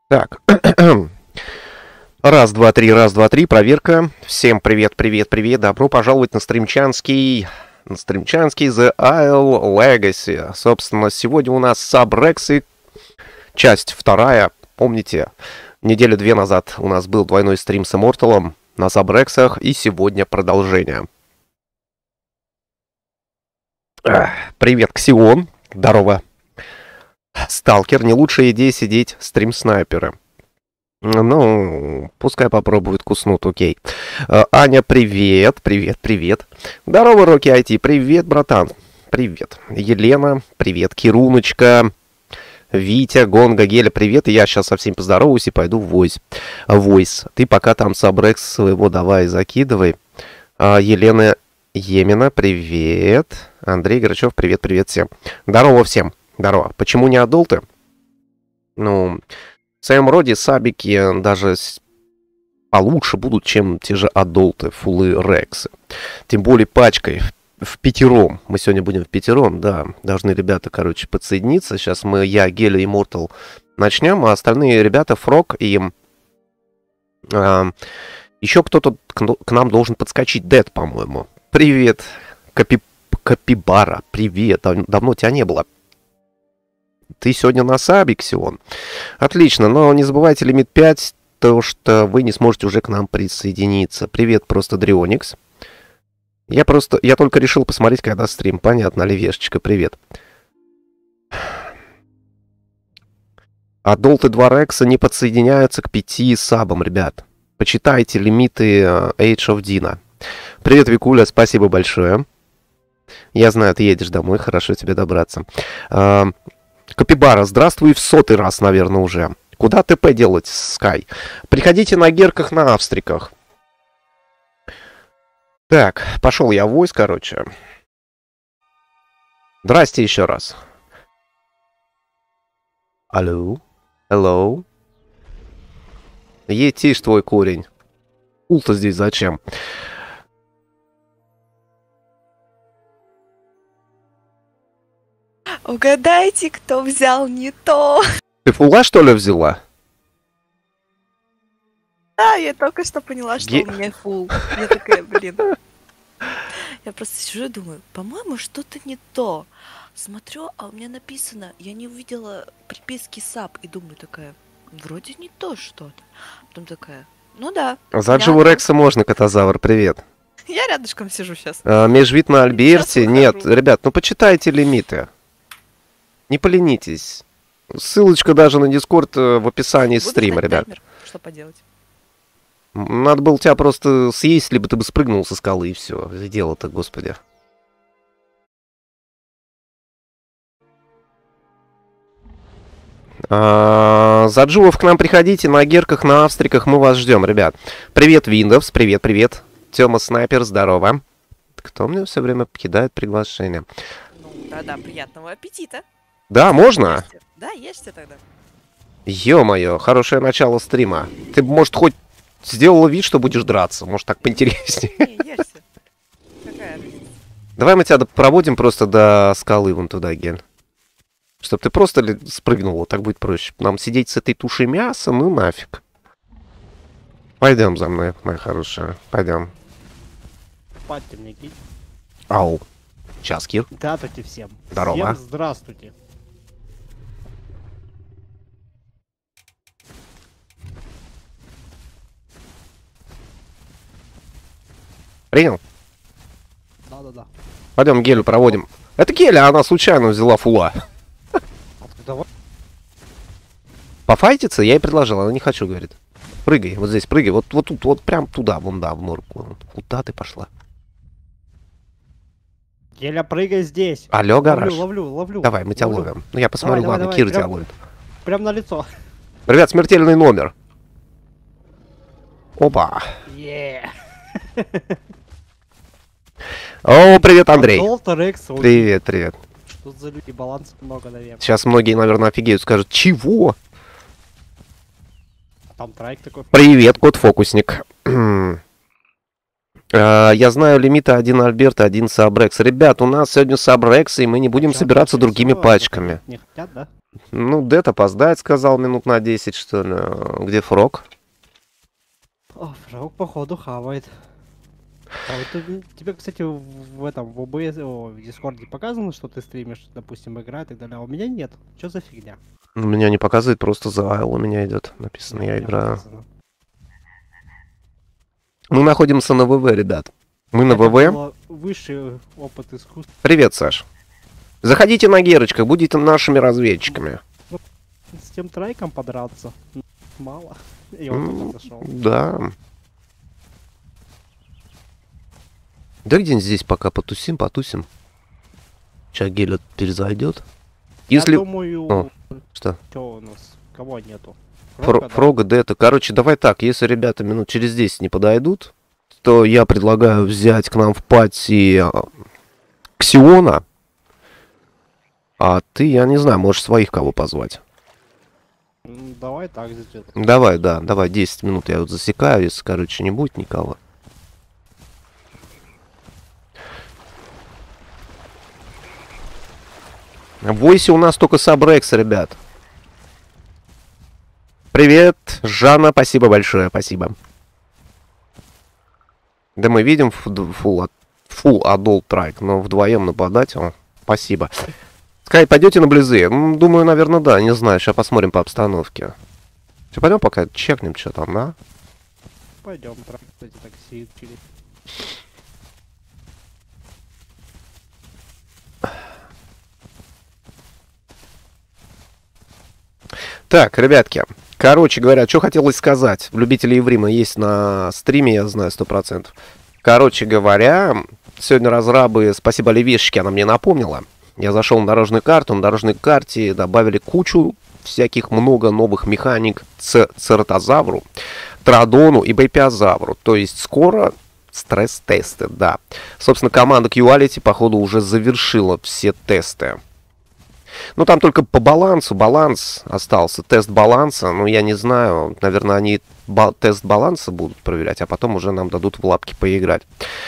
Так. Раз, два, три, проверка. Всем привет, привет, привет. Добро пожаловать на стримчанский The Isle Legacy. Собственно, сегодня у нас Сабрексы, часть вторая. Помните, неделю две назад у нас был двойной стрим с Immortal'ом на Сабрексах, и сегодня продолжение. Привет, Ксион. Здорово. Сталкер, не лучшая идея сидеть стрим-снайперы. Ну, пускай попробуют, куснут, окей. Аня, привет, привет, привет. Здорово, Рокки IT, привет, братан. Привет. Елена, привет. Кируночка, Витя, Гонга, Геля, привет. И я сейчас со всеми поздороваюсь и пойду в Войс. Ты пока там Сабрекс своего давай закидывай. Елена Емина, привет. Андрей Грачев, привет, привет всем. Здорово всем. Здорово. Почему не адулты? Ну, в своем роде сабики даже получше будут, чем те же адулты, фуллы рексы. Тем более пачкой в пятером. Мы сегодня будем в пятером, да. Должны ребята, короче, подсоединиться. Сейчас я, Геля и Immortal начнем, а остальные ребята, Фрог и... еще кто-то к нам должен подскочить. Дэд, по-моему. Привет, Капибара. Привет. Давно тебя не было. Ты сегодня на сабиксе, он. Отлично, но не забывайте лимит 5, то что вы не сможете уже к нам присоединиться. Привет, просто Дрионикс. Я только решил посмотреть, когда стрим. Понятно, Оливешечка, привет. Адулты 2 Рекса не подсоединяются к 5 сабам, ребят. Почитайте лимиты Age of Dina. Привет, Викуля, спасибо большое. Я знаю, ты едешь домой, хорошо тебе добраться. Капибара, здравствуй в 100-й раз, наверное, уже. Куда ТП делать, Скай? Приходите на герках, на австриках. Так, пошел я в войс, короче. Здрасте еще раз. Алло? Hello? Етишь твой корень. Ул-то здесь зачем? Угадайте, кто взял не то. Ты фулла, что ли, взяла? Да, я только что поняла, что у меня фул. Я такая, блин. Я просто сижу и думаю, по-моему, что-то не то. Смотрю, а у меня написано, я не увидела приписки САП. И думаю такая, вроде не то что-то. Потом такая, ну да. За Дживу Рекса можно, Катазавр, привет. Я рядышком сижу сейчас. Межвид на Альберте. Нет, ребят, ну почитайте лимиты. Не поленитесь. Ссылочка даже на Дискорд в описании стрима, ребят. Таймер. Что поделать? Надо было тебя просто съесть, либо ты бы спрыгнул со скалы, и все. Дело-то, господи. Заджувов к нам приходите, на герках, на австриках мы вас ждем, ребят. Привет, Windows, привет, привет. Тёма Снайпер, здорово. Кто мне все время покидает приглашение? Ну, да-да, приятного аппетита. Да, можно? Ешьте. Да, ешьте тогда. Ё-моё, хорошее начало стрима. Ты, может, хоть сделала вид, что будешь драться? Может, так поинтереснее? Не, ешьте. Какая разница? Давай мы тебя проводим просто до скалы вон туда, Ген. Чтоб ты просто спрыгнула, так будет проще. Нам сидеть с этой тушей мяса, ну нафиг. Пойдем за мной, моя хорошая. Пойдем. Спать-то мне кинь. Ау. Сейчас, Кир. Здравствуйте всем. Здорово. Всем здравствуйте. Принял? Да-да-да. Пойдем Гелю проводим. Это Геля, она случайно взяла фула. Давай. Пофайтиться? Я ей предложил, она не хочу, говорит. Прыгай, вот здесь прыгай, вот тут, вот прям туда, вон, да, в норку. Куда ты пошла? Геля, прыгай здесь. Алло, гараж. Ловлю. Давай, мы тебя ловим. Ну, я посмотрю, Давай, ладно, давай, Кир прям- тебя ловит. Прям на лицо. Ребят, смертельный номер. Опа. Е. О, привет, Андрей. Рекс. Привет, привет. Что за люди? Баланса много, наверное. Сейчас многие, наверное, офигеют, скажут, чего? Там трайк такой. Привет, кот-фокусник. Я знаю лимиты один Альберт, один Сабрекс. Ребят, у нас сегодня Сабрекс, и мы не будем собираться другими пачками. Не хотят, да? Ну, Дэд опоздает, сказал, минут на 10, что ли. Где Фрог? О, Фрог, походу, хавает. А вот тебе, кстати, в этом, в OBS, в Дискорде показано, что ты стримишь, допустим, игра и так далее, а у меня нет. Что за фигня? У меня не показывает, просто The Isle у меня идет. Написано, Не, у я меня играю. показано. Мы находимся на ВВ, ребят. Мы на Это ВВ. было высший опыт искусства. Привет, Саш. Заходите на Герочках, будете нашими разведчиками. С тем трайком подраться мало. И он только зашел. Да. Да где-нибудь здесь пока потусим. Сейчас Геля перезайдет. Если... Я думаю, О, что? у нас? Кого нету? Фрога, Дэта. Короче, давай так, если ребята минут через 10 не подойдут, то я предлагаю взять к нам в пати Ксиона. А ты, я не знаю, можешь своих кого позвать. Давай так сделаем. Давай, да, давай, 10 минут я вот засекаю, если, короче, не будет никого. В войсе у нас только Сабрекс, ребят. Привет, Жанна, спасибо большое, спасибо. Да мы видим full adult трайк, но вдвоем нападать, о, спасибо. Скай, пойдете на близы? Думаю, наверное, да, не знаю, сейчас посмотрим по обстановке. Все, пойдем пока чекнем, что там, да? Пойдем, кстати, такси через. Так, ребятки, короче говоря, что хотелось сказать. Любители Еврима есть на стриме, я знаю, 100%. Короче говоря, сегодня разрабы, спасибо Оливешечке, она мне напомнила. Я зашел на дорожную карту, на дорожной карте добавили кучу всяких много новых механик Цератозавру, Традону и Бэпиозавру. То есть скоро стресс-тесты, да. Собственно, команда Quality, походу, уже завершила все тесты. Ну, там только по баланс остался, тест баланса. Ну, я не знаю, наверное, они тест баланса будут проверять, а потом уже нам дадут в лапки поиграть.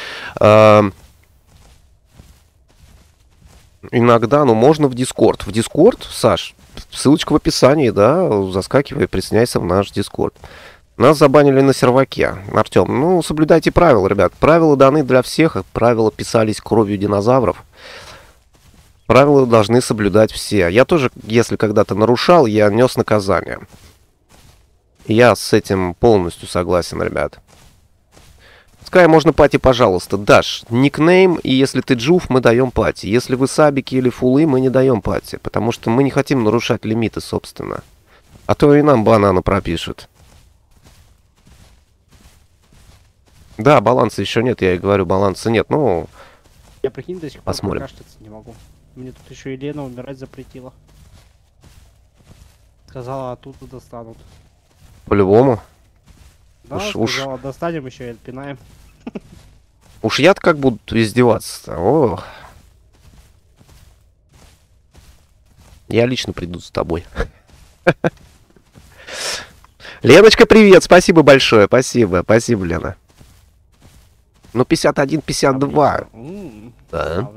Иногда, ну, можно в Discord. В Discord, Саш, ссылочка в описании, да, заскакивай, присоединяйся в наш Discord. Нас забанили на серваке. Артем, ну, соблюдайте правила, ребят. Правила даны для всех, правила писались кровью динозавров. Правила должны соблюдать все. Я тоже, если когда-то нарушал, я нес наказание. Я с этим полностью согласен, ребят. Скай, можно пати, пожалуйста. Даш, никнейм, и если ты джуф, мы даем пати. Если вы сабики или фулы, мы не даем пати. Потому что мы не хотим нарушать лимиты, собственно. А то и нам банана пропишут. Да, баланса еще нет, я и говорю, баланса нет. Ну, Я, прикинь, до сих пор посмотрим. покашляться не могу. Мне тут еще и Лена умирать запретила. Сказала, оттуда достанут. По-любому. Да, Уж- сказала, достанем еще и отпинаем. Уж я-то как буду издеваться-то. О. Я лично приду за тобой. Леночка, привет! Спасибо большое. Спасибо, Лена. Ну, 51, 52. Да.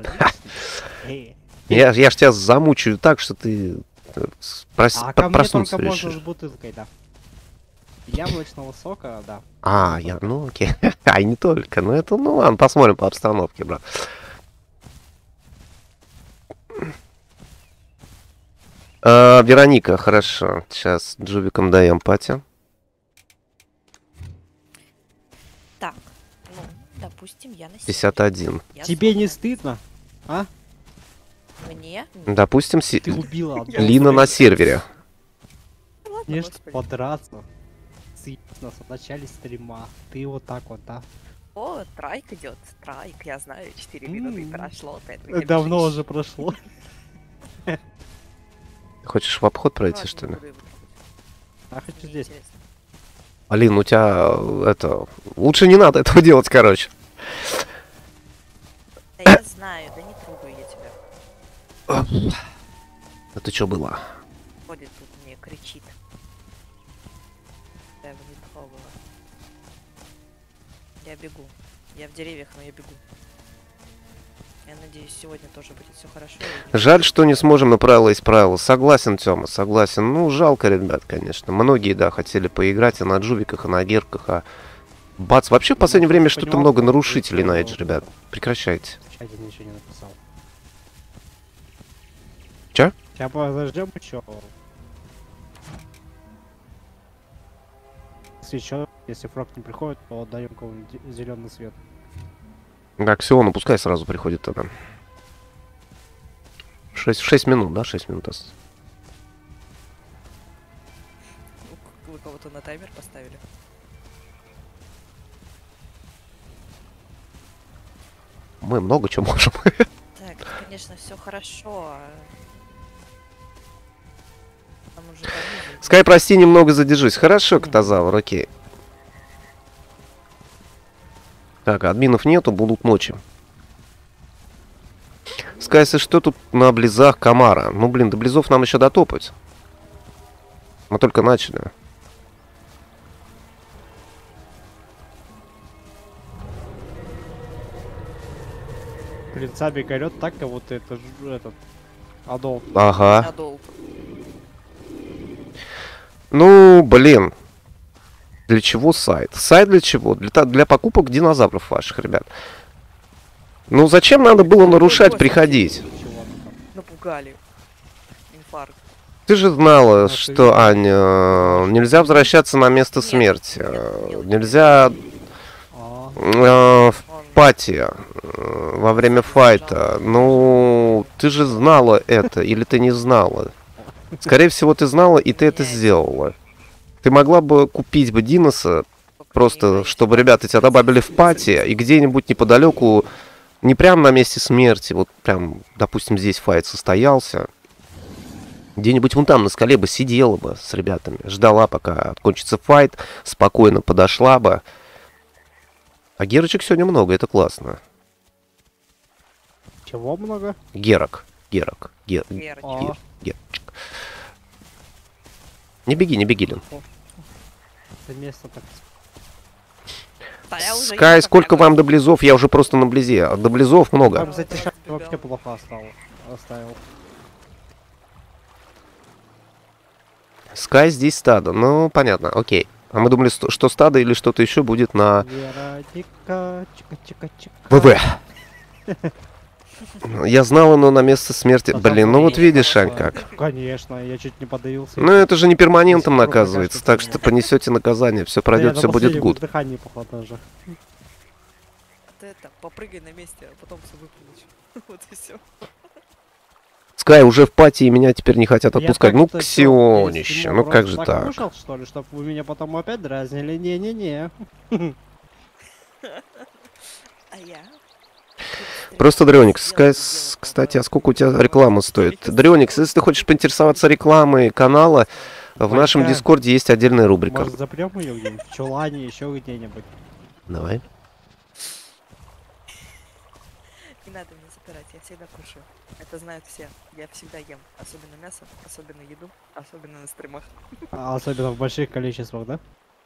Я ж тебя замучаю так, что ты А ко мне проснуться только можно решишь. с бутылкой, да. Яблочного сока, да. Ну окей. А, и не только. Ну это, ну ладно, посмотрим по обстановке, брат. Вероника, хорошо. Сейчас джубиком даем пати. Так, ну, допустим, я на 51. Я Тебе не сломана. стыдно? А? Мне? Допустим, Ты убила одного. Лина на сервере. Ладно, Конечно, господи. подраться. С нас в начале стрима. Ты вот так вот, да? О, трайк идет. Трайк, я знаю, 4 минуты прошло. Поэтому я Давно бежишь. уже прошло. Хочешь в обход пройти, Ладно, что ли? буду его трогать. А хочу Мне здесь. интересно. Алин, у тебя это... Лучше не надо этого делать, короче. Да я знаю, да не трогаю я тебя. Это что было? Ходит тут мне, кричит. Я его не трогала. Я бегу. Я в деревьях, но я бегу. Я надеюсь, сегодня тоже будет все хорошо. Жаль, что не сможем на правила исправила. Согласен, Тёма, согласен. Ну, жалко, ребят, конечно. Многие, да, хотели поиграть и на джувиках, и на герках, а... Бац, вообще в последнее время что-то много нарушителей на Эдж, ребят. Прекращайте. В чате ничего не написал. Чё? Сейчас подождем еще. Если фрог не приходит, то даем кому-нибудь зеленый свет. Да, Ксиону пускай сразу приходит тогда. 6 минут, да? 6 минут. Вы кого-то на таймер поставили? Мы много чего можем. Так, конечно, все хорошо. Там уже понизили. Скай, прости, немного задержусь. Хорошо, Катазавр, окей. Так, админов нету, будут ночи. Скай, если что, тут на близах Камара. Ну, блин, до близов нам еще дотопать. Мы только начали. Блин, Сабик орёт так, как будто это этот адол. Ага. Адолт. Ну, блин. Для чего сайт? Сайт для чего? Для покупок динозавров ваших, ребят. Ну, зачем надо было нарушать, приходить? Напугали. Инфаркт. Ты же знала, Ну, что, Аня, нельзя возвращаться на место Нет, смерти. нет. Нельзя в Он пати во время файта. Ну, ты же знала это, или ты не знала? Скорее всего, ты знала, и ты это сделала. Ты могла бы купить бы Диноса, просто чтобы ребята тебя добавили в пати, и где-нибудь неподалеку, не прямо на месте смерти, вот прям, допустим, здесь файт состоялся, где-нибудь вон там на скале бы сидела бы с ребятами, ждала, пока кончится файт, спокойно подошла бы. А герочек сегодня много, это классно. Чего много? Герок. Верочка. Герочек. Не беги, Лен. Это место так. Да, я уже Скай, еду, сколько как вам до близов? Я уже просто на близе. А до близов много. Там затишать вообще плохо оставил. Скай здесь стадо. Ну, понятно, окей. А мы думали, что стадо или что-то еще будет на Вероника, чика-чика-чика. ВВ. Я знала, но на место смерти... А там Блин, ну вот тоже видишь, Ань, хорошо. как. Конечно, я чуть не подавился. Ну это же не перманентом Если вдруг наказывается, окажется, так что что понесете наказание, все пройдет, все будет гуд. Дыхание, походу, даже. Ты это, попрыгай на месте, а потом все выплюнуть. Вот и все. Скай уже в пати, и меня теперь не хотят отпускать. Ну, так-то чё, Ксионище, если ну как просто же так так? вышел, что ли, чтобы вы меня потом опять дразнили? Не-не-не. А я? Просто Дрёникс, Скай, кстати, а сколько у тебя реклама стоит? Дрёникс, если ты хочешь поинтересоваться рекламой канала, в нашем Ванька, дискорде есть отдельная рубрика. Может, запрем ее где-нибудь? В чулане, еще где-нибудь. Давай. Не надо меня запирать, я всегда кушаю. Это знают все. Я всегда ем. Особенно мясо, особенно еду, особенно на стримах. А особенно в больших количествах, да?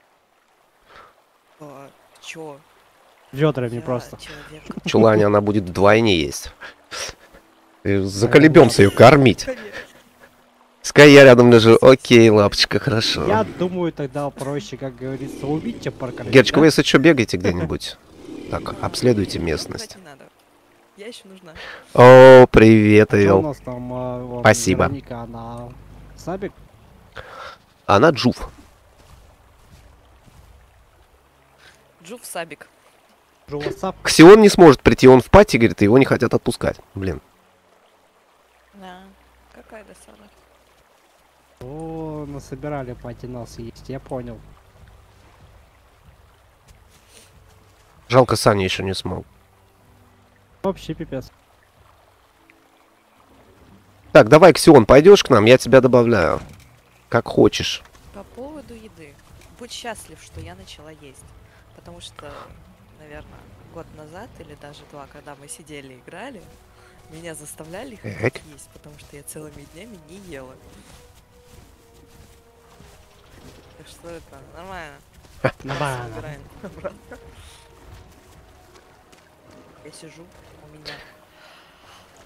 Чё? Ведрами Я просто. человек. Чулане она будет вдвойне есть. Заколебемся ее кормить. Конечно. Скай, я рядом лежу. Окей, лапочка, хорошо. Я думаю, тогда проще, как говорится, убить, чем прокормить. Герчик, да? вы если что, бегаете где-нибудь? Так, обследуйте местность. Кстати, не надо. Я еще нужна. О, привет, А что у Эвил. нас там? Вон, Спасибо. Вероника, она... Сабик? Она Джуф. Джуф Сабик. Джуласап? Ксион не сможет прийти, он в пати, говорит, и его не хотят отпускать. Блин. Да. Какая досада. О, насобирали пати нас есть, я понял. Жалко, Саня еще не смог. Вообще пипец. Так, давай, Ксион, пойдешь к нам, я тебя добавляю. Как хочешь. По поводу еды. Будь счастлив, что я начала есть. Потому что, наверное, год назад или даже два, когда мы сидели и играли, меня заставляли хотеть есть, потому что я целыми днями не ела. Так что это нормально. Нормально. Собираем обратно. Я сижу, у меня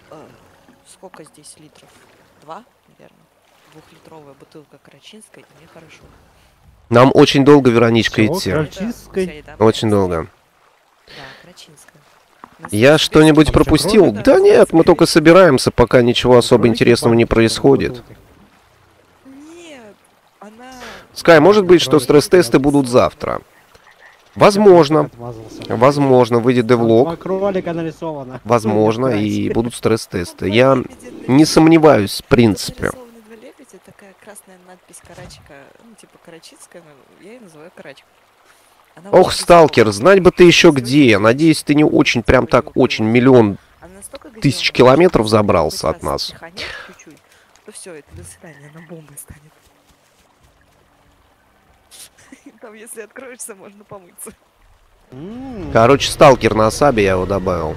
Сколько здесь литров? 2, наверное. 2-литровая бутылка карачинской, и мне хорошо. Нам очень долго, Вероничка, Чего? идти. Карачинской? Вся еда Очень моя. долго. Да, карачинская. Я что-нибудь Там ещё пропустил? крови? Да нет, мы только собираемся, пока ничего особо Крови интересного не банки, происходит. бутылки. Нет, она... Скай, может быть, что Крови стресс-тесты там будут завтра? Возможно. Отмазался. Возможно, выйдет Там девлог. 2 кролика нарисовано. Возможно, Не и отпирайте. будут стресс-тесты. Два Я лебедя не сомневаюсь, в принципе. Нарисованы 2 лебедя, такая красная надпись карачика, ну, типа карачинская, но я ее называю карачик. Она Ох, очень сталкер, высокая. знать бы ты еще где. Надеюсь, ты не очень, прям так, очень миллион Она настолько тысяч газированная, километров что если забрался хоть от раз нас. пиханет чуть-чуть, то все, это до свидания, она бомбой станет. Там, если откроешься, можно помыться. Короче, сталкер на Асабе, я его добавил.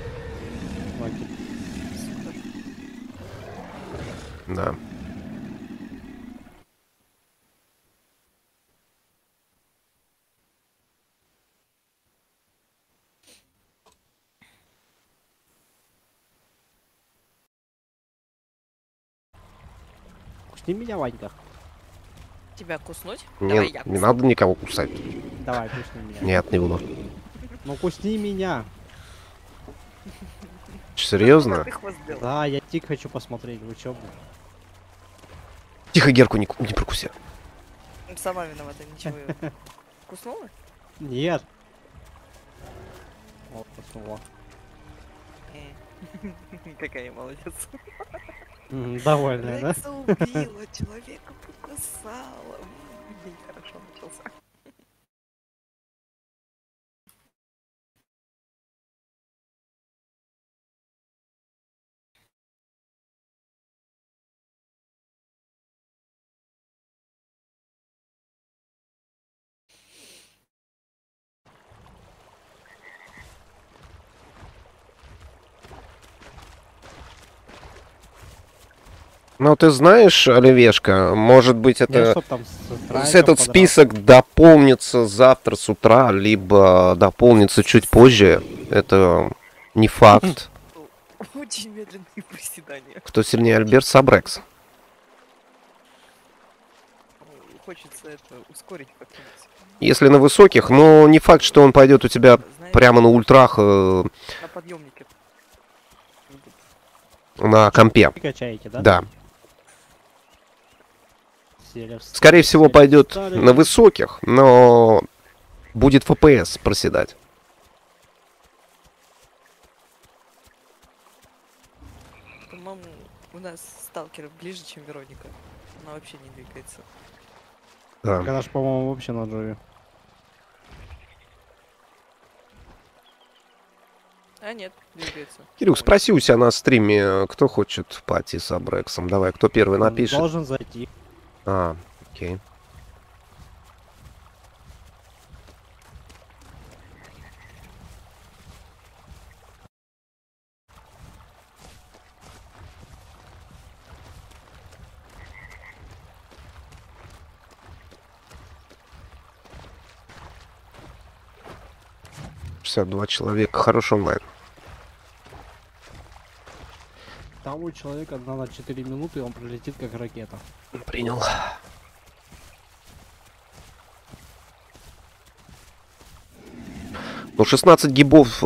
Да. Пусти меня, Ванька. Тебя куснуть? Давай я Не, не кусну. надо никого кусать. Давай, пусти меня. Нет, не буду. Ну кусни меня. Серьезно? Ты хвост сделал. Да, я тик хочу посмотреть. Вы чё, блин? Тихо, Герку не прокуси. Сама виновата, ничего. Куснула? Нет. Вот, куснула. Какая я молодец. Довольная, да? Лекса убила, человека покусала. День хорошо начался. Ну, ты знаешь, Оливешка, может быть, Я это... чтоб там с Этот список дополнится завтра с утра, либо дополнится чуть позже. Это не факт. Очень медленные приседания. Кто сильнее, Альберт Сабрекс? Хочется это ускорить как-нибудь. Если на высоких, но не факт, что он пойдет у тебя Знаешь, прямо на ультрах на подъемнике. на компе. Качаете, да? Да. Сели, Скорее всего, сели, пойдет встали. на высоких, но будет FPS проседать. По-моему, у нас сталкер ближе, чем Вероника. Она вообще не двигается. Да. Когда ж, по-моему, вообще на джови. А нет, двигается. Кирюх, спроси у себя на стриме, кто хочет пати с Абрексом. Давай, кто первый напишет. Должен зайти. А, окей. «62 человека». Хороший онлайн. Там у человека надо 4 минуты, и он прилетит как ракета. Принял. Ну, 16 гибов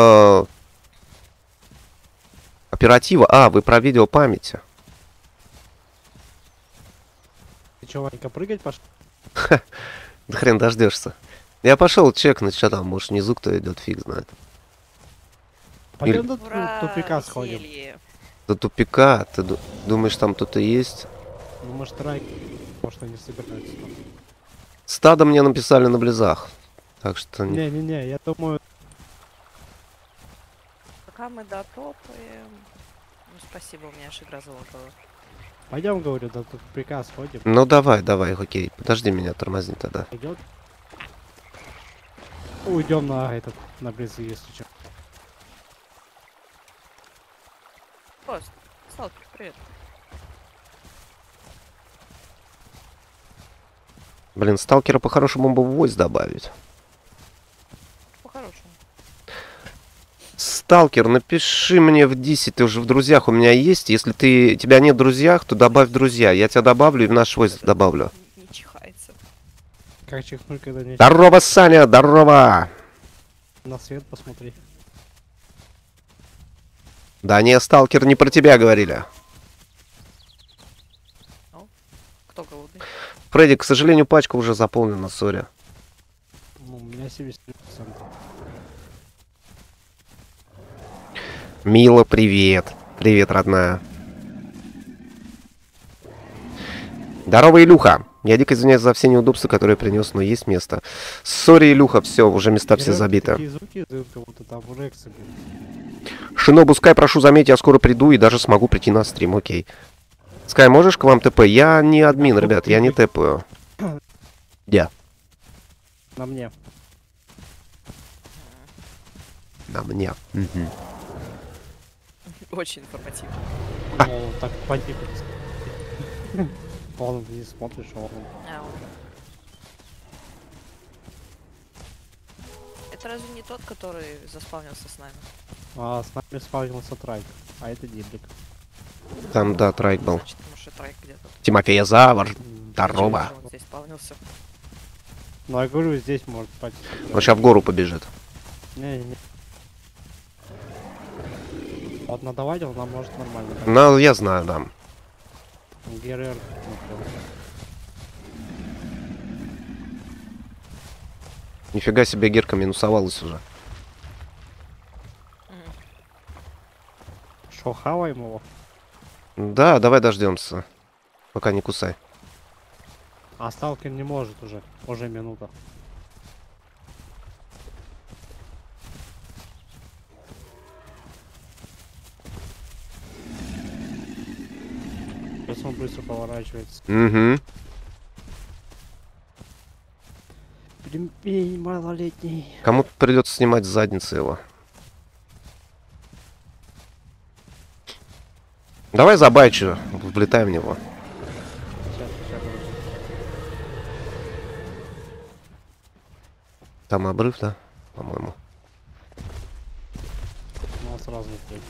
оператива. А, вы про видео памяти. Ты чё, Ванька, прыгать пошел? Да хрен дождешься. Я пошел чекнуть, что там, может, внизу кто идет, фиг знает. Пойдем до Ура, тупика сходим. веселье. До тупика, ты думаешь, там кто-то есть? Ну, может, трайк. Может, они собираются там. Стадо мне написали на близах. Так что... Не-не-не, я думаю, Пока мы дотопаем... Ну, спасибо, у меня аж игра залагала. пойдем, говорю, до тупика сходим. Ну, давай, окей. Подожди меня, тормозни тогда. Идет. Уйдем на этот, на близы, если что. О, сталкер, привет. Блин, сталкера по-хорошему бы в войс добавить. По-хорошему. Сталкер, напиши мне в 10, ты уже в друзьях у меня есть. Если тебя нет в друзьях, то добавь в друзья. Я тебя добавлю и в наш войс добавлю. Не чихается. Как чихнуть, когда не... Здорово, Саня, здорово! На свет посмотри. Да не, Сталкер, не про тебя говорили. Кто голодный? Фредди, к сожалению, пачка уже заполнена, сори. Ну, у меня 73%. Мила, привет. Привет, родная. Здорово, Илюха. Я дико извиняюсь за все неудобства, которые принес, но есть место. Сори, Илюха, все, уже места все забиты. Такие звуки издают, как будто там Рексы, блин. Шинобу Скай, прошу заметить, я скоро приду и даже смогу прийти на стрим, окей. Скай, можешь к вам ТП? Я не админ, ребят, я не тэпаю. Где? На мне. На мне. Мгм. Очень информативно. Ну, так потихо. Он не смотришь, а он... Это разве не тот, который заспавнился с нами? А с нами спавнился Трайк, а это Диблик. Там, да, трайк был. Значит, может, трайк где-то. Тимофея Завар. М, Здорово. Он здесь спавнился. Ну, я говорю, здесь может пойти. Он сейчас в гору побежит. Не-не-не. Вот надавать он нам может нормально. Ну, я знаю, да. ГРР. Нифига себе, Герка минусовалась уже. Шо, хаваем его? Да, давай дождемся. Пока не кусай. А сталкер не может уже. Уже минута. Сейчас он быстро поворачивается. Угу. Блин, малолетний. Кому-то придется снимать с задницы его. Давай забайчу, влетаем в него. Сейчас. Там обрыв, да? По-моему. Ну, сразу не пойдет.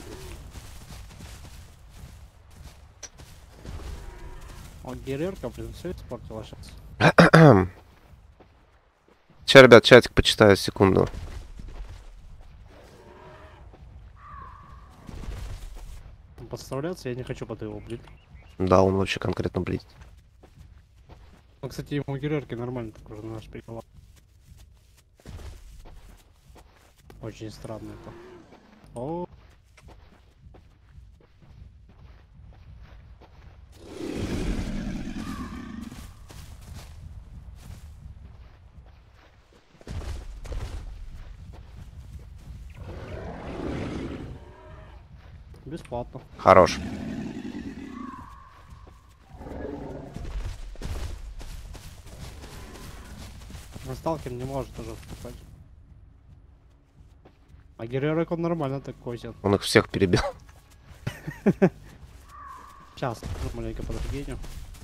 Он ГРР-ка, блин, все испортила сейчас. Сейчас, ребят, чатик почитаю, секунду. Подставляться я не хочу под его, блин. Да, он вообще конкретно блин. Ну, кстати, ему ГРР-ки нормально так уже наш прикол. Очень странно это. О, бесплатно. Хорош. Но сталкер не может уже вступать. А ГРР он нормально так косит. Он их всех перебил. Сейчас, маленько подогрению.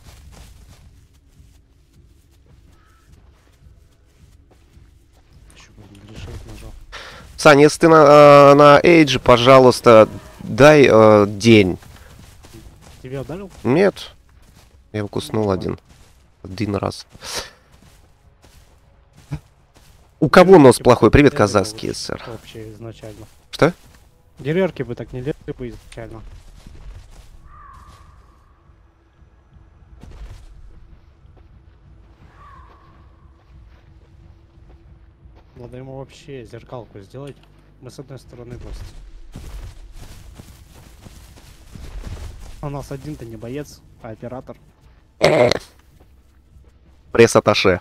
Еще бы не решить нажал. Саня, если ты на Эйдже, пожалуйста, дай день. Тебе ударил? Нет. Я его куснул один раз. У кого нос плохой? Привет, казахский СССР. Вообще изначально. Что? ГРРки бы так не лезли бы изначально. Надо ему вообще зеркалку сделать. Мы с одной стороны просто. У нас один-то не боец, а оператор. Пресс-атташе.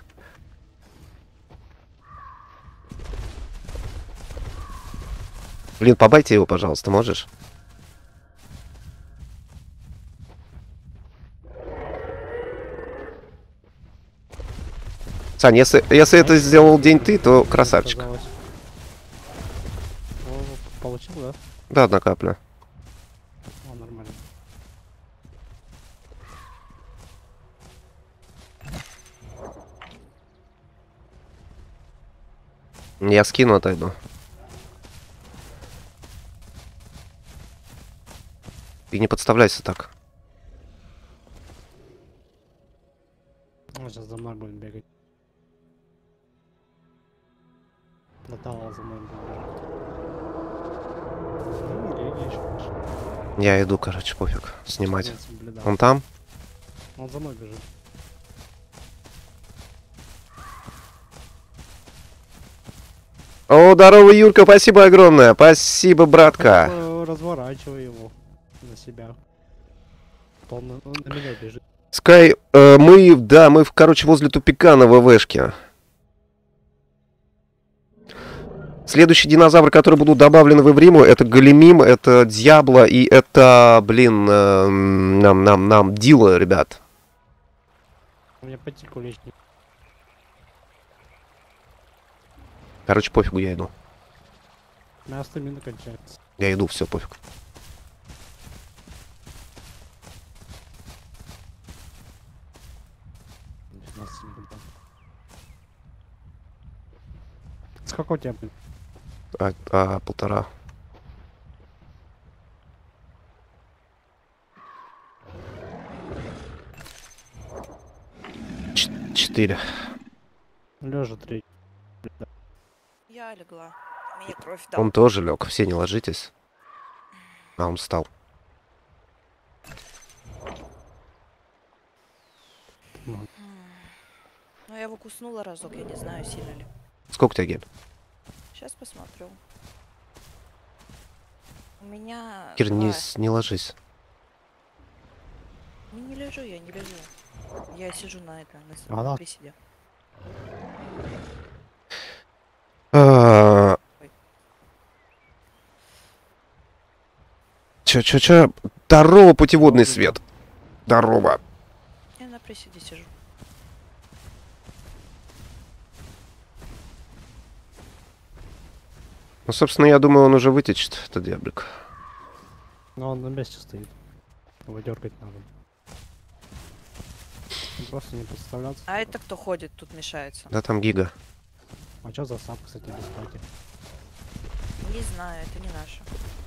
Блин, побайте его, пожалуйста, можешь? Сань, если это сделал день ты, то красавчик. Оказалось. О, получил, да? Да, одна капля. О, нормально. Я скину, отойду. Ты не подставляйся так. Он сейчас за мной будет бегать. Натала за мной будет бегать. Я иду, короче, пофиг. Снимать. Блин, Он там? он за мной бежит. О, здорово, Юрка, спасибо огромное. Спасибо, братка. Разворачивай его на себя. Он на меня бежит. Скай, мы, короче, возле тупика на ВВшке. Следующие динозавры, которые будут добавлены в Эвриму, это Галимим, это Дьябло и это, блин, нам Дила, ребят. У меня потеку лишний. Короче, пофигу, я иду. У меня стамина кончается. Я иду, все, пофиг. Сколько у тебя, блин? Полтора. Четыре. Лежа 3. Я легла. Мне кровь дал. Он тоже лег. Все не ложитесь. А он встал. Ну, я его куснула разок, я не знаю, сильно ли. Сколько у тебя гель? Сейчас посмотрю. У меня... Кир, два. не ложись. Не лежу, я не лежу. Я сижу на этом, Ага. на приседе. Чё? Здорово, путеводный свет. Здорово. Я на приседе сижу. Ну, собственно, я думаю, он уже вытечет, этот дьяблик. Но он на месте стоит. Его дергать надо. Просто не подставляться. А это кто ходит, тут мешается? Да там гига. А что за сап, кстати, без пати? Не знаю, это не наше.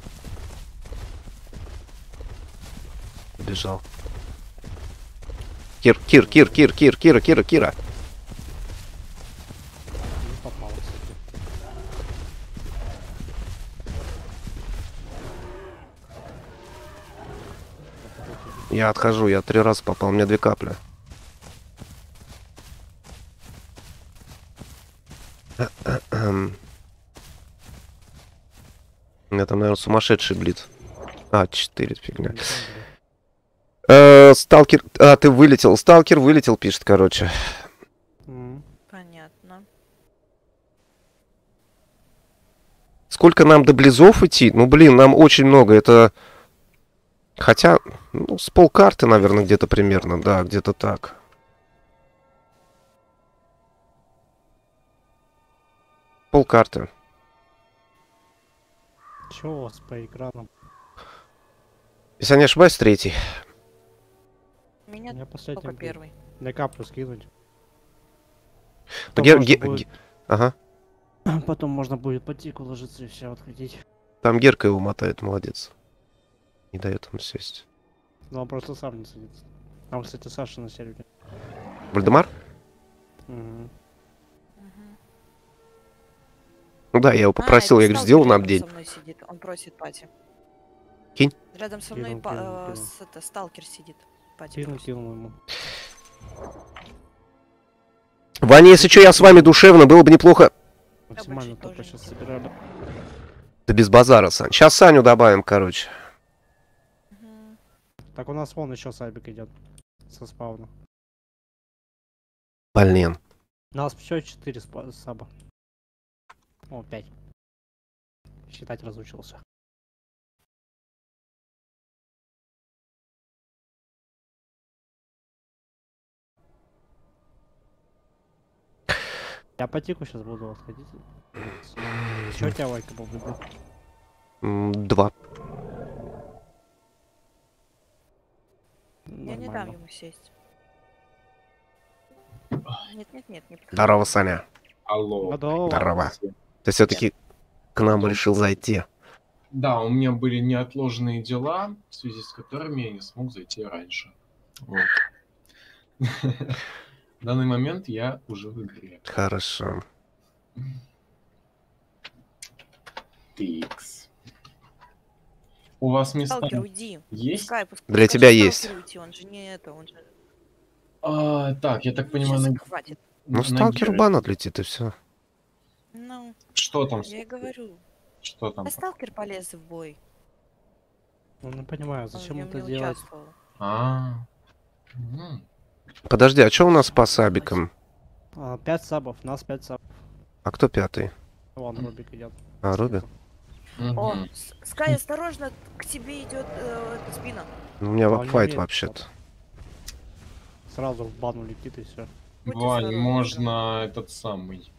Бежал. Кира. Не попал, кстати. Я отхожу, я 3 раза попал, у меня 2 капли. У меня там, наверное, сумасшедший блит. 4, фигня. Сталкер... ты вылетел. Сталкер вылетел, пишет, короче. Понятно. Сколько нам до близов идти? Ну, блин, нам очень много. Это... Хотя, ну, с полкарты, наверное, где-то примерно. Да, где-то так. Полкарты. Чего у вас по экранам? Если я не ошибаюсь, 3. У меня Я последний только был. первый. На каплю скинуть. Ну, Потом можно будет- Ага. Потом можно будет по тику ложиться и все отходить. Там Герка его мотает, молодец. Не дает ему сесть. Но он просто сам не садится. Там, кстати, Саша на сервере. Вальдемар? Мгм. Ну да, я его попросил, это я говорю, Сталкер сделал нам рядом день. со мной сидит, он просит пати. Кинь. Рядом со мной Кинул. сталкер сидит. Пати Кинул, просит. кинул ему. Ваня, если что, я с вами душевно, было бы неплохо. Максимально больше тупо тоже сейчас не собирали. Да без базара, Сань. Сейчас Саню добавим, короче. Мгм. Так у нас вон еще сабик идет. Со спауна. Блин. У нас еще 4 саба. О, 5. Считать разучился. Я по тику сейчас буду отходить. Че у тебя лайка был? 2. Я не дам ему сесть. Нет, не приходи. Здорово, Саня. Алло. Здорово. Здорово. Ты все-таки к нам решил зайти. Да, у меня были неотложные дела, в связи с которыми я не смог зайти раньше. Вот. В данный момент я уже в игре. Хорошо. Тикс. У вас места Сталкер, уйди. есть? Скай, Для скажи тебя Сталкеру есть. уйти, он же не это, он же... Так, я так Ну, понимаю, сейчас хватит. Ну, сталкер в бан отлетит, и все. Ну, Что там? я и говорю. Что там? А сталкер полез в бой. Ну, не понимаю, Он в зачем нем это не делать? участвовал. М. Подожди, а что у нас по сабикам? 5 сабов, нас 5 сабов. А кто пятый? Вон, Рубик идет. А, Руби? О, Мгм. Скай, осторожно, к тебе идет спина. Ну, у меня А, он не вапфайт умеет вообще-то. Сразу в бану летит и все. Будь Вань, осторожен, можно этот самый.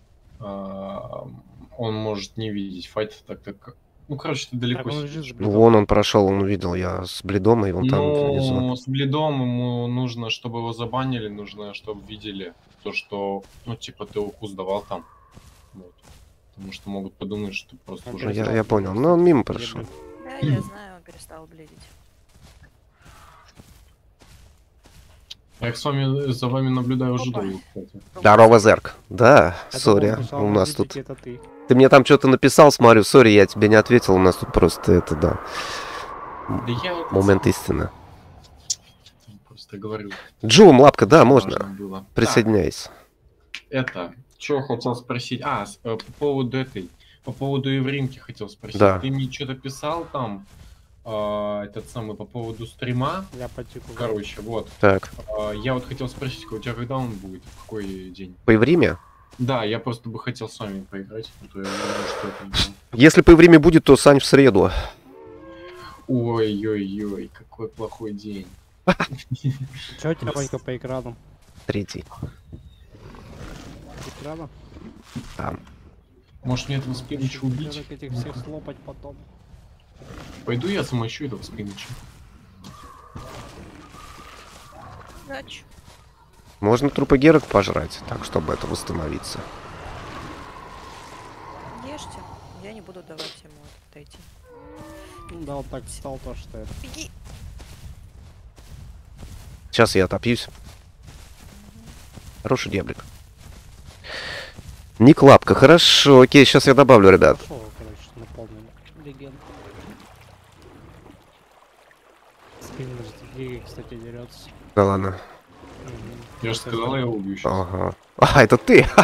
Он может не видеть файт, так как. Ну, короче, ты далеко Так, он лежит сидишь. с Ну, бледом. вон он прошел, он увидел, я с бледом, и вон там внизу. Ну, с бледом ему нужно, чтобы его забанили, нужно, чтобы видели то, что, ну, типа, ты укус давал там. Вот. Потому что могут подумать, что ты просто Он уже... Ну, перестал я понял. бледить, Ну, он мимо кстати, прошел. бледит. Да, я знаю, он перестал бледить. Я за вами наблюдаю уже Опа. долго, кстати. Здорово, Зерк. Да, Я сори, думал, сначала у нас видите, тут... это ты. Ты мне там что-то написал, смотрю, сори, я тебе не ответил, у нас тут просто это, да, Да я вот момент истины. просто говорю. Джум, лапка, да, можно. важно было. Присоединяйся. Это, что хотел спросить? По поводу по поводу Евримки хотел спросить. Да. Ты мне что-то писал там, этот самый, по поводу стрима. Я потеку. Короче, вот. Так, Я вот хотел спросить, у тебя когда он будет? В какой день? по время? Да, я просто бы хотел с вами поиграть. А то я думаю, что это... Если по время будет, то Сань в среду. Ой-ой-ой, какой плохой день. Че у тебя, Ванька, по экранам? Третий. Экрана? Там. Может мне этого спиныча убить? Как этих всех слопать потом. Пойду я замочу этого спиныча. Удачи. Можно трупогерок пожрать, так, чтобы это восстановиться. Ешьте. Я не буду давать ему отойти. Ну да, он так встал то, что это. Беги. Сейчас я отопьюсь. Хороший дебрик. Ник лапка, хорошо, окей, сейчас я добавлю, ребят. Пошел, короче, на полную легенду. Спиннер с Гигой, кстати, дерется. Да ладно. Я же сказал, я его убью сейчас. Ага. А, это ты! Ха!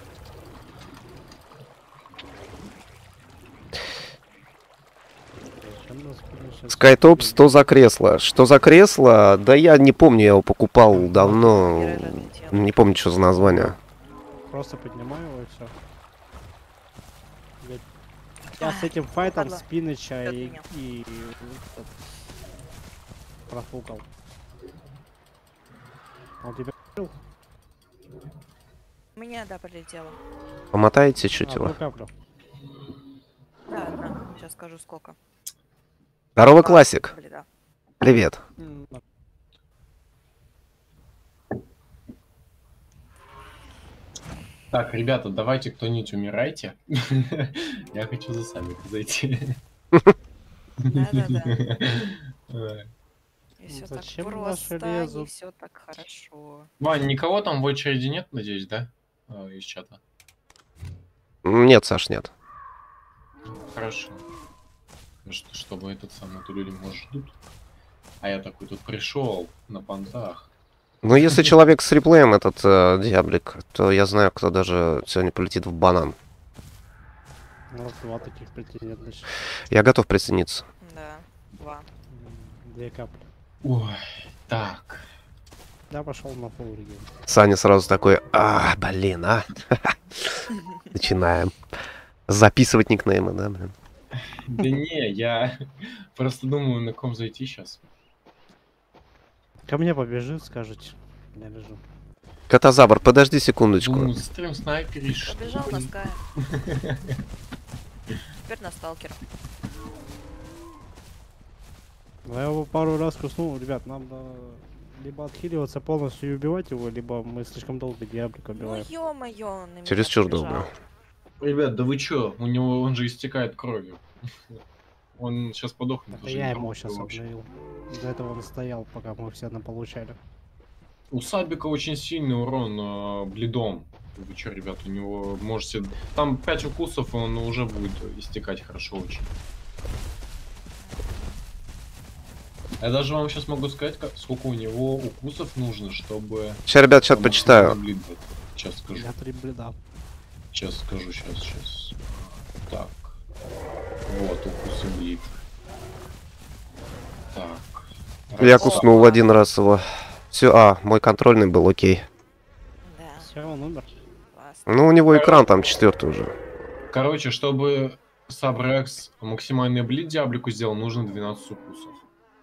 Скайтоп 100 за кресло. Что за кресло? Да я не помню, я его покупал давно. Не помню, что за название. Просто поднимаю его и все. Я с этим файтом падла. Спиныча Ждёт и меня. этот, профукал. Он тебя убил? У меня, да, прилетело. Помотаете чуть Одну его? каплю. Да, одна. Сейчас скажу сколько. Здорово, классик. Блин, да. Привет. Так, ребята, давайте кто-нибудь умирайте. Я хочу за Самика зайти. Да-да-да. И Ну, все так зачем просто, наши и лезут? все так хорошо. Вань, никого там в очереди нет, надеюсь, да? Из чата. Нет, Саш, нет. Хорошо. Чтобы этот самый, то люди, может, ждут. А я такой тут пришел на понтах. Ну, если человек с реплеем, этот диаблик, то я знаю, кто даже сегодня полетит в банан. У нас 2 таких претендента. Я готов присоединиться. Да, 2. 2 капли. Ой, так. Я пошел на фул регион. Саня сразу такой, блин, а. Начинаем. Записывать никнеймы, да, блин. Да не, я просто думаю, на ком зайти сейчас. Ко мне побежит, скажете. Я лежу. Котозавр, подожди секундочку. Думаю, стрим снайперишь. Побежал на Ская. Теперь на Сталкера. Ну, я его пару раз куснул. Ребят, нам надо либо отхиливаться полностью и убивать его, либо мы слишком долго диаблика Ну убиваем. ё-моё, он на меня Чересчур побежал. долго. Ребят, да вы чё? Он же истекает кровью. Он сейчас подохнет. Это уже я не ему будет сейчас вообще. обновил. До этого он стоял, пока мы все получали. У Сабика очень сильный урон блидом. Вы что, ребят, у него можете... Там 5 укусов, и он уже будет истекать хорошо очень. Я даже вам сейчас могу сказать, сколько у него укусов нужно, чтобы... Сейчас, ребят, чат почитаю. Сейчас скажу. Я 3 бледа. Сейчас скажу, сейчас. Так. Вот, укусы блид. Так. Я куснул один раз его. Все, мой контрольный был, окей. Да, Все, он умер. классно. Ну, у него экран там 4 уже. Короче, чтобы Сабрекс максимальный блид Диаблику сделал, нужно 12 укусов.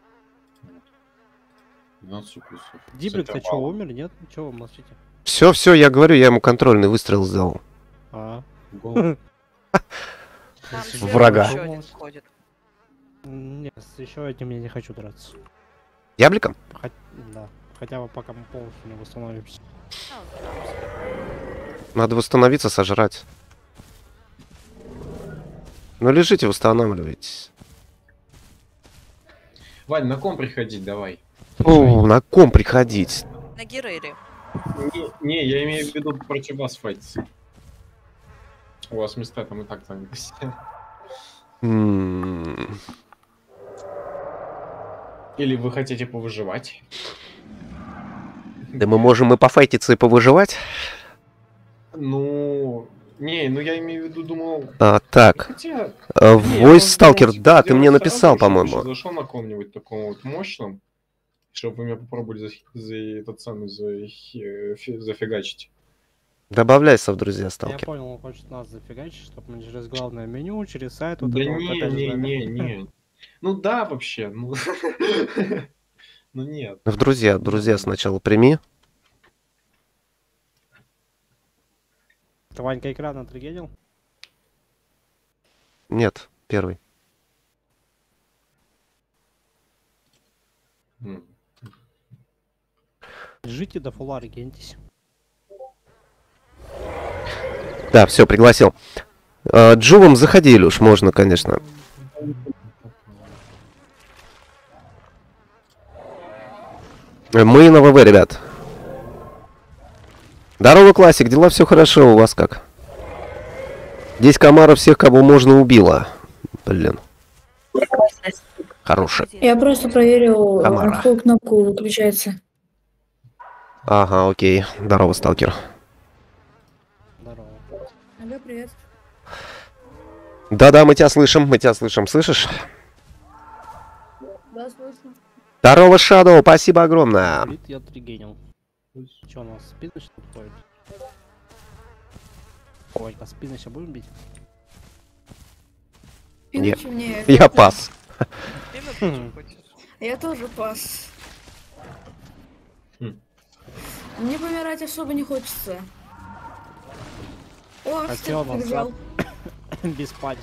12 укусов. Диблик, ты что, умер? Нет? Чего вы молчите? Все, я говорю, я ему контрольный выстрел сделал. А. Гол. Там Если сверху врага. еще один ходит. Нет, с еще одним я не хочу драться. Ябликом? Да. Хотя бы пока мы полностью не восстановимся. А, вот там сверху. Надо восстановиться, сожрать. Ну, лежите, восстанавливайтесь. Вань, на ком приходить давай? На ком приходить? На Герере. Не, я имею в виду против вас файтиться. У вас места там и так заняты. Или вы хотите повыживать? Да мы можем и пофайтиться, и повыживать. Ну... Не, ну я имею в виду, думал... Так. Хотя... Voice Stalker, да, ты мне написал, по-моему. Зашел на ком-нибудь таком вот мощном, чтобы вы меня попробовали зафигачить. Добавляйся в друзья, Я Сталкер. понял, он хочет нас зафигачить, чтобы мы через главное меню, через сайт... Да вот это вот опять же ждали. не. Ну да, вообще. Ну, ну нет. В друзья сначала прими. Ты, Ванька, экран отрегенил? Нет, первый. Лежите до фула, регентись. Да, все, пригласил. Джувом заходи, Илюш, можно, конечно. Мы на ВВ, ребят. Здорово, классик, дела все хорошо, у вас как? Здесь Камара всех, кого можно, убила. Блин. Хорошая. Я просто проверил, Камара. какую кнопку выключается. Ага, окей. Здорово, сталкер. Здорово. Алло, привет. Да-да, мы тебя слышим, слышишь? Да, слышно. Здорово, Шадоу, спасибо огромное. Блин, я отрегенил. Че, у нас спиныч тут ходит? Ванька, спиныча будем бить? Нет. Пиночи мне. Я пас. Ты на тоже хочешь? Я тоже пас. Хм. Мне помирать особо не хочется. О, Хотел Степ назад. побежал. Без пати.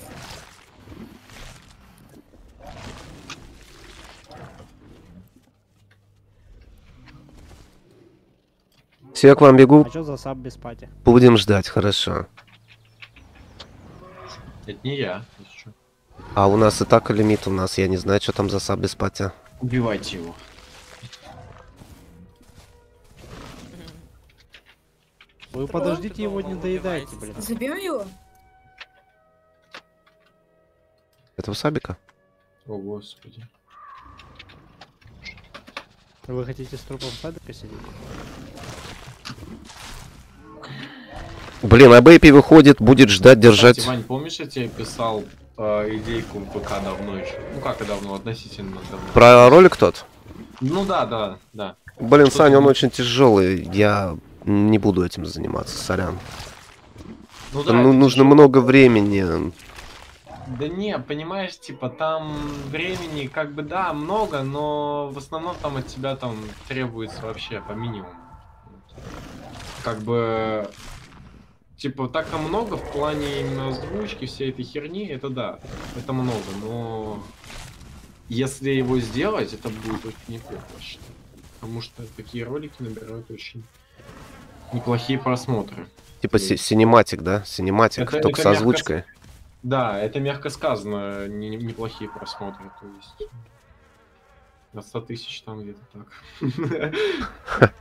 Все, я к вам бегу. А что за саб без пати? Будем ждать, хорошо. Это не я. если чё. А у нас и так лимит у нас, я не знаю, что там за саб без пати. Убивайте его. Вы подождите его, не доедайте, блин. Забьем его? Это у Сабика? О, господи. Вы хотите с трупом сабика сидеть? Блин, а Бэйпи выходит, будет ждать, держать. Кстати, Вань, помнишь, я тебе писал идейку в ПК давно еще? Ну как и давно, относительно давно. Про ролик тот? Ну да. Блин, Что Саня, ты он думаешь? очень тяжелый. Я не буду этим заниматься, сорян. Ну Там, это нужно тяжело. много времени. Да не, понимаешь, типа там времени как бы да, много, но в основном там от тебя там требуется вообще по минимуму. Как бы типа так много в плане именно озвучки всей этой херни, это да, это много, но если его сделать, это будет очень неплохо, я считаю. Потому что такие ролики набирают очень неплохие просмотры. Типа синематик, да? Синематик, Это только с мягко озвучкой. Да, это мягко сказано, неплохие просмотры, то есть от 100 тысяч там где-то так.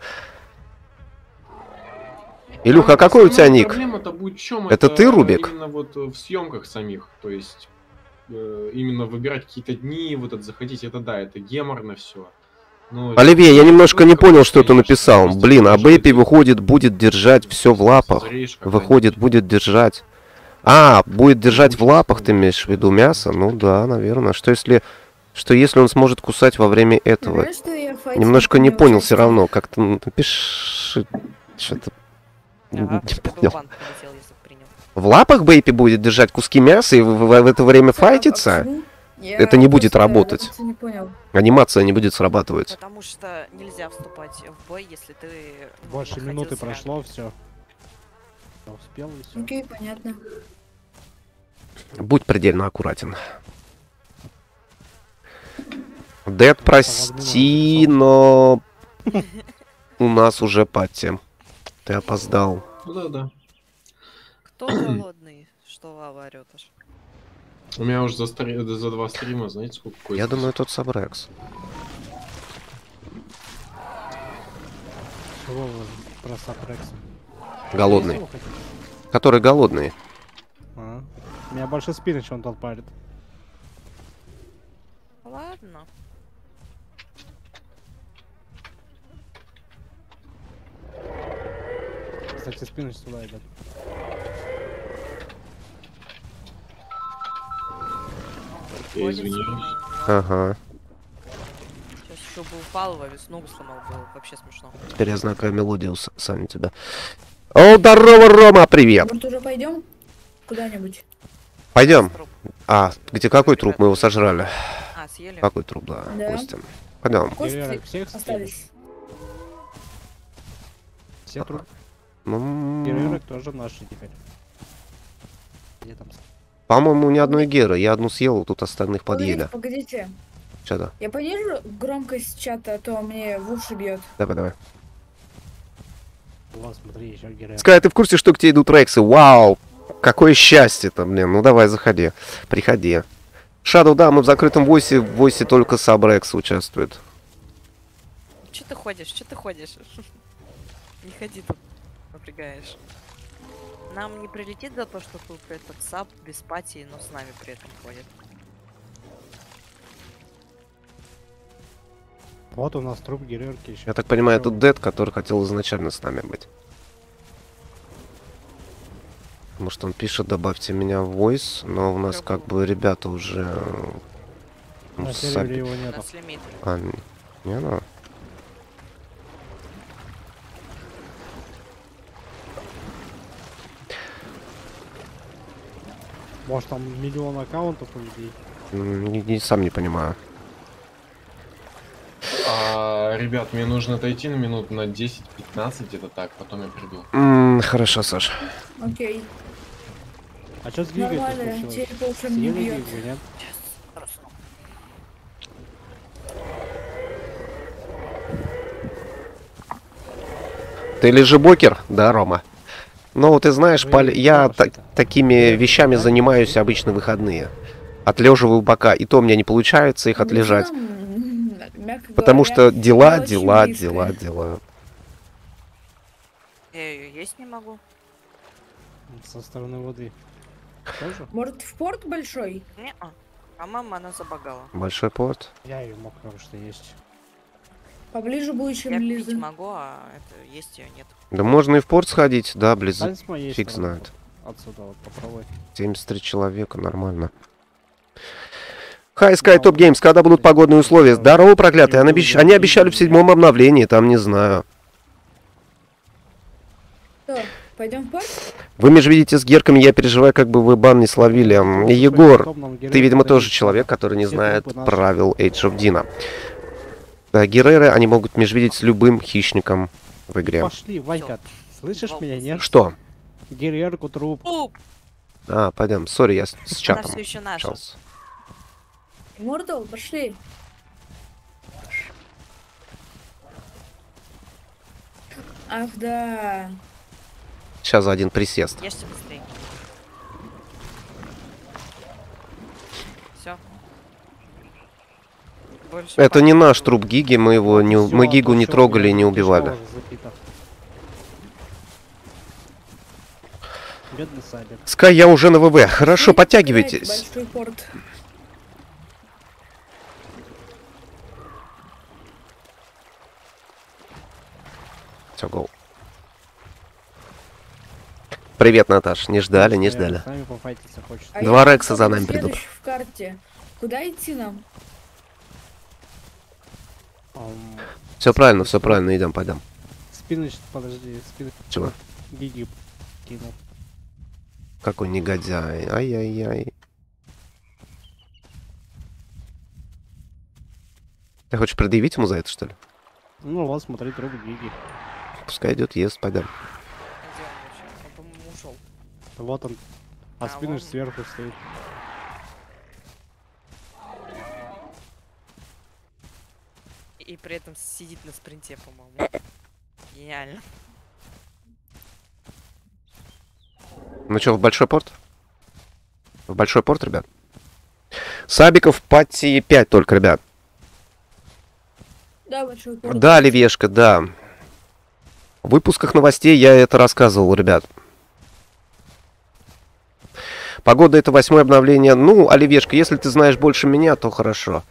Илюха, а какой у тебя ник? Проблема-то будет в чем? Это ты, Рубик? Именно вот в съемках самих, то есть именно выбирать какие-то дни, вот это заходить, это да, это геморно все. Оливье, я немножко не понял, что ты написал. Блин, а Бэйпи выходит, будет держать все в лапах. Выходит, будет держать. А, будет держать в лапах, ты имеешь в виду мясо? Ну да, наверное. Что если он сможет кусать во время этого? Знаешь, что я в файте Немножко не принял понял участие? все равно. Как-то напиши. Что-то Ага, не ты бы понял. бан полетел, если бы принял. В лапах Бэйпи будет держать куски мяса и в это время Да, файтиться? почему? Я Это не будет просто работать. просто не понял. Анимация не будет срабатывать. Потому что нельзя вступать в бой, если ты... Больше находился минуты рядом. прошло, все. Успел и все. Окей, понятно. Будь предельно аккуратен. Дэд, прости, но у нас уже пати. Ты опоздал. Да. Кто голодный? Что лава орёт аж? У меня уже за 2 стрима, знаете, сколько коин? Я думаю, тот Сабрекс. Чего вы про Сапрекса? Голодный. Есть его хотите? Который голодный. А. У меня больше спины, чем он тот парит. Ладно. Кстати, спина сюда идет. Я извиняюсь. Ага. Сейчас еще бы упал, во весь ногу сломал, было вообще смешно. Теперь я знаю, какая мелодия у Сани тебя. О, здорово, Рома, привет! Может, уже пойдем куда-нибудь? Пойдем. Труп. А, где какой труп? Мы его сожрали. А, съели? Какой труп, да, Да. Костя. Пойдем. Кости всех остались. Все трупы. Ну, Геройрок тоже наши теперь. Где там? по-моему, ни одной геры. Я одну съел, тут остальных подъели. Погодите. Что-то. Я понижу громкость чата, а то мне в уши бьет. Давай. Вот, смотри, еще герой. Скай, ты в курсе, что к тебе идут рексы? Вау! Какое счастье-то, блин. Ну давай, заходи. Приходи. Шадоу, да, мы в закрытом войсе. В войсе только Сабрекс участвует. Че ты ходишь? Че ты ходишь? Не ходи тут, напрягаешь. Нам не прилетит за то, что тут этот саб без пати, но с нами при этом ходит. Вот у нас труп геройрки еще. Я так понимаю, тут Дэд, который хотел изначально с нами быть. Может, он пишет, добавьте меня в войс, но у нас как бы ребята уже... ну, На сами- сервере его У нету. нас лимит. А, не, ну. Может там миллион аккаунтов у людей. Сам не понимаю. Ребят, мне нужно отойти на минут на 10-15, где-то так, потом я приду. Хорошо, Саш. Окей. А что с Гигой Нормально, случилось? теперь по ушам не Съели бьет. Гигу, нет? Ты лежебокер? Да, Рома. Ну, ты знаешь, Вы я вообще-то. такими вещами занимаюсь обычно в выходные. Отлеживаю бока, и то у меня не получается их отлежать. Ну, мягко Потому говоря, что дела, очень дела, близко. дела. Я ее есть не могу. Со стороны воды. Тоже? Может, в порт большой? Не-а. А мама, она забагала. Большой порт. Я ее мог потому что есть. Поближе будет, чем Я ближе. пить могу, а это есть ее нет. Да можно и в порт сходить, да, близ. Стань с моей Фиг стороны знает. вот. Отсюда вот попробуй. 73 человека, нормально. Хай, Sky Top Games, когда будут погодные условия? Здорово, проклятые. Они обещали в 7-м обновлении, там не знаю. Что, пойдем в порт? Вы между видите с герками, я переживаю, как бы вы бан не словили. Егор, ты, видимо, тоже человек, который не знает правил Age of Dina. Да, гереры, они могут межвидеть с любым хищником в игре. Пошли, Ванька. Слышишь меня, нет? Что? Геройрку труп. Уп! А, пойдем. Сори, я с Она чатом все еще наша. общался. Мордал, пошли. Ах, да. Сейчас за один присест. Ешьте быстрее. больше Это не памяти наш было. труп Гиги, мы его не, мы Гигу не трогали и не убивали. Бедный Сабик. Скай, я уже на ВВ. Хорошо, Играть подтягивайтесь. Большой порт. Все, гол. Привет, Наташ. Не ждали, не ждали. С нами пофайтиться хочет. А Два я Рекса за нами придут. следующий в карте. Куда идти нам? Все правильно, идем, пойдем. Спиныч, подожди, спиныч. Чего? Гиги кинул. Какой негодяй. Ай-яй-яй. Ты хочешь предъявить ему за это, что ли? Ну вот, смотри, труп Гиги. Пускай идет, ест, пойдем. Где он вообще? Он, по-моему, ушел. Вот он. А А, спиныч вон. сверху стоит. И при этом сидит на спринте, по-моему. Гениально. Ну что, в большой порт? В большой порт, ребят? Сабиков пати 5 только, ребят. Да, большой порт. Да, Оливешка, да. В выпусках новостей я это рассказывал, ребят. Погода — это 8-е обновление. Ну, Оливешка, если ты знаешь больше меня, то хорошо.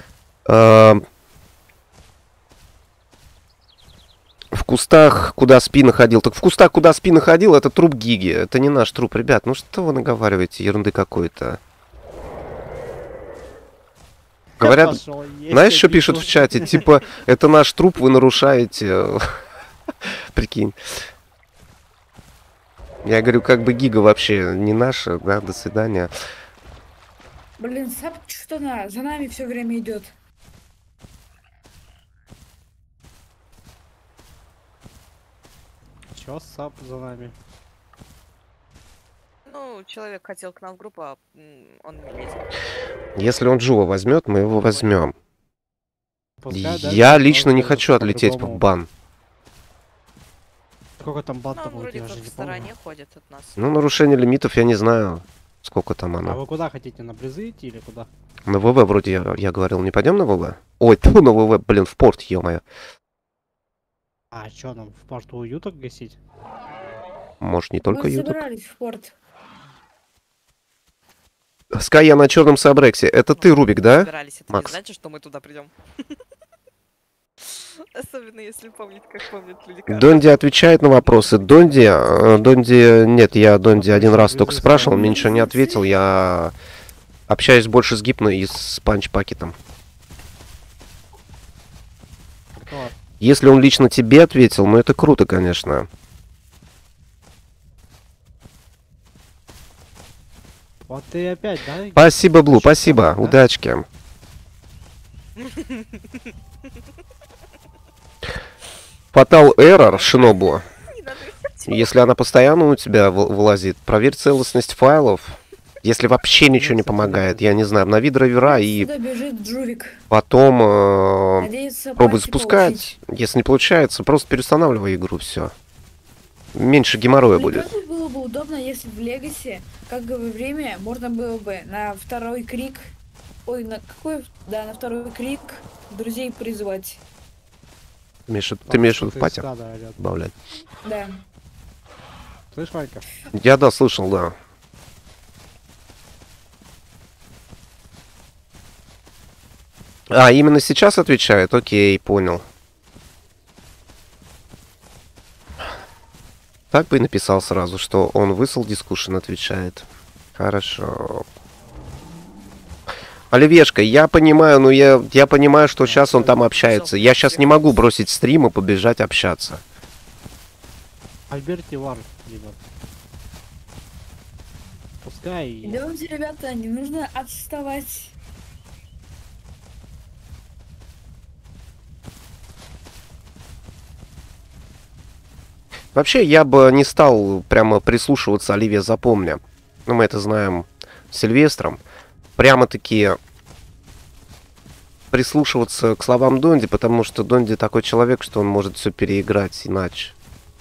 В кустах, куда Спина ходил. Так в кустах, куда Спина ходил, это труп Гиги. Это не наш труп, ребят. Ну что вы наговариваете? Ерунды какой-то. Говорят, Пошел, есть знаешь, что такие пишут в тут. чате? Типа, это наш труп, вы нарушаете. Прикинь. Я говорю, как бы Гига вообще не наша, да, до свидания. Блин, Сап что за нами все время идет. Чё, Сап за нами? Ну, человек хотел к нам в группу, а он не лезет. Если он Джува возьмет, мы его возьмем. Пускай дальше Я лично не смотрит хочу отлететь в по-другому. бан. Сколько там Ну, бантов он будет, вроде я как же в не помню. стороне ходит от нас. Ну, нарушение лимитов я не знаю, сколько там А оно. вы куда хотите, на Близы идти или куда? На ВВ вроде я говорил, не пойдем на ВВ? Ой, тьфу, на ВВ, блин, в порт, ё-моё. А чё нам в порту юток гасить? Может, не только Мы YouTube. собирались в порт. Скай, я на черном Сабрексе. Это ты, Рубик, да? Собирались, это Макс? не значит, что мы туда придем. Особенно если помнит, как помнят люди. Донди отвечает на вопросы. Донди, нет, я Донди один раз только спрашивал, мне ничего не ответил. Я общаюсь больше с Гипно и с Панч-пакетом. Кто? Если он лично тебе ответил, ну это круто, конечно. Вот ты опять, да? Спасибо, Блу, спасибо. Да? Удачки. Fatal Error, Шинобу. Не надо их Если она постоянно у тебя вылазит, проверь целостность файлов. Если вообще ничего не помогает, я не знаю, обнови драйвера и Сюда бежит Джувик. потом Надеется, пробуй пати запускать. Если не получается, просто переустанавливай игру, все. Меньше геморроя получить. будет. Блин, как бы было бы удобно, если в Легаси, как бы во время, можно было бы на второй крик... Ой, на какой? Да, на второй крик друзей призывать. Ты имеешь в виду в пати? Да, да, ребят. Добавлять. Да. Слышь, Ванька? Я, да, слышал, да. А, именно сейчас отвечает? Окей, понял. Так бы и написал сразу, что он высыл дискушен, отвечает. Хорошо. Оливешка, я понимаю, но я понимаю, что сейчас он там общается. Я сейчас не могу бросить стрим и побежать общаться. Альберт Ивар, ребят. Пускай... Идемте, ребята, не нужно отставать. Вообще, я бы не стал прямо прислушиваться, Оливия, запомни. Ну, мы это знаем с Сильвестром. Прямо-таки прислушиваться к словам Донди, потому что Донди такой человек, что он может все переиграть иначе.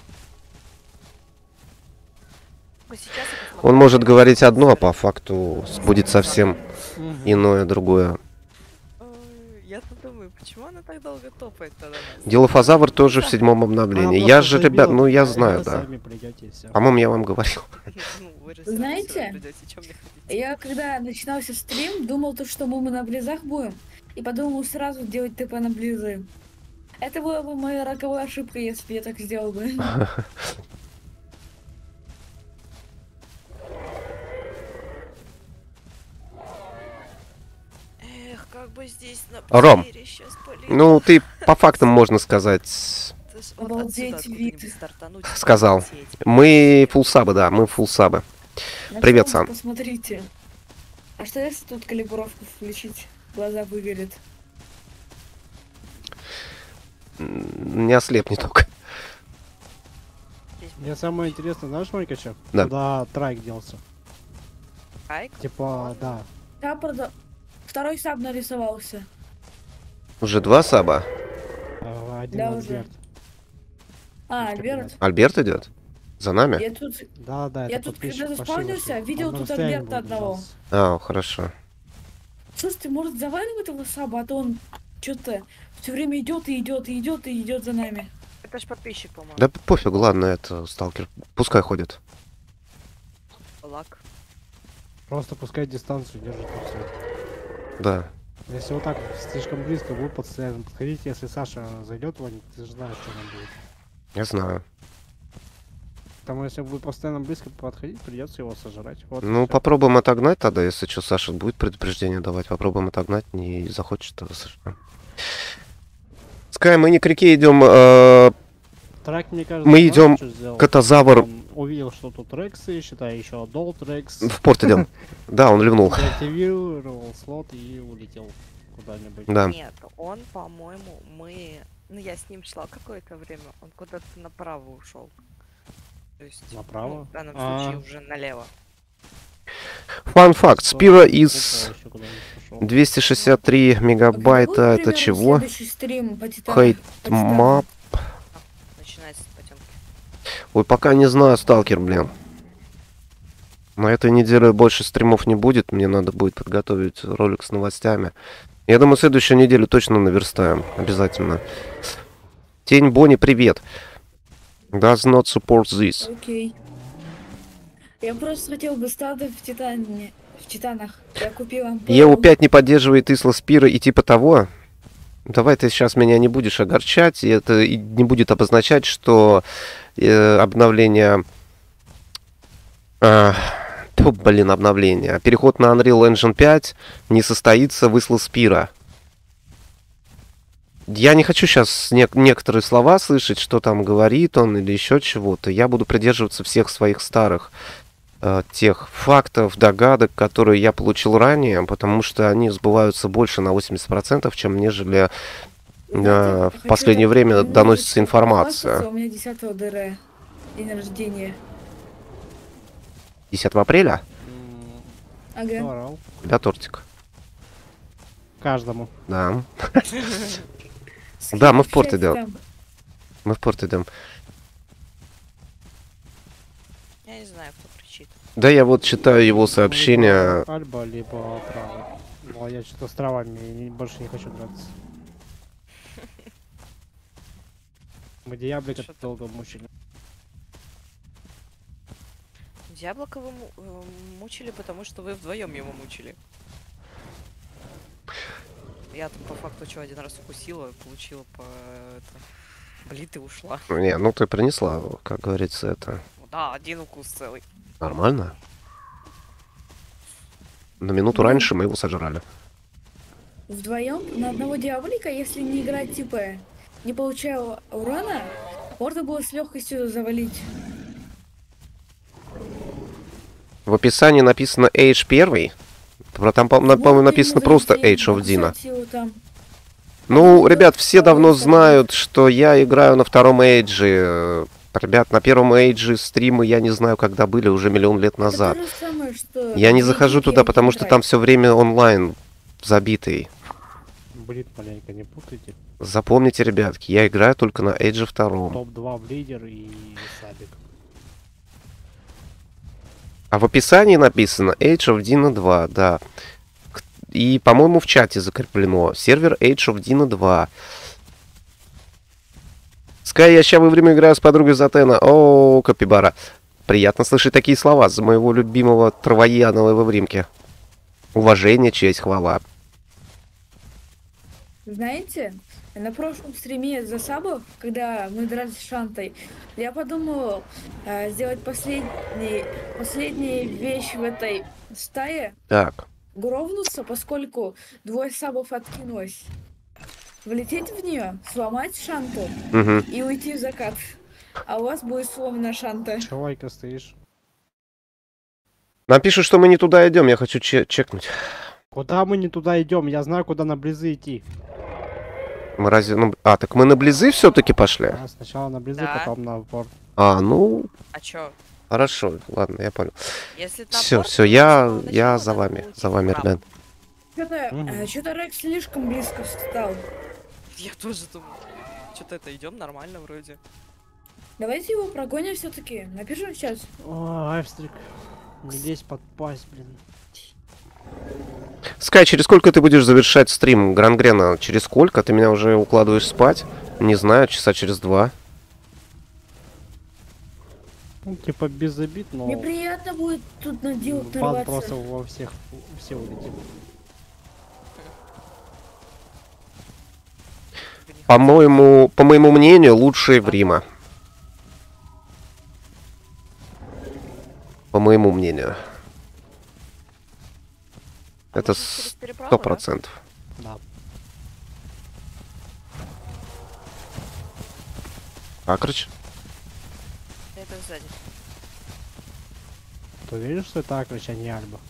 Он может говорить одно, а по факту будет совсем иное, другое. Я тут думаю, почему она так долго топает тогда нас? Дилофазавр тоже в 7-м обновлении. Я же, ребят, ну я знаю, да. Сами придете и всё. По-моему, я вам говорил. Ну, вы же сами Знаете, всё придёте, чё мне ходить? Я когда начинался стрим, думал, то, что мы на близах будем, и подумал сразу делать ТП на близы. Это была бы моя роковая ошибка, если бы я так сделал бы. Эх, как бы здесь на Ром, пузыре щас полетел. Ну, ты по фактам, можно сказать, Ты ж вот Обалдеть, отсюда вид. откуда-нибудь стартануть, сказал. полететь. Мы фулсабы, да, мы фулсабы. На Привет, что Сан. вы Посмотрите. А что если тут калибровку включить? Глаза выгорят. Не ослепни только. Здесь Мне самое интересное, знаешь, Монька, что? Да. Куда трайк делся? Хайк? Типа, да. Второй саб нарисовался. Уже 2 саба. Один Да, уже. Альберт. А, Что Альберт? блядь? Альберт идет? За нами? Я тут, Да, да, это я тут подписчик когда фальшивый, заспавнился, что видел он на тут расстоянии Альберта был, одного. держался. А, хорошо. Слушайте, может завалим этого саба, а то он что-то все время идет и идет и идет и идет за нами. Это ж подписчик, по-моему. Да пофиг, ладно, это сталкер. Пускай ходит. Лак. Просто пускай дистанцию держит и все. Да. Если вот так слишком близко, будет постоянно подходить. Если Саша зайдет, Ваня, ты же знаешь, что нам будет. Я знаю. Потому если будет постоянно близко подходить, придется его сожрать. Вот и Ну, всё. попробуем отогнать тогда, если что, Саша будет предупреждение давать. Попробуем отогнать, не захочет, тогда сожрем. Скай, мы не к реке идем. Трек, мне кажется, Мы знаешь, идем что сделал? Катазавр Он увидел, что тут рексы, считай, еще Адолт Рекс. в порт идем. Да, он ливнул. Деактивировал слот и улетел куда-нибудь. Да. Нет, он, по-моему, Ну, я с ним шла какое-то время, он куда-то направо ушел. То есть, Направо? ну, в данном А. случае уже налево. Фан факт. Спира Кто из еще куда-нибудь пошел? 263 мегабайта. Когда будет Это примерно чего? следующий стрим по Титану? Хейт По Титану? мап. Начинается потемки. Ой, пока не знаю, сталкер, блин. На этой неделе больше стримов не будет. Мне надо будет подготовить ролик с новостями. Я думаю, следующую неделю точно наверстаем. Обязательно. Тень Бонни, привет. Does not support this. Окей. Я просто хотел бы стады в Титане. В Титанах. Я купила EU5 не поддерживает Исла Спира и типа того. Давай ты сейчас меня не будешь огорчать, и это и не будет обозначать, что обновление... обновление. Переход на Unreal Engine 5 не состоится в Исла Спира. Я не хочу сейчас некоторые слова слышать, что там говорит он или еще чего-то. Я буду придерживаться всех своих старых тех фактов, догадок, которые я получил ранее, потому что они сбываются больше на 80%, чем нежели в последнее время доносится информация. У меня 10 ДР. День рождения. 10 апреля? Ага. Здорово. Да, тортик. Каждому. Да. Да, мы в порт идем. Там. Мы в порт идем. Я не знаю, кто кричит. Да, я вот читаю его сообщения. Либо Альба, либо Трава. Ну, а я что-то с травами больше не хочу драться. Мы Диаблика Что-то- долго мучили. Яблоко вы мучили, потому что вы вдвоем его мучили. Я там по факту что один раз укусила, получила по блит и ушла. Не, ну ты принесла, как говорится, это Ну да, один укус целый. нормально. На минуту Ну. раньше мы его сожрали. Вдвоем на одного диаблика, если не играть типа, не получая урона, можно было с легкостью завалить. В описании написано Age 1. Там, по-моему, написано просто Age of Dino. Ну, ребят, все давно знают, что я играю на втором Эйдже. Ребят, на первом Эйдже стримы, я не знаю, когда были, уже миллион лет назад. Я не захожу туда, потому что там все время онлайн забитый. Блин, маленько не путайте. Запомните, ребятки, я играю только на Эйдже 2. Топ-2 в лидер и Сабик. А в описании написано Age of Dino 2, да. И, по-моему, в чате закреплено. Сервер Age of Dino 2. Скай, я ща во время играю с подругой Затена. О, Капибара. Приятно слышать такие слова за моего любимого травоядного в Римке. Уважение, честь, хвала. Знаете, на прошлом стриме за сабов, когда мы дрались с Шантой, я подумал сделать последнюю вещь в этой стае. Так. Гровнуться, поскольку двое сабов откинулось. Влететь в нее, сломать Шанту Угу. и уйти в закат. А у вас будет сломана Шанта. Чего лайка стоишь? Нам пишут, что мы не туда идем. Я хочу чекнуть. Куда мы не туда идем? Я знаю, куда на близы идти. Мы разве... Ну... А, так мы на близы все-таки пошли? А, сначала на близы, Да. потом на порт. А, ну... А чё? Хорошо, ладно, я понял. Если Все, напор, все, то я сначала за надо вами, уйти за вами, вправо. ребят. Мгм. Что-то Рекс слишком близко встал. Я тоже думаю. Что-то это идем нормально вроде. Давайте его прогоним все-таки. Напишем сейчас. О, Айвстрик. Не лезь подпасть, блин. Скай, через сколько ты будешь завершать стрим Грангрена? Через сколько? Ты меня уже укладываешь спать? Не знаю, часа через 2. Ну, типа без обид, но... Мне приятно будет тут на дело Бан нарваться. просто во всех... Все улетим. По моему мнению, лучшие в Рима. По моему мнению. Это Через переправу, да? 100%. Да. Акрыч? Это сзади. Ты уверен, что это Акрыч, а не Альба?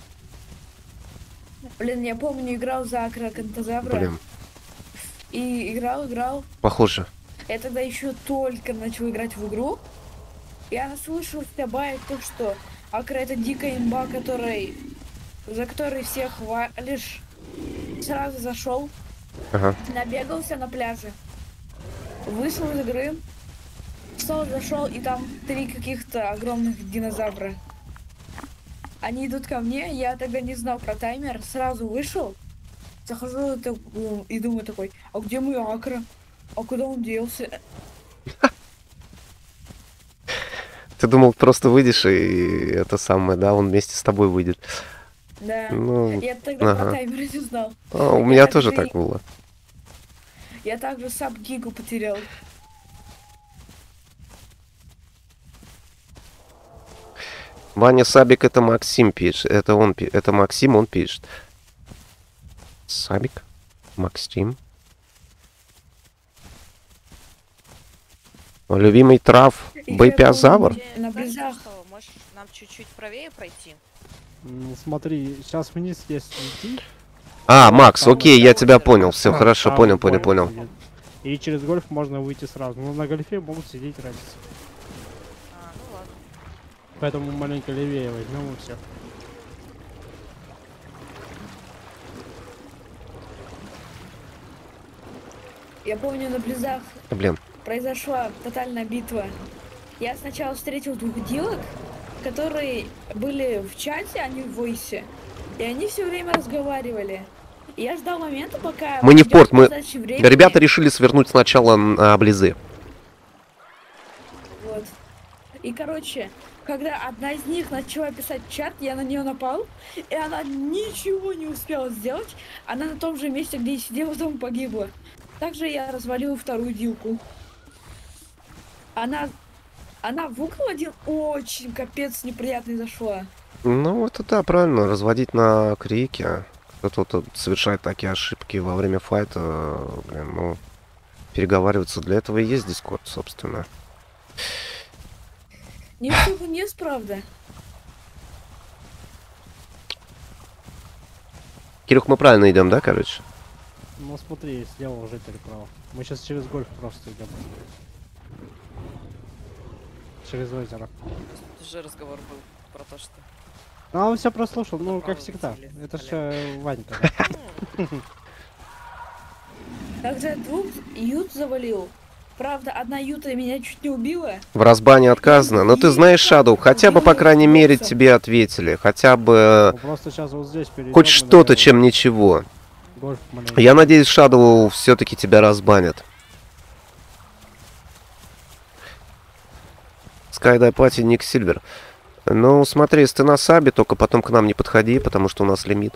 Блин, я помню, играл за Акрокантозавра. Блин, И играл. похоже. Я тогда еще только начал играть в игру. Я слышал в баек то, что Акра это дикая имба, за которой всех хвалишь. Сразу зашел, Ага. набегался на пляже. Вышел из игры. Снова зашел, и там 3 каких-то огромных динозавра. Они идут ко мне, я тогда не знал про таймер, сразу вышел. Захожу и думаю такой, а где мой Акра? А куда он делся? Ты думал, просто выйдешь, и это самое, да, он вместе с тобой выйдет. Да. Ну, Я тогда ага. про таймер не знал. у меня Я тоже также- так было. Я также саб-гигу потерял. Ваня Сабик это Максим пишет. Это Максим, он пишет. Сабик? Максим. Любимый трав И Бэйпиозавр? На Знаешь, близах. что, может, нам чуть-чуть правее пройти? Смотри, сейчас вниз есть идти. А, Макс, Там окей, я тебя понял. Все, там хорошо, понял. гольф будет. И через гольф можно выйти сразу. Но на гольфе могут сидеть разница. А, ну ладно. Поэтому маленько левее возьмем и все. Я помню, на близах Блин. произошла тотальная битва. Я сначала встретил 2 дилок, которые были в чате, а не в войсе. И они все время разговаривали. И я ждал момента, пока... Мы не в порт, мы... подойдет времени. Ребята решили свернуть сначала на близы. Вот. И, короче, когда одна из них начала писать в чат, я на нее напал, и она ничего не успела сделать. Она на том же месте, где и сидела, потом погибла. Также я развалил 2-ю дилку. Она в угол один очень капец неприятный зашла. Ну, это да, правильно. Разводить на крике. Кто-то тут совершает такие ошибки во время файта. Блин, ну... Переговариваться для этого и есть Дискорд, собственно. Не все вниз, правда. Кирюх, мы правильно идем, да, короче? Ну смотри, слева уже переправа. Мы сейчас через гольф просто идем. Через озеро. Тут уже разговор был про то, что... Ну, он все прослушал, ну, как Направо всегда. выйти или Это налево? же Ванька. Да? Также 2 ют завалил. Правда, одна Юта меня чуть не убила. В разбане отказано. Но ты знаешь, Шадоу, хотя бы, по крайней мере, тебе ответили. Хотя бы Мы просто сейчас вот здесь перейдем. хоть что-то, чем ничего. Гольф маленький. Я надеюсь, Шадоу все-таки тебя разбанят. Скайдай Пати, Ник Сильвер. Ну, смотри, если ты на сабе, только потом к нам не подходи, потому что у нас лимит.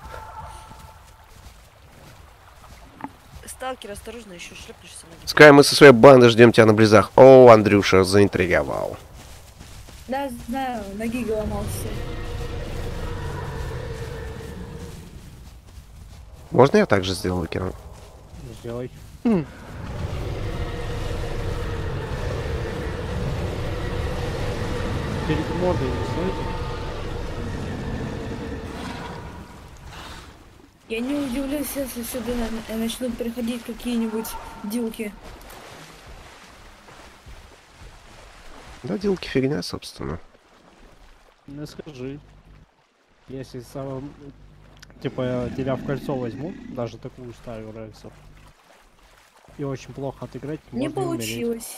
Сталкер, осторожно, еще шлепнешься ноги. Скай, мы со своей бандой ждем тебя на близах. О, Андрюша заинтриговал. Да, знаю, ноги ломался. Можно я так же сделаю, Кирилл? Сделай. Перед мордой не стойте. Я не удивлюсь, если сюда начнут приходить какие-нибудь дилки. Да, делки фигня, собственно. Ну скажи. Если сам... Типа тебя в кольцо возьмут, даже такую стаю рексов. И очень плохо отыграть, Не можно и умереть. получилось.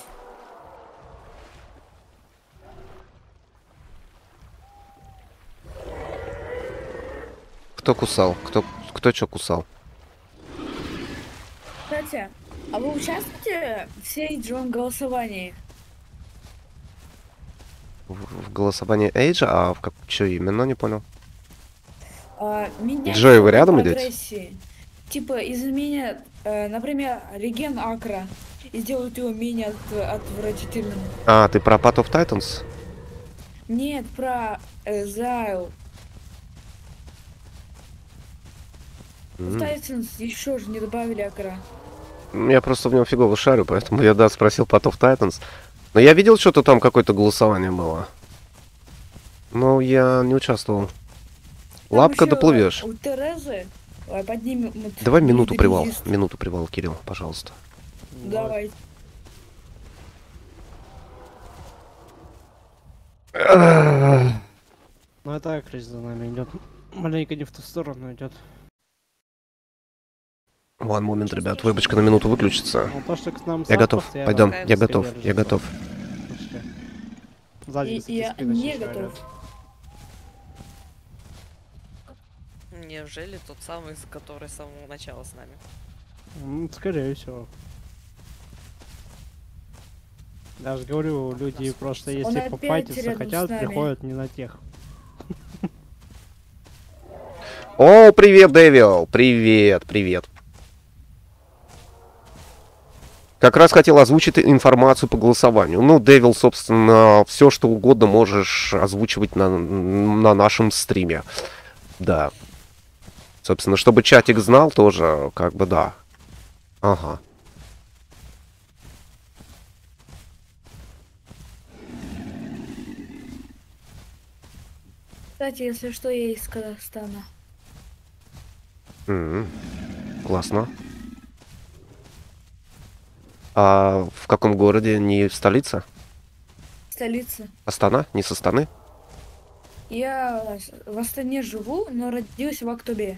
Кто кусал? Кто что кусал? Кстати, а вы участвуете в сейджевом голосовании? В голосовании Эйджа? А в что именно, не понял? Менять Джой, вы рядом идете? прогрессии. Типа, изменят, например, реген Акра и сделают его менее отвратительным. А, ты про Path of Titans? Нет, про Зайл. В Titans еще же не добавили Акра. Я просто в него фигово шарю, поэтому я, да, спросил Path of Titans. Но я видел, что-то там какое-то голосование было. Но я не участвовал. Там Лапка, еще доплывешь. У Терезы поднимем... Давай минуту привал. резист. Минуту привал, Кирилл, пожалуйста. Давай. Ну это Крис за нами идет. Маленько не в ту сторону идет. One момент, ребят, выбочка на минуту выключится. Ну то, что к нам Я сад готов, постоянно пойдем, я пускай готов, я держится. готов. Пошли. Сзади, кстати, Я спина не еще готов. орёт. Неужели тот самый, который с самого начала с нами? Скорее всего. Я же говорю, люди Нас просто учится. если Он опять попайтиться рядом хотят, с нами. приходят не на тех. О, привет, Дэвил! Привет, привет. Как раз хотел озвучить информацию по голосованию. Ну, Дэвил, собственно, все что угодно можешь озвучивать на нашем стриме. Да. Собственно, чтобы чатик знал тоже, как бы, да. Ага. Кстати, если что, я из Казахстана. Классно. А в каком городе? Не в столице? Столица. Астана? Не с Астаны? Я в Астане живу, но родился в Актобе.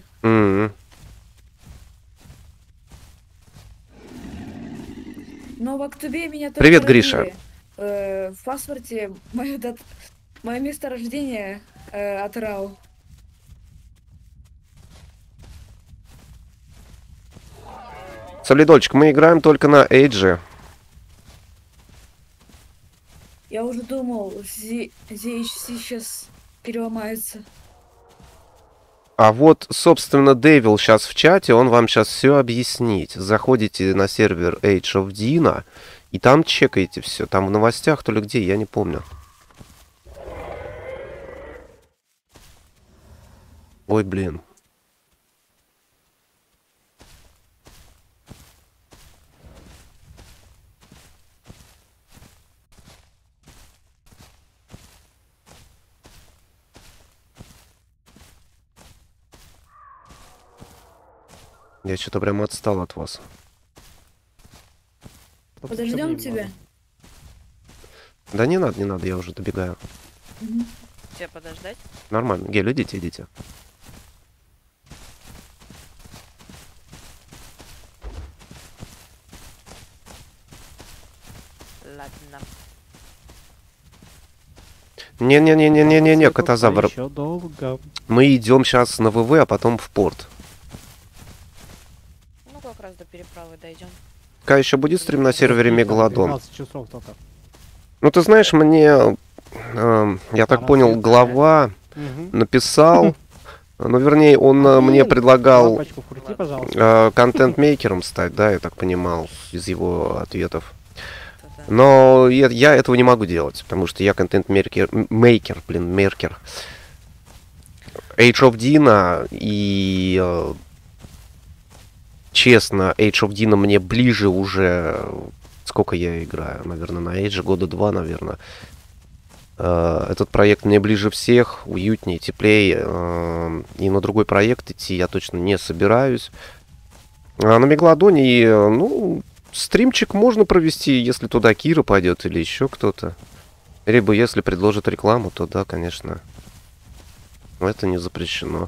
Но в Актобе меня только Привет, родили. Гриша. В паспорте мое место рождения Атырау. Солидольчик, мы играем только на Эйдже. Я уже думал, ZHC сейчас переломается. А вот, собственно, Дэвил сейчас в чате, он вам сейчас все объяснит. Заходите на сервер Age of Dina, и там чекаете все. Там в новостях, то ли где, я не помню. Ой, блин. Я что-то прям отстал от вас. Подождем тебя. Да не надо, я уже добегаю. Тебя подождать? Нормально. Гель, идите, идите. Ладно. Не-не-не-не-не-не, Котозавр. Еще долго. Мы идем сейчас на ВВ, а потом в порт. Ну, как раз до переправы дойдем. Пока еще будет стрим на сервере Мегалодон. 15 часов только. Ну, ты знаешь, мне, я так понял, глава написал, ну, вернее, он мне предлагал Лампочку вкрути, пожалуйста. контент-мейкером стать, да, я так понимал, из его ответов. Это да. Но я этого не могу делать, потому что я контент-мейкер, меркер. Age of Dina и... честно, Age of Dina мне ближе уже... Сколько я играю? Наверное, на Age года 2, наверное. Этот проект мне ближе всех, уютнее, теплее. И на другой проект идти я точно не собираюсь. А на Мегалодоне, ну, стримчик можно провести, если туда Кира пойдет или еще кто-то. Либо если предложат рекламу, то да, конечно. Но это не запрещено.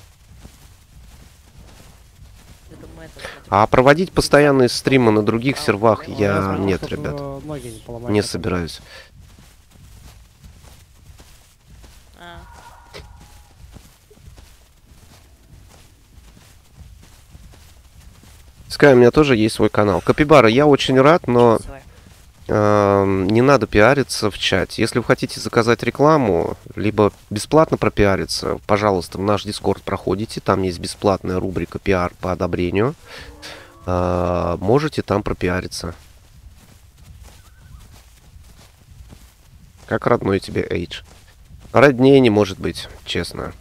Я думаю, это, смотри, А проводить постоянные стримы на других сервах Я я... смотрел, Нет, чтобы ребят, ноги не поломали. не собираюсь. а, Скай, у меня тоже есть свой канал. Капибара, я очень рад, но свой. не надо пиариться в чате. Если вы хотите заказать рекламу, либо бесплатно пропиариться, пожалуйста, в наш Дискорд проходите. Там есть бесплатная рубрика «Пиар по одобрению». Можете там пропиариться. Как родной тебе Эйдж. Роднее не может быть, честно.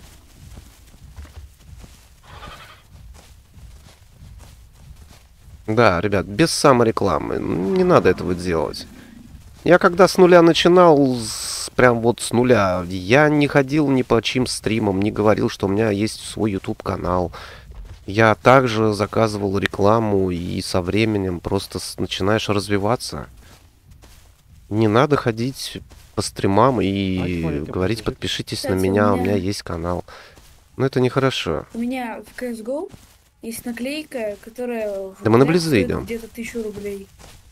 Да, ребят, без саморекламы. Не надо этого делать. Я когда с нуля начинал, прям вот с нуля, я не ходил ни по чьим стримам, не говорил, что у меня есть свой YouTube канал. Я также заказывал рекламу, и со временем просто начинаешь развиваться. Не надо ходить по стримам и Маленько говорить, побежит. подпишитесь на Кстати, меня, у у меня меня- есть канал. Но это нехорошо. У меня в CSGO есть наклейка, которая в Да мы на рублях Близы стоит идем. где-то 1000 рублей.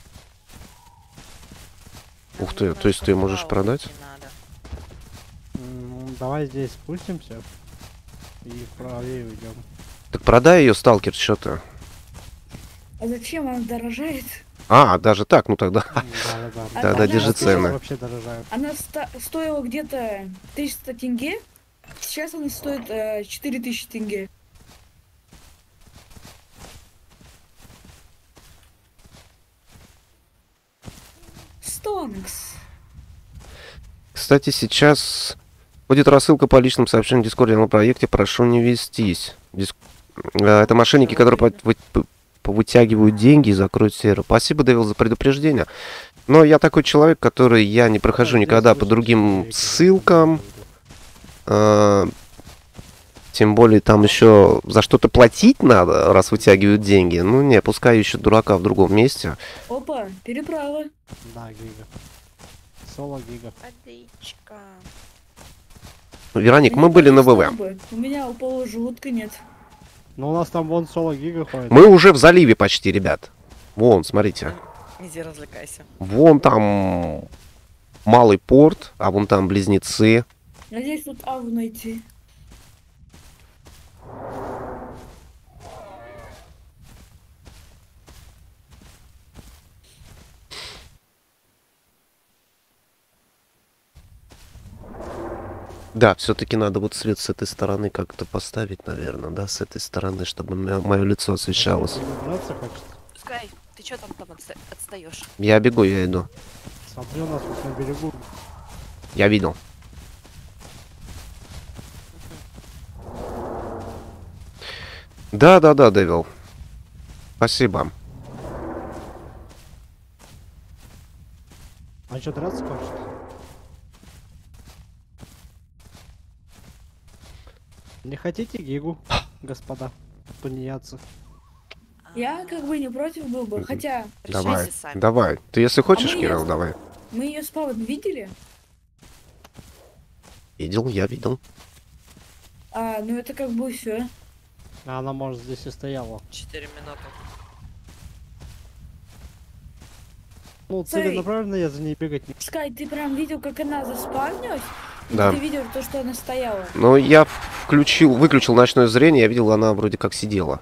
Ух ты, то есть ты можешь продать? Не надо. Давай здесь спустимся и вправее уйдем. Так продай ее, сталкер, что то. А зачем она дорожает? А, даже так, ну тогда. Да. Тогда держи стоила- цены. Вообще дорожают. Она стоила где-то 300 тенге, сейчас она стоит 4000 тенге. Стонкс. Кстати, сейчас будет рассылка по личным сообщениям в Дискорде на проекте. Прошу не вестись. Это мошенники, которые повытягивают деньги и закроют сервер. Спасибо, Дэвил, за предупреждение. Но я такой человек, который я не прохожу никогда по другим ссылкам. Тем более там еще за что-то платить надо, раз вытягивают деньги. Ну не, пускай ищут дурака в другом месте. Опа, переправа. Да, гига. Соло гига. Водичка. Вероник, У мы меня были на тоже ВВ. столбы. У меня у пола желудка нет. Ну у нас там вон соло гига ходит. Мы уже в заливе почти, ребят. Вон, смотрите. Иди развлекайся. Вон там малый порт, а вон там близнецы. Надеюсь, тут аву найти. Да, все-таки надо вот свет с этой стороны как-то поставить, наверное, да, с этой стороны, чтобы мое лицо освещалось. Драться хочет. Скай, ты чё там отстаешь? Я бегу, я иду. Смотри, у нас вот на берегу. Я видел. Да, Дэвил. Спасибо. А что, драться хочет? Не хотите гигу, господа тунеядцы? Я как бы не против был бы, хотя Давай, Решайте сами. давай. Ты если хочешь, мы Кирилл, её- давай. мы ее спавн видели. Видел, я видел. Ну это как бы все. А она, может, здесь и стояла. 4 минуты. Ну, Смотри. целенаправленно я за ней бегать не... Скай, ты прям видел, как она заспавнилась? Да. Ты видел то, что она стояла? Но я выключил ночное зрение, я видел, она вроде как сидела.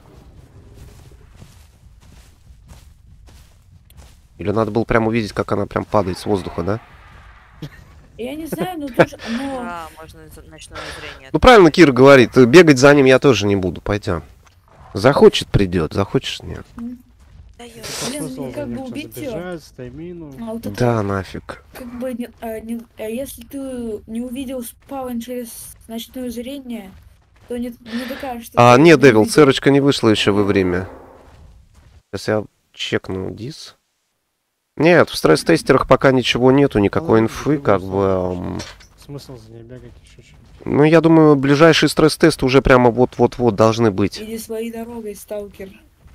Или надо было прям увидеть, как она прям падает с воздуха, да? Я не знаю, но тоже... Но... Да, можно ночное зрение. Ну правильно Кира говорит, бегать за ним я тоже не буду, пойдем. Захочет придет, захочешь нет. Да, я- Блин, Смысл мне за как ним бы сейчас убить её. забежать, стамину. А вот это Да, нафиг. как бы если ты не увидел спаун через ночное зрение, то не докажешь, что А, ты нет, не Дэвил, увидел. церочка не вышла еще во время. Сейчас я чекну дис. Нет, в стресс-тестерах пока ничего нету, никакой Ну, инфы, в как любом бы... случае, Смысл за ней бегать еще чуть. Ну, я думаю, ближайшие стресс-тесты уже прямо вот-вот-вот должны быть. Иди своей дорогой, сталкер.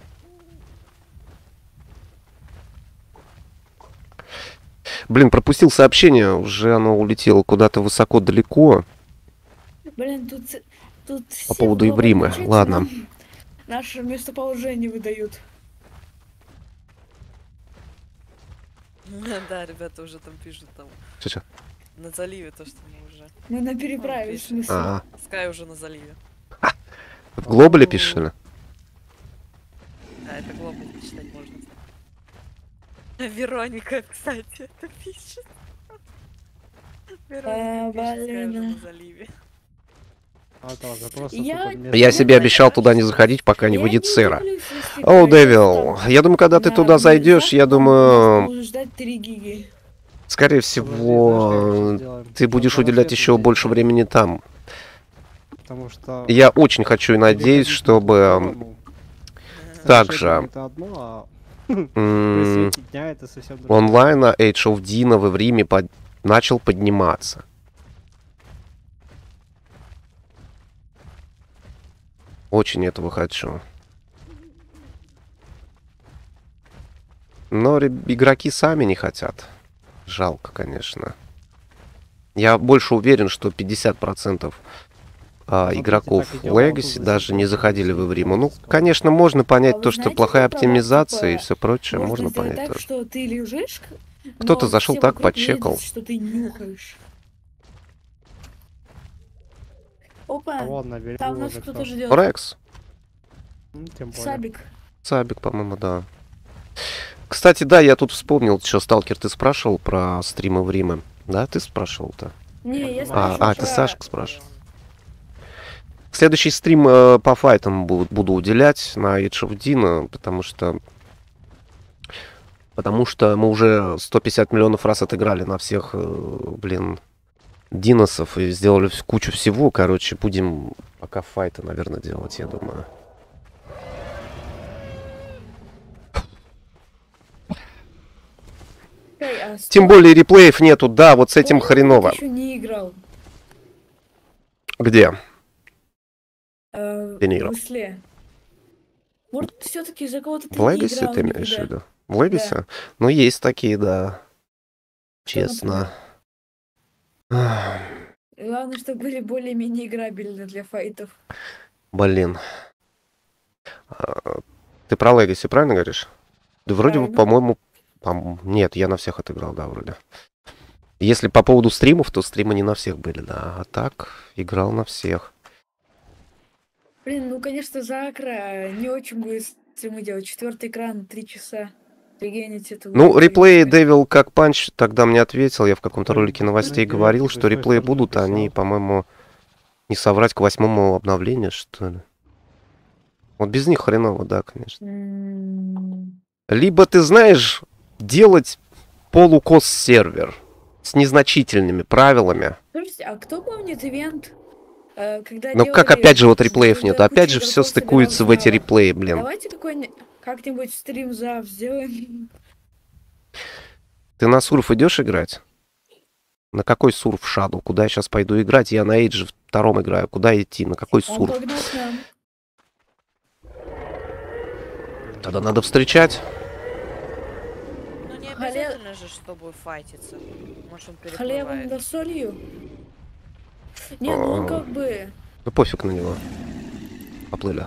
Блин, пропустил сообщение, уже оно улетело куда-то высоко-далеко. Блин, тут По все поводу главные Ибрима, получается, ладно. нам Наше местоположение выдают. Да, ребята уже там пишут там Чё-чё? на заливе то, что мы уже. Мы на переправе, в пишет. смысле. А, Скай уже на заливе. в Глобале пишешь? Да, это глобал почитать можно. Вероника, кстати, это пишет. Вероника пишет, Скай уже на заливе. А, да, запрос Я- особо не- Я себе обещал туда не заходить, пока не Я выйдет Сера. удивлюсь, если О, Кай Дэвил, там я думаю, когда ты на туда зайдешь, я минусах, он думаю, может ждать 3 гиги. скорее Подожди, знаешь, как всего, мы сделаем? ты будешь Сейчас на уделять рассвет еще уйдем, больше времени там. Потому что... Я очень хочу и надеюсь, выходить чтобы ну, также совершенно это одно, а при м, свете дня это совсем другое. онлайн Age of Dino в Риме начал подниматься. Очень этого хочу. Но игроки сами не хотят. Жалко, конечно. Я больше уверен, что 50% Смотрите, игроков так идём, а вот Legacy тут даже не засекречено заходили в все Риму. Ну, сказал. конечно, можно понять А вы то, что знаете, плохая как правило, оптимизация и типа, все прочее. Можно сделать понять так, тоже. что ты лежишь, Кто-то но зашел все так, вокруг подчекал. видят, что ты нюхаешь. А Опа, вон на берегу там нас уже кто-то кто. ждет. Рекс. Тем более. Сабик. Сабик, по-моему, да. Кстати, да, я тут вспомнил, что, Сталкер, ты спрашивал про стримы в Риме? Да, ты спрашивал-то? Не, я А, спрашиваю ты про- Сашка спрашивал. Следующий стрим по файтам буду уделять на Age of Dino, потому что мы уже 150 миллионов раз отыграли на всех, диносов и сделали кучу всего. Короче, будем пока файты, наверное, делать, я думаю. Эй, а Тем более реплеев нету, да, вот с этим хреново. еще не играл. Где? В Я не играл. Исле. Может, все-таки за кого-то ты В не Legacy играл ты имеешь в никогда. виду? В Legacy? Ну, есть такие, да. Честно. Главное, чтобы были более-менее играбельны для файтов. Блин. Ты про Legacy правильно говоришь? Да вроде бы, Правильно. по-моему... Нет, я на всех отыграл, да, вроде. Если по поводу стримов, то стримы не на всех были, да. А так, играл на всех. Блин, ну, конечно, за Акра не очень будет стримы делать. 4-й экран, 3 часа. Регенить это Ну, будет, реплеи конечно. Devil как панч тогда мне ответил. Я в каком-то Ну, ролике новостей ну, говорил, тебе что свой реплеи стороны будут, а они, писал. по-моему, не соврать к 8-му обновлению, что ли. Вот без них хреново, да, конечно. Либо, ты знаешь, делать полукос-сервер с незначительными правилами. Слушайте, а кто помнит ивент, когда Но как делали, опять же вот реплеев когда нет? Опять куча же все игроков стыкуется в эти собиралась на- реплеи, блин. Давайте как-нибудь стрим зав сделаем. Ты на сурф идешь играть? На какой сурф Shadow? Куда я сейчас пойду играть? Я на Эйдже 2 играю. Куда идти? На какой Он сурф? погнал к нам. Тогда надо встречать. Ну не Хале- обязательно же, чтобы файтиться. Может он Хлебом переплывает. да солью. Не, ну он как бы... Ну пофиг на него. Поплыли.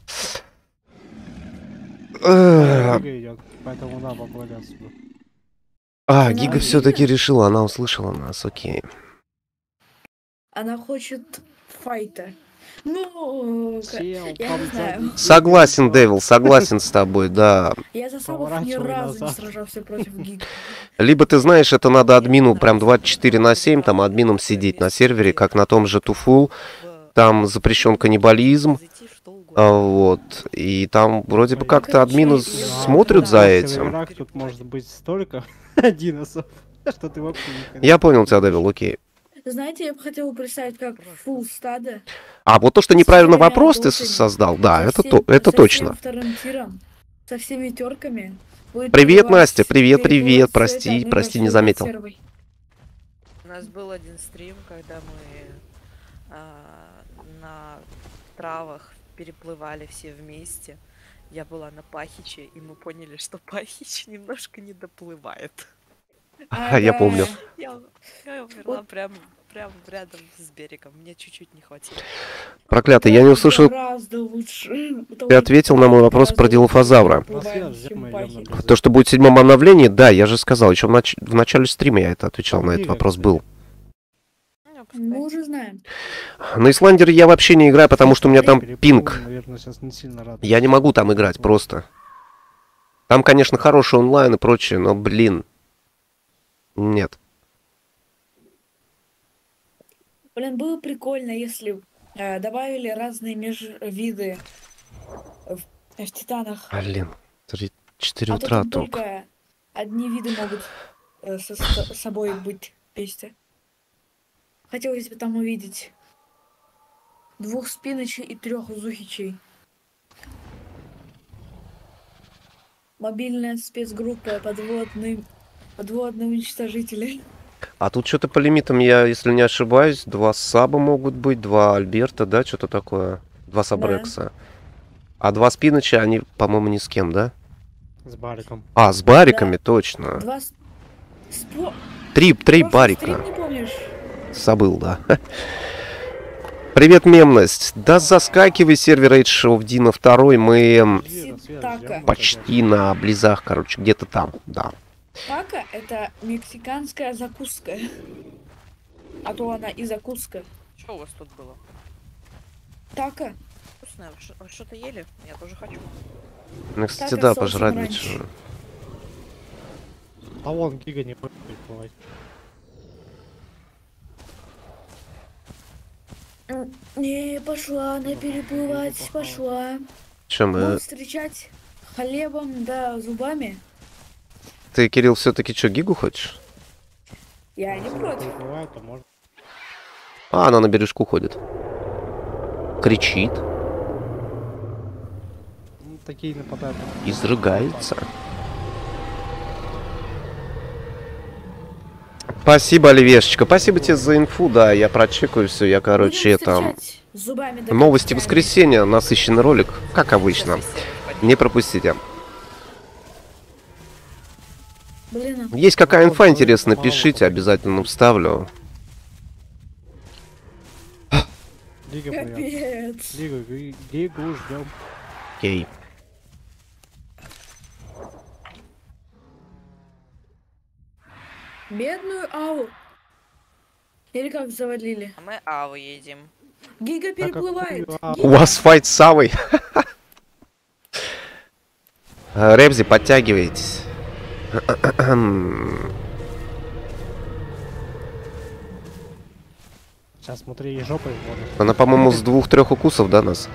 Эх, Бега идет, поэтому на поплыли отсюда. А, Она Гига Гига? все-таки решила, она услышала нас, окей. Она хочет файта. Ну, Сел я там не знаю. сзади, Согласен, Гига, Девил, согласен с тобой, да. Я за Сабов ни Поворачивай разу не назад. сражался против Гиг. Либо ты знаешь, это надо админу прям 24/7, там админом сидеть на сервере, как на том же Туфул. Там запрещен каннибализм, вот. И там вроде бы как-то админы Да, смотрят за да. этим. Играх тут может быть столько диносов, что ты вообще никогда Я не понял тебя, поймешь. Девил, окей. Знаете, я бы хотела представить, как фул стада. А вот то, что неправильно Всеми вопрос ты адултами, создал, да, со это, всем- это со точно. всем вторым тиром, со всеми терками. будет Привет, перебивать- Настя, привет, перебивать привет, всё прости, это одной прости, не большой заметил. консервой. У нас был один стрим, когда мы на травах переплывали все вместе. Я была на Пахиче, и мы поняли, что Пахич немножко не доплывает. Я да. помню. Я умерла прям рядом с берегом. Мне чуть-чуть не хватило. Проклятый, я не услышал. Гораздо лучше. Ты ответил на мой вопрос про Дилофазавра. Наверное, То, что будет в 7-м обновлении, да, я же сказал, еще в начале стрима я это отвечал, на этот вопрос был. Мы уже знаем. На Исландере я вообще не играю, потому что у меня там пинг. Наверное, сейчас не сильно рад. Я не могу там играть просто. Там, конечно, хороший онлайн и прочее, но, блин. Нет. Блин, было прикольно, если добавили разные межвиды в Титанах. Блин. 4 А то утра там только. только одни виды могут с собой быть вместе. Хотелось бы там увидеть 2 спиночей и 3 зухичей. Мобильная спецгруппа подводные уничтожители. А тут что-то по лимитам, я, если не ошибаюсь, 2 саба могут быть, 2 Альберта, да, что-то такое. 2 Сабрекса. А 2 Спиноча, они, по-моему, ни с кем, да? С бариком. А, с бариками, Да. точно. 2 Три Стрим барика. не помнишь? Забыл, да. Привет, мемность. Да заскакивай, сервер Age of Dino 2, мы Така. почти на близах, короче, где-то там, да. Така — это мексиканская закуска. А то она и закуска. Что у вас тут было? Така. Вкусное. Вы что-то ели? Я тоже хочу. Ну, кстати, Так, да, а соусом пожрать раньше. ничего. А вон Гига не будет плавать. Не, пошла она переплывать, пошла. Че, мы... Будут встречать хлебом да зубами. Ты, Кирилл, все-таки что, Гигу хочешь? Я не против. Бывает, то можно. А, она на бережку ходит. Кричит, Ну, такие нападают. изрыгается. Спасибо, Оливешечка. Спасибо тебе за инфу, да, я прочекаю все. Я, короче, Будем там... встречать зубами да Новости когтями. воскресенья, насыщенный ролик, как обычно. Не пропустите. Блин, Есть какая инфа интересная, пишите, обязательно вставлю. Гига привет. капец. Гигу ждем. Окей. Бедную Ау. Или как завалили? А мы аву едим. Гига переплывает. У вас файт с Савой? Ребзи, подтягивайтесь. Сейчас смотри, и жопой можешь. Она, по-моему, с 2-3 укусов, да, нас?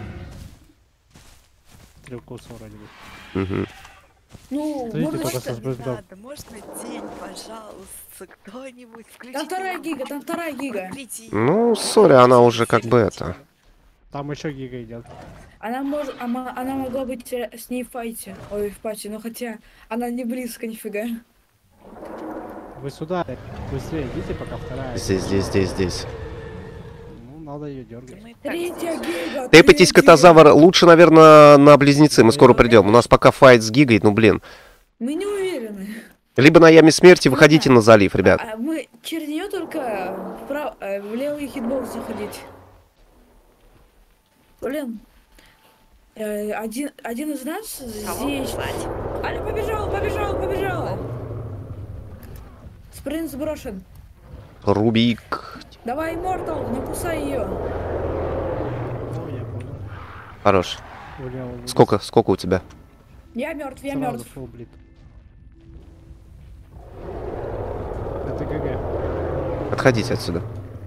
3 укуса вроде бы. Мгм. Ну, Смотрите, можно только что... со звездой. можно день, пожалуйста, кто-нибудь включите. Там вторая гига, там вторая гига. Ну, сори, она уже как бы это. Там еще Гига идет. Она могла быть с ней в файте. Ой, в пати, но хотя она не близко нифига. Вы сюда быстрее идите, пока вторая. Здесь. Ну, надо ее дергать. Третья гига. Тэпайтесь, третья. Котозавр. Лучше, наверное, на близнецы. Мы скоро придем. У нас пока файт с Гигой, ну блин. Мы не уверены. Либо на яме смерти выходите на залив, ребят. А мы через нее только в левый хитбокс заходить. Блин. Один из нас здесь. Аля побежала. Спринт сброшен. Рубик. Давай, Immortal, не кусай ее. О, я понял. Хорош. Влево вниз. Сколько у тебя? Я мертв, я Сразу мертв. full bleed. Это ГГ. Отходите отсюда.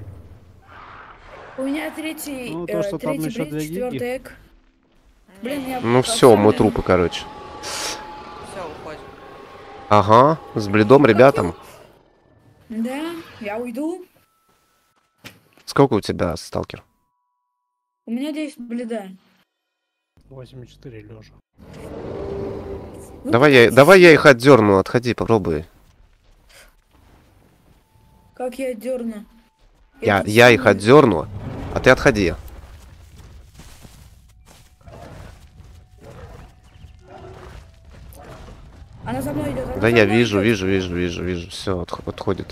У меня третий, Ну, то, что там третий еще брит, 2 гиги. четвертый эк. Блин, я... Ну все, мы трупы, короче. Все, уходим. Ага, с бледом ребятам. Да, я уйду. Сколько у тебя, сталкер? У меня 10 бледа. 84 лежа. Ну, Давай я их отдерну, отходи, попробуй. Как я дерну? Я их отдерну, а ты отходи. Она за мной идет. она Да за я мной вижу. идет. Все, отходит.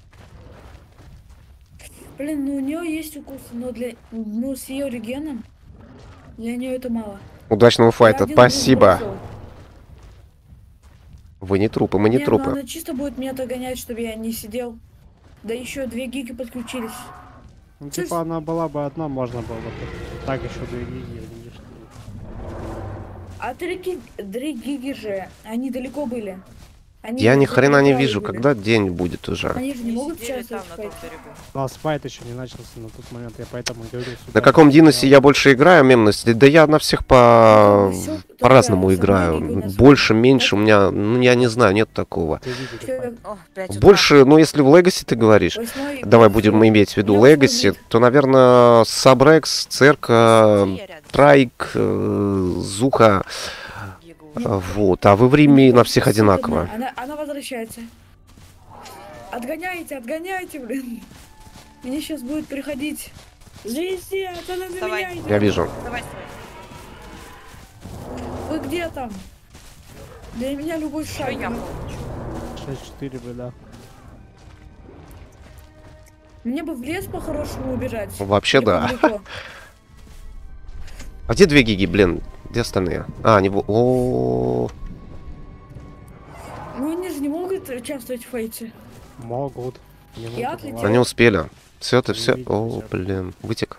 Блин, ну у нее есть укус, но ну с ее регеном для нее это мало. Удачного Я файта, один укус спасибо. бросил. Вы не трупы, мы не Не, ну трупы. она чисто будет меня догонять, чтобы я не сидел. Да еще 2 гиги подключились. Ну, Слышь- типа, она была бы одна, можно было бы. Так еще 2 гиги, видишь. А 3 гиги же, они далеко были. Они Я ни за хрена не переправой вижу, были. когда день будет уже. Они же не Они могут сидели участвовать там, в на том файте. берегу. Да, спайт еще не начался на тот момент, я поэтому говорю сюда. На каком Диносе я больше играю, мемности? Да я на всех по-разному только играю. со мной у нас Больше, вот. меньше, у меня, ну я не знаю, нет такого. Ты видели Всё, файт? О, 5 утра. Больше, ну если в Легаси ты говоришь, 8-й давай брит, будем иметь в виду У меня Легаси, восьмой то, наверное, Сабрекс, Церка, Сиди, я рядом. Трайк, Зуха, Гигу. вот. А вы в Риме на всех Сука, одинаково. Она возвращается. Отгоняйте, блин. Мне сейчас будет приходить. Звездец, она на Давай. меня идет. Я вижу. Давай, Вы где там? Для меня любой Что шаг. я ну, получу? 6-4 бы, да. Мне бы в лес по-хорошему убежать. Вообще Либо да. далеко. А где 2 гиги, блин? Где остальные? А, они... О, Ну они же не могут участвовать в фейте. Могут. Минуту Я была. отлетела. они успели. Все, ты Не все. видел, О, всё. блин, вытек.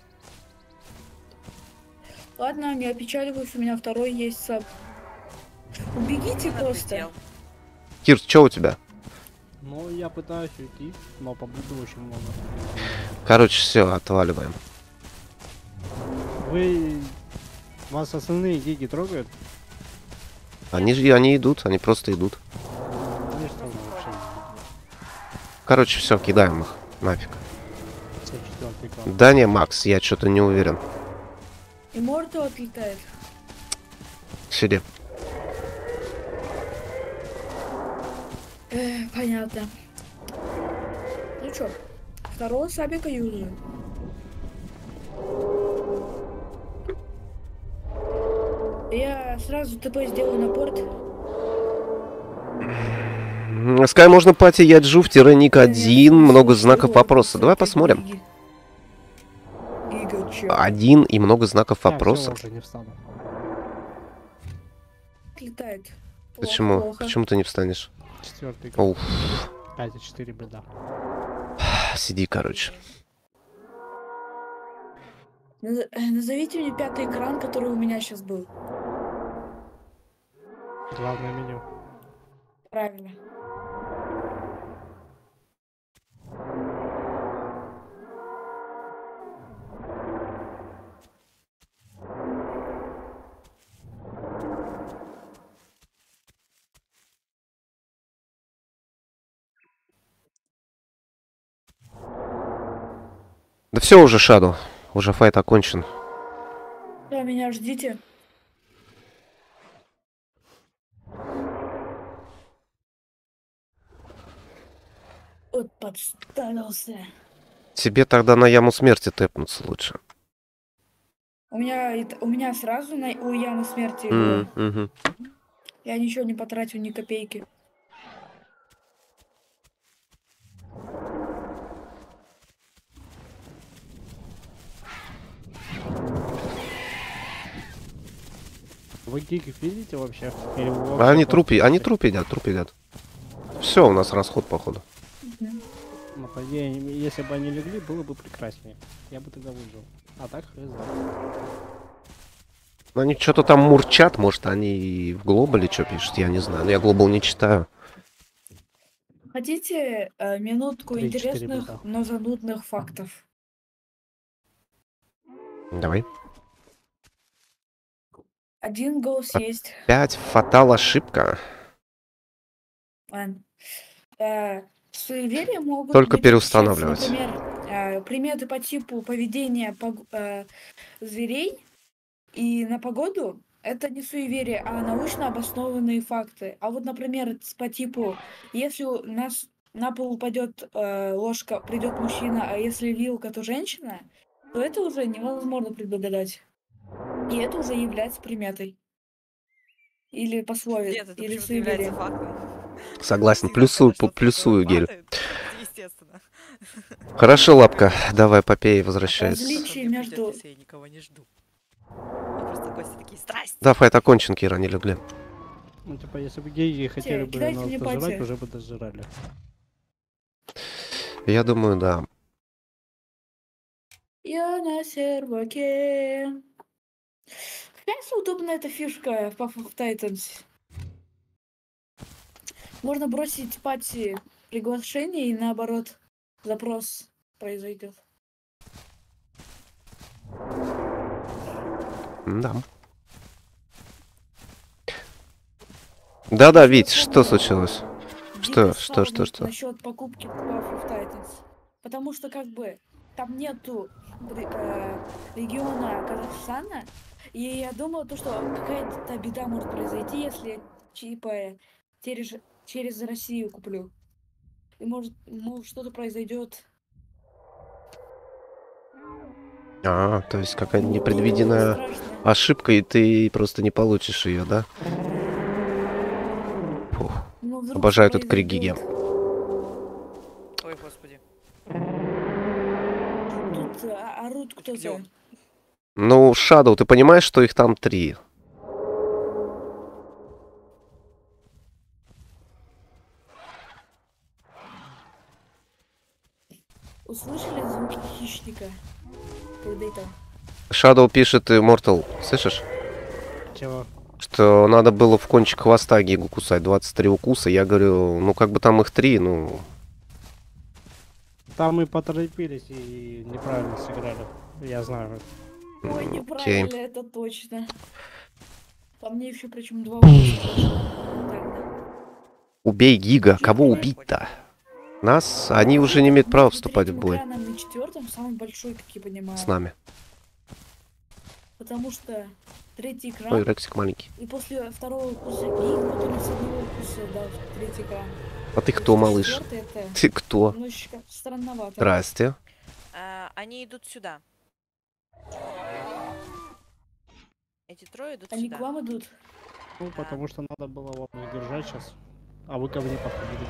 Ладно, не опечаливаюсь, у меня второй есть саб. Убегите просто. Отлетел. Кир, что у тебя? Ну, я пытаюсь уйти, но по блюду очень много. Короче, все, отваливаем. Вы... Вас основные гиги трогают? Они идут, они просто идут. Они что вообще не Короче, все, кидаем их. Нафиг. видят. 4-й класс. Да не, Макс, я что-то не уверен. Immortal отлетает. Сиди. Понятно. Ну чё, второго сабика юзаю. Я сразу ТП сделаю на порт. Скай можно пати, я Джув-ник 1, много знаков вопроса. Давай посмотрим. Гига, чё? 1 и много знаков Я вопроса. всё, уже не встану. Отлетает. Плохо, Почему? плохо. Почему ты не встанешь? 4-й класс. Оу, 5-4 беда. сиди, короче. Назовите мне 5-й экран, который у меня сейчас был. Главное меню. Правильно. Да все уже, Шаду. Уже файт окончен. Да, меня ждите. Вот подставился. Тебе тогда на яму смерти тэпнуться лучше. У меня сразу у ямы смерти было. Мгм. Я ничего не потратил, ни копейки. Вы гигов видите вообще? Или вы А вообще они просто труп видите? едят, труп едят. Все, у нас расход, походу. По идее, если бы они легли, было бы прекраснее. Я бы тогда выжил. А так, хз. Ну, они что-то там мурчат, может, они и в глобале что пишут, я не знаю. Но я глобал не читаю. Хотите минутку 3-4 интересных, бита. но занудных фактов? Давай. Один голос есть. 5 фатал ошибка. Ладно. Суеверия могут Только быть переустанавливать. например, приметы по типу поведения зверей и на погоду. Это не суеверие, а научно обоснованные факты. А вот, например, по типу, если у нас на пол упадет ложка, придет мужчина, а если вилка, то женщина, то это уже невозможно предугадать. И это уже является приметой. Или пословиц, Нет, это или почему-то является суеверием. фактом. Согласен, Всегда, плюсую, когда что-то плюсую, такое Гель. падает, это естественно. Хорошо, Лапка, давай попей, возвращайся. Различие Что мне придёт, между... если я никого не жду? И просто гости такие, здрасте. Да, файт окончен, Кира, не легли. Ну, типа, если бы геи хотели бы кидайте нас мне дожрать, пати. уже бы дожрали. Я думаю, да. Я на серваке. Какая удобная эта фишка в Path of Titans. Можно бросить пати приглашение и наоборот запрос произойдет. Да. Да-да, Вить, что случилось? Что? Насчет покупки Path of Titans. Потому что как бы там нету региона Казахстана. И я думала, то, что какая-то беда может произойти, если типа через Россию куплю. И может что-то произойдет. А, то есть какая-то Ну, непредвиденная страшно. ошибка, и ты просто не получишь ее, да? Фух. Ну, вдруг Обожаю что этот крик Гиги. произойдет. Ой, господи. Тут орут Где кто-то. он? Ну, Shadow, ты понимаешь, что их там 3? Услышали звуки хищника? Предейта. Shadow пишет Immortal, слышишь? Чего? Что надо было в кончик хвоста Гигу кусать, 23 укуса. Я говорю, ну как бы там их 3, ну... Там мы поторопились и неправильно сыграли. Я знаю. Ой, окей. неправильно, это точно. По мне еще причем 2 укуса. Убей Гига, кого убить-то? Нас? Они уже не имеют права вступать в бой На 4-м самый большой, как я понимаю. с нами. Потому что третий экран, Ой, Рексик маленький. и после второго укуса Гиг, который с одного укуса дал третий экран. А ты кто, малыш? Четвертый это Ты кто? немножечко странновато. Здрасте. Они идут сюда. Эти трое идут Они сюда. к вам идут. Ну, потому что надо было вам не держать сейчас. А вы ко мне подходили.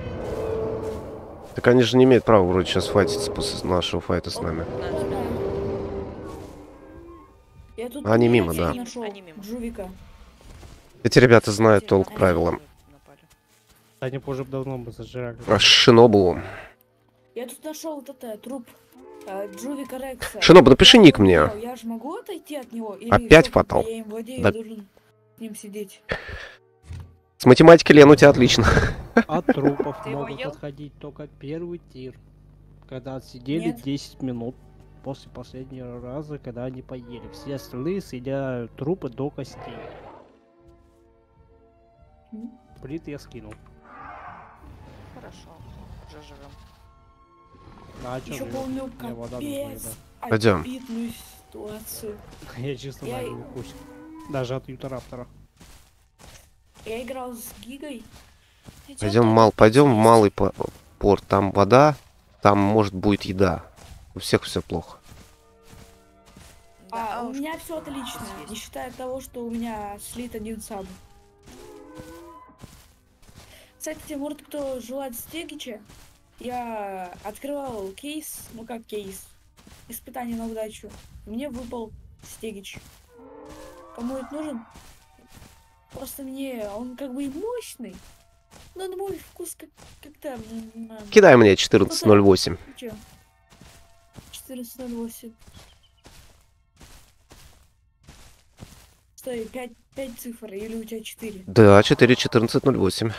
Так они же не имеют права вроде сейчас файтиться после нашего файта с нами. Я тут Они приятеля мимо, да. нашел, Они мимо. Джувика. Эти ребята знают толк правила. Они бы уже давно бы зажирали. А Шинобу. Я тут нашел вот это труп Джувика Рекса. Шинобу, напиши ник мне. Я же могу отойти от него? Или Опять всё, когда фатал? я им владею, Да. я должен с ним сидеть. С математикой, Лен, у тебя отлично. От трупов Ты его могут ел? отходить только первый тир. Когда отсидели Нет. 10 минут после последнего раза, когда они поели. Все остальные съедят трупы до костей. М? Плит я скинул. Хорошо. Уже живем. А чё Еще вы? помню, Мне вода нужна, капец, Пойдем. обидную ситуацию. Я чисто Я- на укусил. Даже от Ютараптора. Я играл с Гигой. Пойдем в малый порт. Там вода, там может будет еда. У всех все плохо. Да, У уж меня все отлично, есть. не считая того, что у меня слит один саб. Кстати, может кто желает стегича? Я открывал кейс, ну как кейс, испытание на удачу. Мне выпал стегич. Кому это нужен? Просто мне он как бы и мощный, Ну, на мой вкус как-то... Кидай мне 14.08. Чё? 14.08. Стой, 5 цифр, или у тебя 4? Да, 4, 14.08.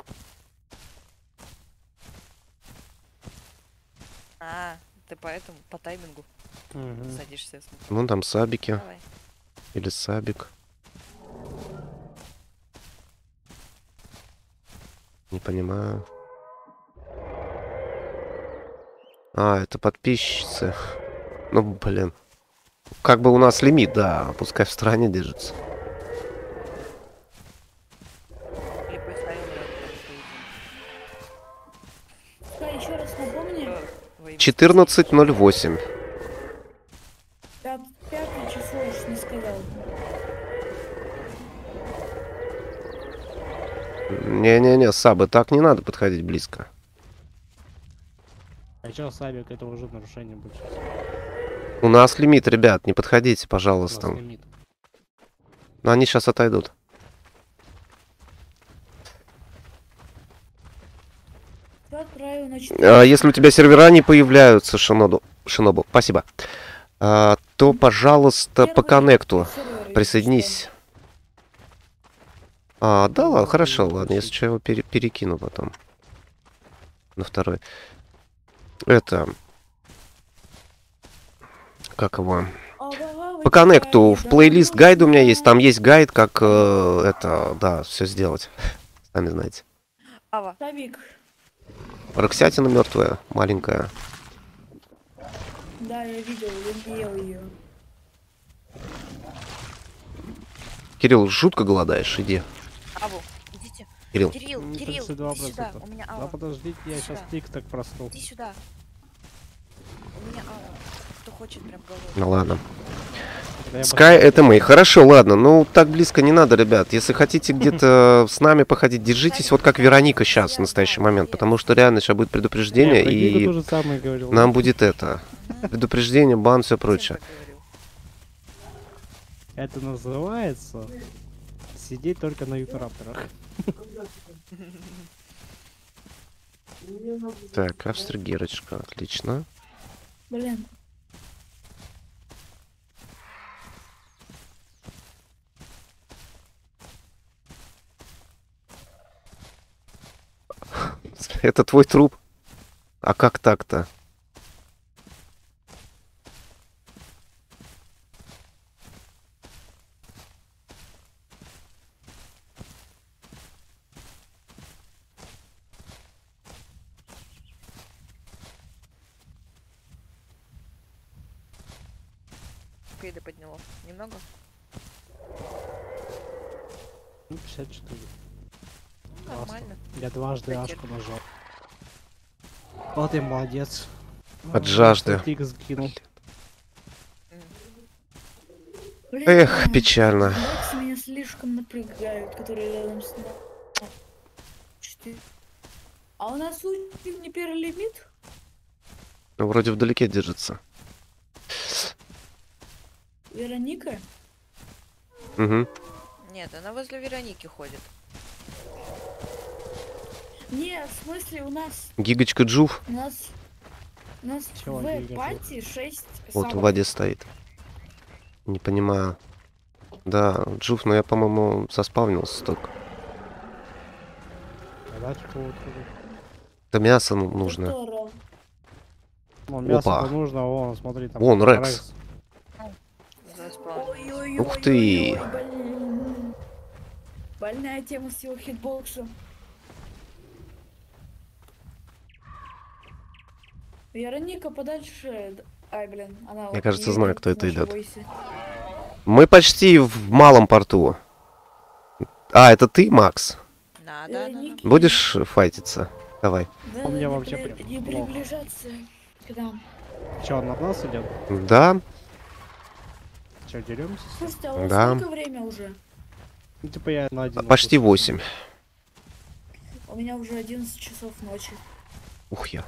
А, ты поэтому по таймингу Мгм. садишься. я смотрю. Ну, там сабики. Давай. Или сабик. Не понимаю. А, это подписчицы. Ну, блин. Как бы у нас лимит, да. Пускай в стороне держится. Или пусть таймер Стой, еще раз напомни. 14.08. 5 число уж не сказал. Не-не-не, сабы, так не надо подходить близко. А чё, Сабик, это уже нарушение будет. сейчас. У нас лимит, ребят, не подходите, У нас пожалуйста. лимит. Но они сейчас отойдут. Я отправил на 4. Если у тебя сервера не появляются, Шинобу, спасибо, то, пожалуйста, по коннекту присоединись. Да, ладно, хорошо, ладно, если что, я его перекину потом. На второй. Это... Как его? По коннекту в плейлист гайд у меня есть. Там есть гайд, как это, да, все сделать. Сами знаете. Ава, Сабик, Роксятина мертвая, маленькая. да, я видел, я ел ее. Кирилл, жутко голодаешь, иди. Аву, идите. Кирилл. Кирилл, Ну, Кирилл, 32%. иди сюда. У меня Да Ава. подождите, я сейчас Сюда. тик так проснул. Иди сюда. У меня Ава. Кто хочет, прям голову. Ну ладно. Когда я Sky это мы. Хорошо, ладно. Ну, так близко не надо, ребят. Если хотите где-то с нами походить, держитесь вот как Вероника сейчас в настоящий момент. Потому что реально сейчас будет предупреждение, про Гигу и то же самое говорил. нам будет это. Предупреждение, бан, все прочее. Это называется сидеть только на юторапторах. Так, Австригерочка, отлично. Блин, Это твой труп? А как так-то? Кейда подняло. Немного? Ну, 54. Ну, Классно. нормально. Я дважды Кстати, Ашку нажал. Вот я молодец. От жажды. Тик сгинул. блин, Эх, да. печально. Боксы меня слишком напрягают, которые рядом с нами. 4. А у нас не перелимит? Ну, вроде вдалеке держится. Вероника? Угу. Нет, она возле Вероники ходит. Не, в смысле у нас... Гигочка Джуф. У нас Чего, в Гига пати 6 Вот в самых. воде стоит. Не понимаю. Да, Джуф, но я, по-моему, заспавнился только. Задачка вот тут. Это мясо нужно. Здорово. Ну, мясо Опа. нужно, вон, смотри, там. Вон, Рекс. Заспал. Ой-ой-ой. Ух ты. Блин. Больная тема с его хитбоксом. Вероника подальше. Ай, блин, она... Я, кажется, не знаю, идет, кто это значит, идет. бойся. Мы почти в малом порту. А, это ты, Макс? Да. Вероники. Будешь файтиться? Давай. Да, У меня не вообще при- прям не плохо. приближаться к нам. Че, он на нас идет? Да, Че, деремся? Слушайте, а у вас Да. сколько время уже? Ну, типа я на один. почти укус. 8. У меня уже 11 часов ночи. Ух я.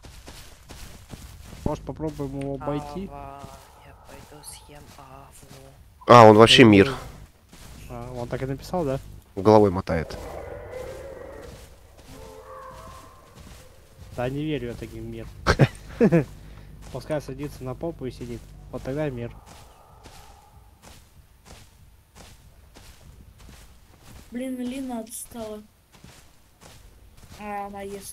Может, попробуем его обойти? Ава, я пойду съем Аву. А, он вообще мир. Он так и написал, да? Головой мотает. Да не верю я таким мир. Пускай садится на попу и сидит. Вот тогда мир. Блин, Лина отстала. А, она ест.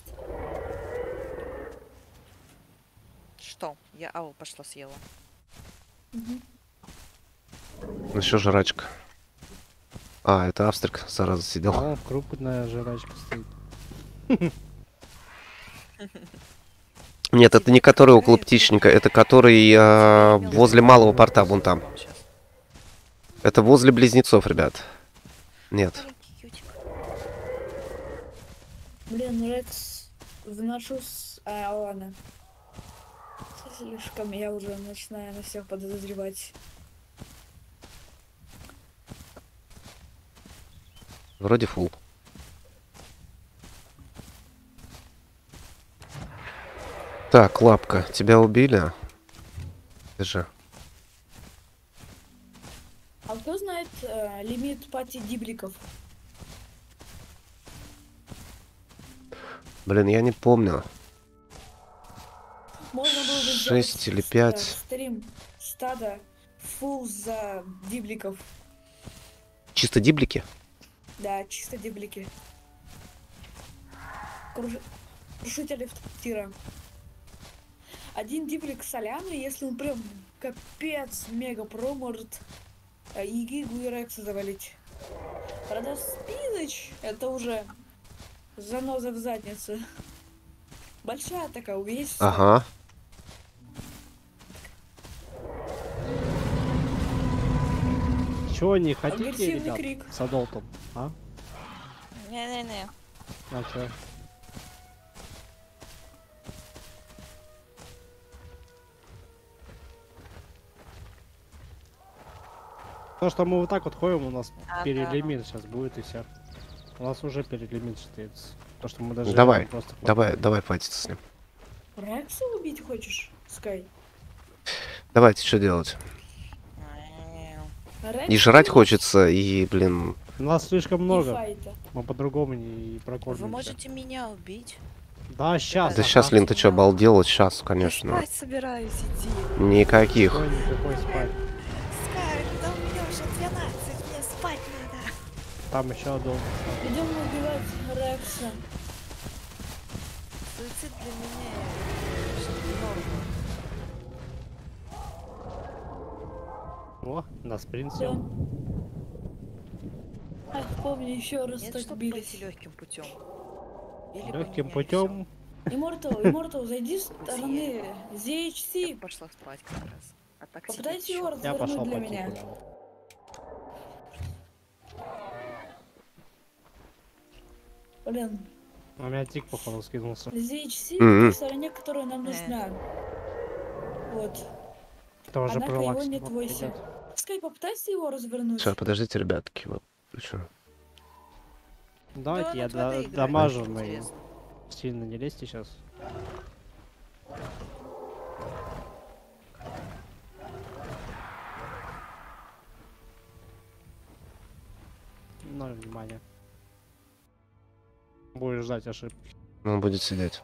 Что? Я ау пошла съела. Мгм. Ну еще жрачка. А, это австрик, зараза, А сидел. он крупная жрачка стоит. Нет, это не который около птичника, это который возле малого порта, вон там. Сейчас. Это возле близнецов, ребят. Нет. Маленький ютик. Блин, Рекс вношу с... А, ладно. Слишком я уже начинаю на всех подозревать. Вроде фул. Так, лапка, тебя убили? Ты же. А кто знает лимит пати дибликов? Блин, я не помню. Можно было бы 6 или сделать 5. стрим стада фул за дибликов. Чисто диблики? Да, чисто диблики. Крушители тира. Один диблик соляны, если он прям капец мега про, может и Гигу и Рекса завалить. Правда, Спиныч это уже заноза в заднице. Большая такая, увесистая. Ага. Чего не хотите, Агрессивный ребят? крик. С адолтом, а? Не-не-не. А чё? То, что мы вот так вот ходим, у нас А, перелимит сейчас будет и все. У нас уже перелимит стоит. То, что мы даже Давай, просто давай файтиться с ним. Рекса убить хочешь, Скай? Давайте, что делать? Рекса И жрать убить хочется, и, блин... Нас слишком и много. файта. Мы по-другому не прокормимся. Вы можете меня убить? Да, сейчас. Да сейчас, Лин, ты что, обалдел? Сейчас, конечно. Я спать собираюсь идти. Никаких. Никакой спать. Скай, да у меня уже 12, мне спать надо. Там еще адолт. Идем убивать Рекса. Суицид для меня норма. О, на спринт Да. сел. Ах, помню, еще раз Нет, так чтобы бились. пойти легким путем. Или Легким поменяли путем. Immortal, зайди с стороны всё. Я ZHC. пошла спать как раз. А так Попытайся сидеть его ещё. Я развернуть пошел для по меня. типу. Блин, У меня тик, походу, скинулся. ZHC Мгм. в стороне, которая нам нужна. Вот. Тоже Однако его пролакс. не твойся. Скай, попытайся его развернуть. Все, подождите, ребятки. Вот. Чё? Давайте Да, я вот в это играть дамажу, очень но интересно. сильно не лезьте сейчас. Ноль внимания. Будешь ждать ошибки. Он будет сидеть.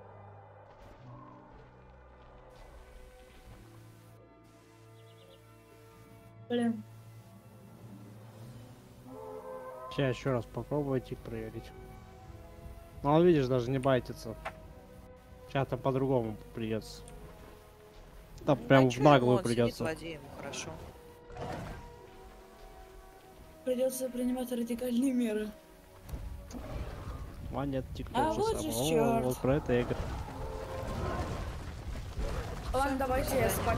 Блин, Сейчас еще раз попробую тик проверить. Ну, он, видишь, даже не байтится. Сейчас-то по-другому придется. Да, прям А в чё наглую ему? Он сидит в придется. воде, ему хорошо. придется принимать радикальные меры. А нет, тик А тот же вот самый. же О, чёрт. вот про это я говорю. Ладно, давайте я спать.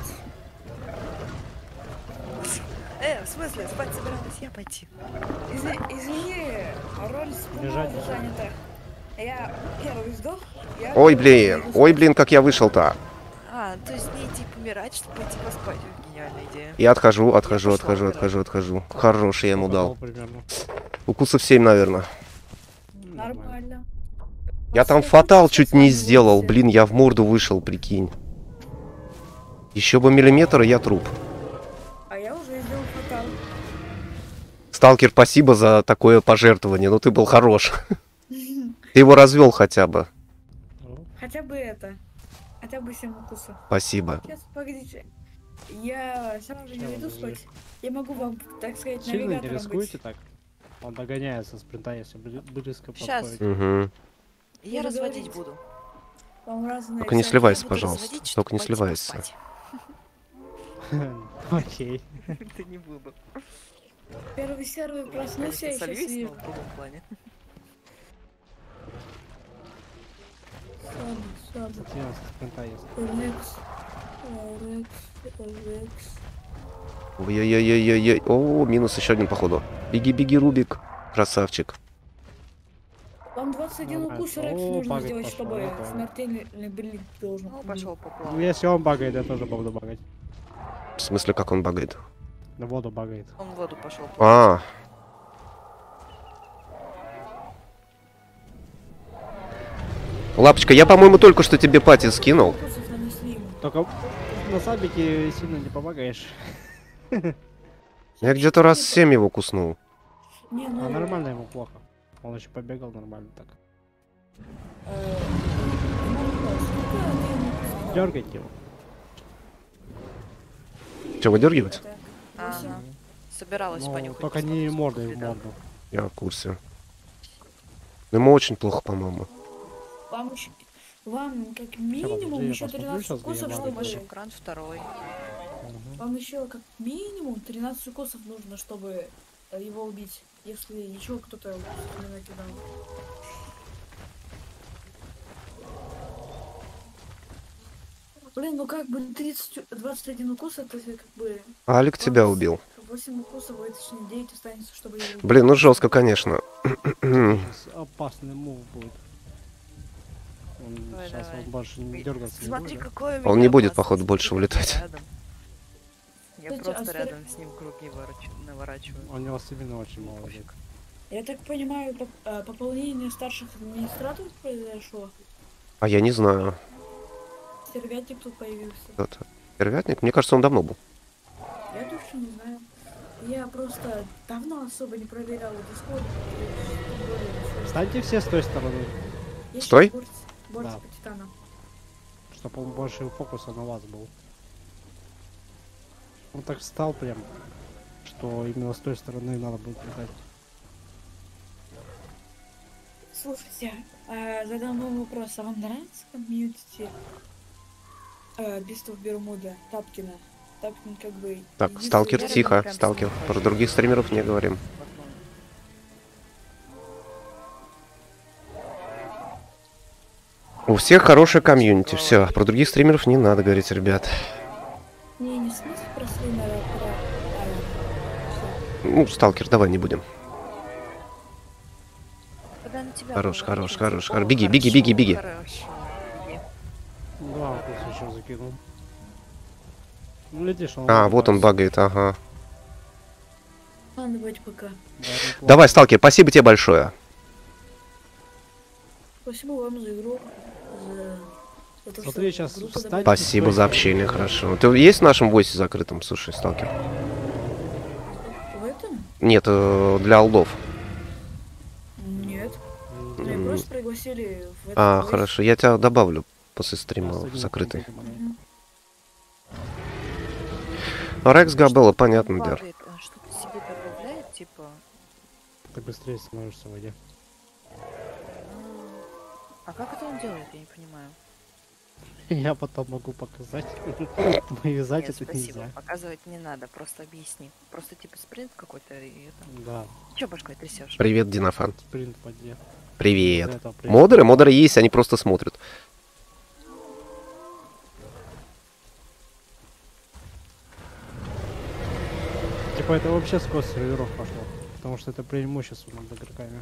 В смысле, спать собиралась я пойти. Извини, роль Бежать спуна надо. занята. Я первый сдох. я Ой, первый блин, иду ой, спать. блин, как я вышел-то. А, то есть не идти помирать, чтобы пойти поспать. Гениальная идея. Я отхожу. пошла Хороший я ему Попадал дал. примерно. Укусов 7, наверное. Нормально. Я там Посмотрим, фатал что чуть с вами не будет сделал. сделать. Блин, я в морду вышел, прикинь. Еще бы миллиметр, и я труп. А я уже сделал фатал. Сталкер, спасибо за такое пожертвование. Ну ты был хорош. Ты его развел хотя бы. Ну, хотя бы это. Хотя бы 7 укусов. Спасибо. Сейчас, погодите. Я сразу же не Чего веду вы? спать. Я могу вам, так сказать, Сильно не навигатором рискуете быть. так? Он догоняется спринта, если близко Щас. подходит. Угу. Я Буду разводить говорить. буду. Вам разные Только не всякие- сливайся, Буду пожалуйста. разводить, Только не чтоб пойти сливайся. поспать. Окей. Да не буду. Первый сервер проснулся, и Конечно, сейчас сольюсь, и... но в другом плане. Слабо. Смотри, со спринта есть. Рекс. Рекс. Ой-ой-ой-ой-ой. О, минус еще один, походу. Беги, беги, Рубик. Красавчик. Вам 21 Нормально. укус Рекс О, нужно багать сделать, пошел, чтобы я понял. смертельный брелик должен. Ну, пошел Ну, поплавал. если он багает, я тоже буду багать. В смысле, как он багает? На воду багает. Он в воду пошел. А. Лапочка, я, по-моему, только что тебе пати скинул. Укусов нанесли ему. Только на сабике сильно не помогаешь. Я где-то раз 7 его куснул. Не, ну... А нормально ему плохо. Он еще побегал нормально так. Сколько ты ему кусов дал? Дергайте его. Че, выдергивать? Так, Ага. 8. Собиралась Ну, понюхать. только не посмотреть, мордой сколько в вреда. морду. Я в курсе. Но ему очень плохо, по-моему. Вам еще... Вам как минимум подожди, я еще посмотрю 13 щас, где укусов, я чтобы... Думаешь, экран второй. Мгм. Вам еще как минимум 13 укусов нужно, чтобы его убить. Если еще кто-то не накидал. Блин, ну как бы 21 укус, это как бы... Алик тебя убил. 8 укусов, и точнее 9 останется, чтобы его убить. Блин, ну жестко, конечно. Сейчас опасный мув будет. Он Давай, сейчас давай. он больше не дергаться не Смотри, будет. какой у меня Он не будет, опасный походу, больше скелет улетать. рядом. Я Кстати, просто а скорее- рядом с ним круги наворачиваю. У него стабильно очень мало Пофиг. идет. Я так понимаю, пополнение старших администраторов произошло. А я не знаю. Стервятник тут появился. Кто-то. Первятник? Мне кажется, он давно был. Я точно не знаю. Я просто давно особо не проверял Discord. Встаньте все с той стороны, Стой. Борцы Да. по титанам. чтобы он больше фокуса на вас был. Он так встал прям, что именно с той стороны надо будет летать. Слушайте, задам вам вопрос. А вам нравится комьюнити Бистов Бермуда, Тапкина? Тапкин как бы... Так, единственный- сталкер, Я тихо, рядом прям сталкер. с ним Про хожу. других стримеров не говорим. В одном. У всех хорошая комьюнити, все. Про других стримеров не надо говорить, ребят. Не в смысле про стримера, а про... всё. Ну, сталкер, давай не будем. Когда на тебя Хорош, было хорош, очень хорош, тепло, хорош. Беги, беги, беги, беги. хорошо. Беги. Два укуса еще закинул. Ну, летишь, он... А, вот он багает, ага. Ладно, давайте пока. Да, неплохо. Давай, сталкер, спасибо тебе большое. Спасибо вам за игру. За то, Смотри, что щас группу встать. добавили. Спасибо за общение, хорошо. Ты есть в нашем войсе закрытом? Слушай, сталкер. В этом? Нет, для алдов. Нет. М, Меня М. просто пригласили в этот А, войс. хорошо, я тебя добавлю после стрима просто в не закрытый. помню. Мгм. Рекс Габелла, Он понятно, Дер. падает, он что-то себе добавляет, типа... Ты быстрее становишься в воде. А как это он делает, я не понимаю. Я потом могу показать. Вырезать Нет, это спасибо, нельзя. показывать не надо, просто объясни. Просто типа спринт какой-то и это... Да, Чё башкой трясешь? Привет, Динафан. спринт в воде. Привет. Из-за этого прыгать. Модеры есть, они просто смотрят. Типа это вообще сквозь серверов пошло. Потому что это преимущество над игроками.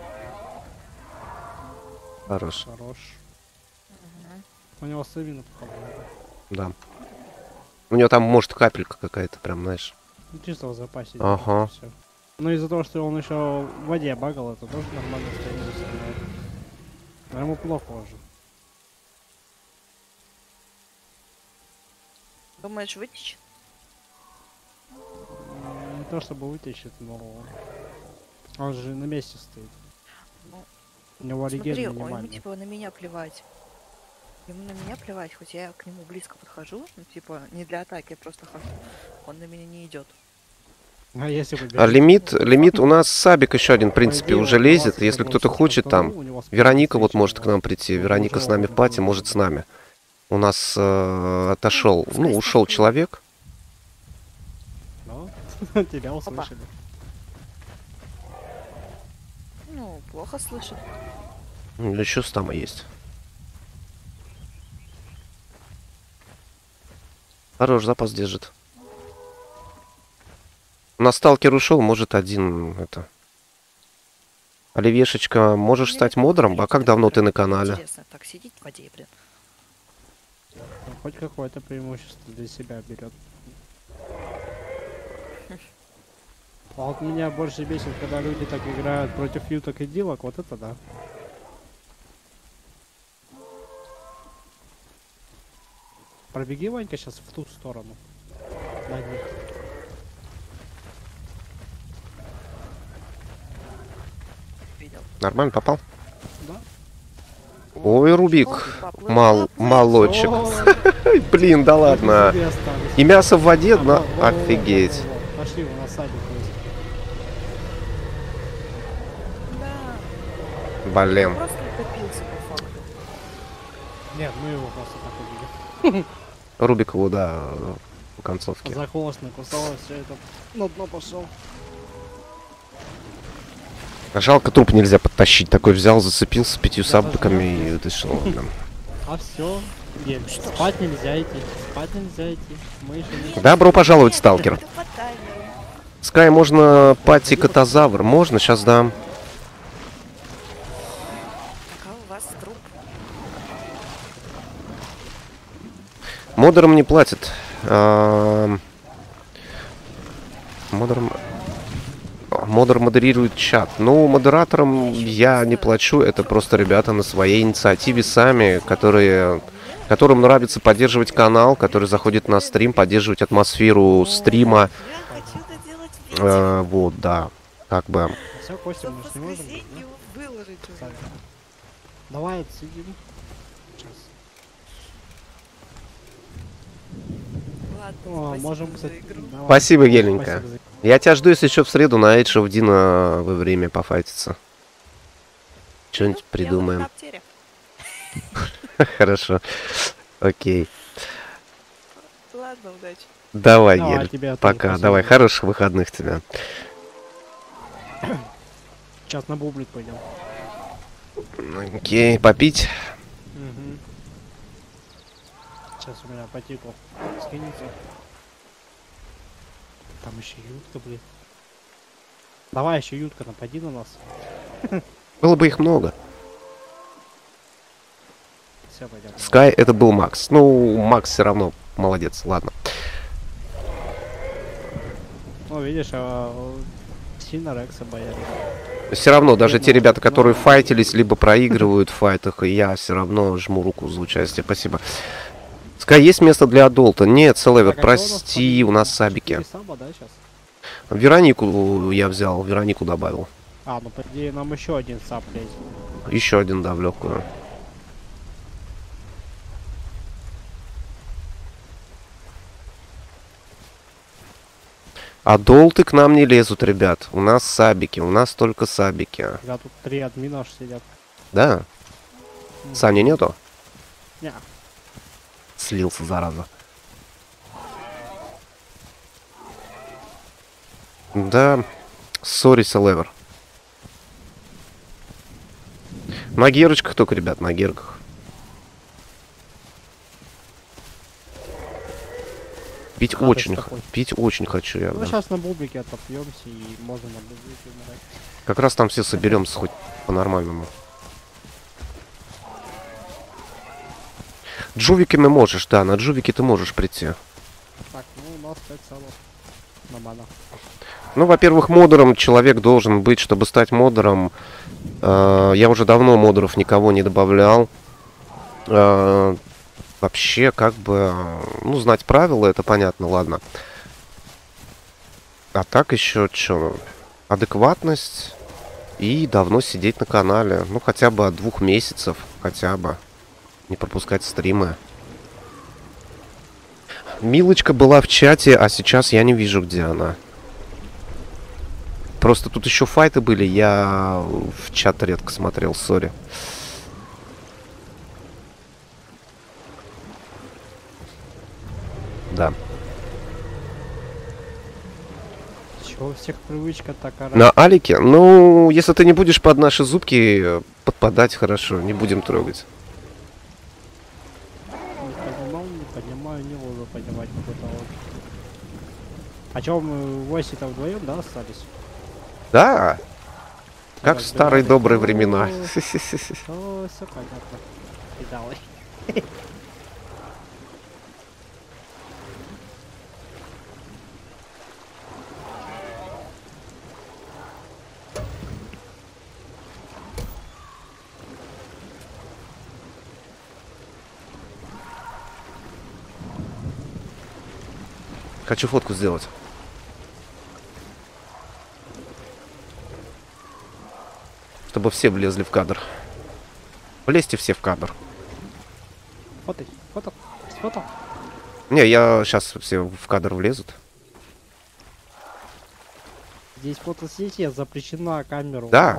Хорош, Хорош. Мгм. У него стамина, походу. да. У него там, может, капелька какая-то, прям, знаешь. Ну, чисто в запасе. Ага. Все. Ну из-за того, что он еще в воде багал, это тоже нормально стамину составляет. Но ему плохо уже. Думаешь, вытечь? Не то чтобы вытащит, но он же на месте стоит. Ну, У него Смотри, реген ой, ему минимальный. типа на меня плевать. Ему на меня плевать, хоть я к нему близко подхожу, ну типа не для атаки, я просто хожу. Он на меня не идет. А если вы А лимит у нас Сабик еще один, в По принципе, идее, уже он лезет. 20 Если кто-то минут хочет там, стартанул, у него спина Вероника вот встреча может к была. нам прийти. Ну, Вероника уже с нами в он пати, был. может с нами. У нас отошел, ну, ушел человек. Ну, тебя услышали. Ну, плохо слышит. Еще стама есть. Хорош, запас держит. У нас сталкер ушел, может один это. Оливешечка, можешь Мне стать как модером? А смотреть, как это давно ты прям на канале? Интересно, так сидеть в воде, блин. Ну, хоть какое-то преимущество для себя берет. А вот меня больше бесит, когда люди так играют против юток и дилок, вот это да. Пробеги, Ванька, сейчас в ту сторону. На них. Видел. Нормально попал? Да? Ой, Рубик. Поплыл, Молодчик. Ой, Блин, да ладно. тебе остались. И мясо в воде, Вот, но вот, вот, офигеть. вот, вот. Пошли, у нас садик есть. Да, Блин. просто утопился по факту. Нет, мы его просто так убили. Рубик его, да, в концовке. За хвост накусалось, все это на дно пошел. Жалко, труп нельзя подтащить. Такой взял, зацепился 5 Я сабиками даже и вытащил. Блин. А все, спать нельзя идти, спать нельзя идти. Мы еще не... Добро пожаловать, сталкер. Это по таймеру. Скай, можно пати катазавр? Можно, сейчас дам. А у вас труп? Модерам не платят. Модер модерирует чат. Ну, модераторам я не плачу. Это просто ребята на своей инициативе сами, которым нравится поддерживать канал, которые заходят на стрим, поддерживать атмосферу стрима. Я хочу доделать видео, Вот, да. Как бы. Все, Костя, чтобы мы в ж не можем, воскресенье да? его выложить уже. Сами. Давай отсидим. Сейчас. Ладно, О, спасибо можем, за кстати, игру. давай. Спасибо, О, Геленька. спасибо за- Я тебя жду, если еще в среду на Эйдж of Dina во время пофайтиться. Что-нибудь Я придумаем. на аптере. Хорошо. Окей. Ладно, удачи. Давай, Давай, Гель. тебе тоже Пока. спасибо. Давай, хороших выходных тебе. Сейчас на бублик пойдем. Окей, попить. Сейчас у меня по тику скинется. Там еще ютка, блин. Давай еще ютка, напади на нас. Было бы их много. Все, пойдем. Скай это был Макс. Ну, Макс все равно молодец. Ладно. Ну, видишь, сильно Рекса боялись. Все равно, даже те Бедного, ребята, которые но- файтились, либо проигрывают в файтах, и я все равно жму руку за участие. Спасибо. Скай, есть место для адолта? Нет, Селевер, Так, а кто прости, у нас сабики. 4 саба, да, сейчас? Веронику я взял, Веронику добавил. А, ну по идее нам еще один саб лезет. Еще один, да, в легкую. Адолты к нам не лезут, ребят. У нас сабики, у нас только сабики. Когда тут 3 админа аж сидят. Да? Сани нету? Не, Слился, зараза. Да, сори, Селевер. На герочках только, ребят, на герках. Пить Гадость очень, такой. пить очень хочу я, ну да. сейчас на бублике отопьемся и можно на бублике умирать. Как раз там все соберемся хоть по-нормальному. Джувиками можешь, да, на джувики ты можешь прийти. Так, ну у нас 5 сабов. Нормально. Ну, во-первых, модером человек должен быть, чтобы стать модером. Я уже давно модеров никого не добавлял. Вообще, как бы, ну, знать правила, это понятно, ладно. А так еще что? Адекватность и давно сидеть на канале. Ну, хотя бы от 2 месяцев, хотя бы. Не пропускать стримы. Милочка была в чате, а сейчас я не вижу, где она. Просто тут еще файты были, я в чат редко смотрел, сори. Да. Чего у всех привычка такая? На Алике? Ну, если ты не будешь под наши зубки подпадать, хорошо, не будем трогать. Не понимаю, не буду понимать какой-то вот. А чё, мы в Оси-то вдвоем, да, остались? Да, как в Так, старые да, добрые ну, времена. О, все понятно. Кидалось. Хочу фотку сделать. Чтобы все влезли в кадр. Влезьте все в кадр. Фото, фото, фото. Не, я сейчас все в кадр влезут. Здесь фотосессия запрещена камеру. Да.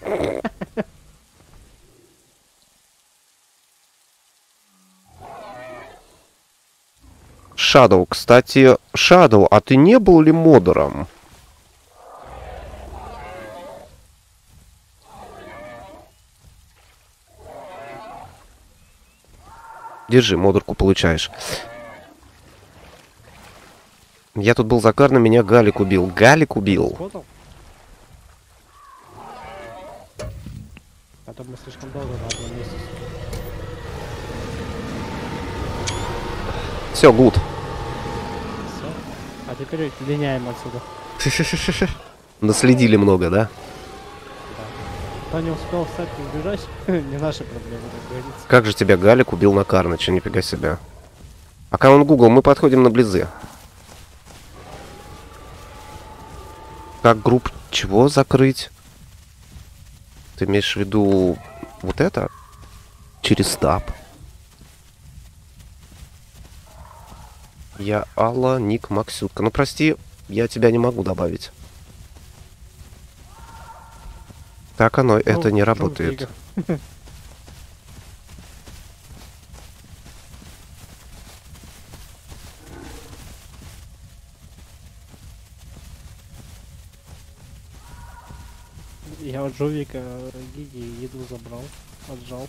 Shadow, кстати, Shadow, а ты не был ли модером? Держи, модерку получаешь. Я тут был закарно, меня Галик убил. Галик убил. Сфотал? А то мы слишком долго на одном месте. Все, гуд. Все. А теперь линяем отсюда. Наследили много, да? Кто не успел встать и убежать, не наши проблемы, как говорится. Как же тебя Галик убил на Карныча, нифига себе. Аккаунт Google, мы подходим на близы. Как групп чего закрыть? Ты имеешь в виду вот это? Через таб. Я Алла, ник Максютка. Ну прости, я тебя не могу добавить. Так оно, это не работает. Я от Жовика Гиги еду забрал, отжал.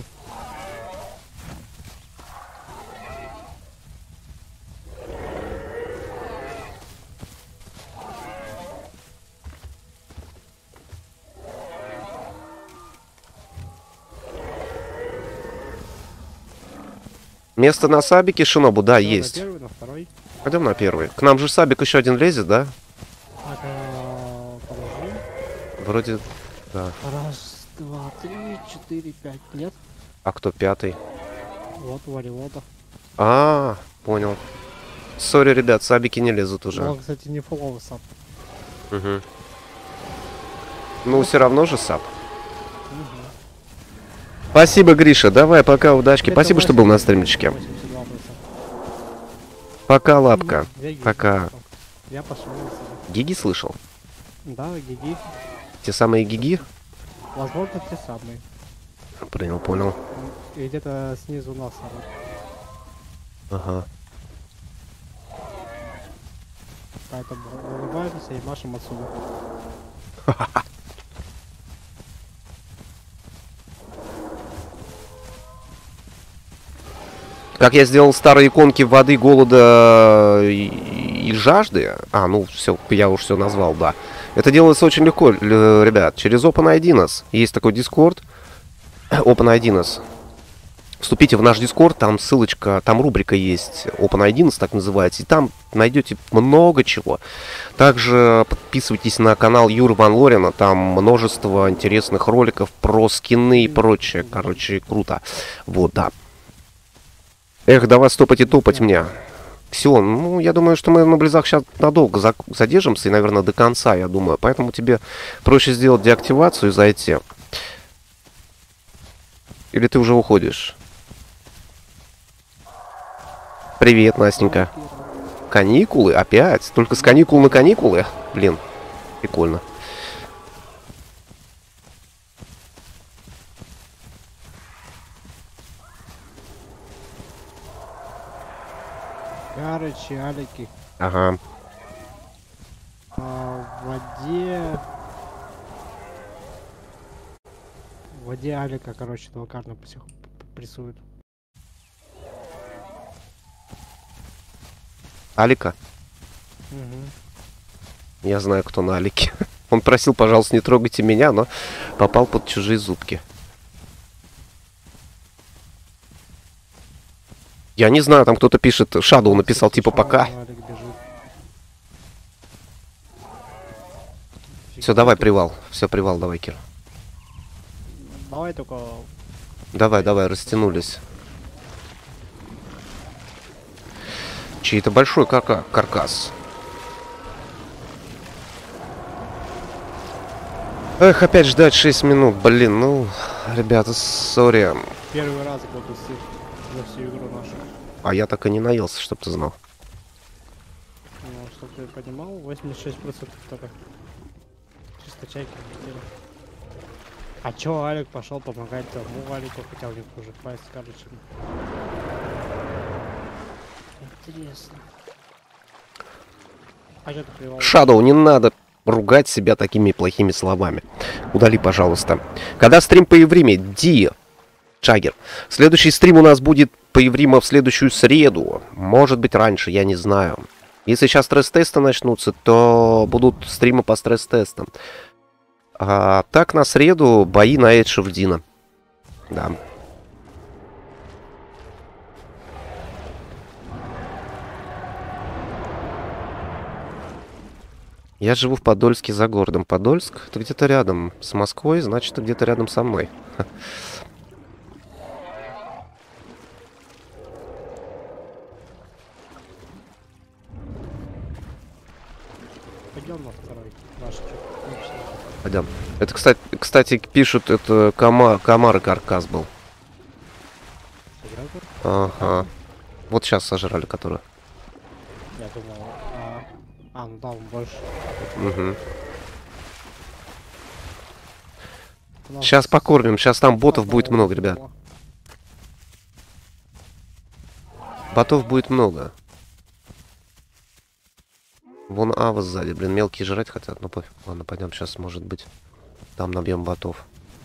Место на сабике Шинобу, да, Всё, на есть. первый, на второй. Пойдем на первый. К нам же сабик еще один лезет, да? Так, подожди. Вроде, да. Раз, два, три, четыре, пять. Нет? А кто пятый? Вот Вариота. А, понял. Сори, ребят, сабики не лезут уже. Он, кстати, не фуловый сап. Угу. Ну, все равно же саб. Спасибо, Гриша. Давай, пока, удачки. Спасибо, что был на стримчике. 82%. Пока, лапка. Две гиги. Пока. Я пошел. Гиги слышал? Да, гиги. Те самые гиги? Возможно, те самые. Понял, понял. И где-то снизу нас орут. Ага. Поэтому улыбаемся и машем отсюда. Как я сделал старые иконки воды, голода и жажды. А, ну все, я уж все назвал, да. Это делается очень легко, ребят. Через OpenIDNS. Есть такой Discord. OpenIDNS. Вступите в наш Discord, там ссылочка, там рубрика есть OpenIDNS, так называется. И там найдете много чего. Также подписывайтесь на канал Юры Ван Лорена. Там множество интересных роликов про скины и прочее. Короче, круто. Вот, да. Эх, давай стопать и топать мне. Все, ну, я думаю, что мы на близах сейчас надолго задержимся, и, наверное, до конца, я думаю. Поэтому тебе проще сделать деактивацию и зайти. Или ты уже уходишь? Привет, Настенька. Каникулы? Опять? Только с каникул на каникулы? Блин, прикольно. Короче, Алики. Ага. В воде... В воде Алика, короче, локально прессует. Алика? Угу. Я знаю, кто на Алике. Он просил, пожалуйста, не трогайте меня, но попал под чужие зубки. Я не знаю, там кто-то пишет, Shadow написал, типа, пока. Все, давай, привал. Все, привал, давай, Кир. Давай только... Давай, давай, растянулись. Чей-то большой каркас. Эх, опять ждать 6 минут. Блин, ну, ребята, сори. Первый раз буду за всю игру нашу. А я так и не наелся, чтоб ты знал. Ну, чтоб ты понимал, 86% только. Чисто чайки летели. А чё Алик пошел помогать тому Алику, хотя у них уже пасть, короче. Интересно. А чё ты привал? Shadow, не надо ругать себя такими плохими словами. Удали, пожалуйста. Когда стрим по Евриме? Ди. Чагер. Следующий стрим у нас будет по Еврима в следующую среду. Может быть раньше, я не знаю. Если сейчас стресс-тесты начнутся, то будут стримы по стресс-тестам. А так на среду бои на Эдж оф Дина. Да. Я живу в Подольске за городом. Подольск? Это где-то рядом с Москвой, значит, это где-то рядом со мной. Пойдем на второй. Наш Пойдем. Это, кстати, пишут, это комары каркас был. Ага. Вот сейчас сожрали, который. Я думал, ну там больше. Угу. Сейчас покормим, сейчас там ботов будет много, ребят. Ботов будет много. Вон Ава сзади, блин, мелкие жрать хотят, ну пофиг. Ладно, пойдем, сейчас, может быть, там набьем ботов.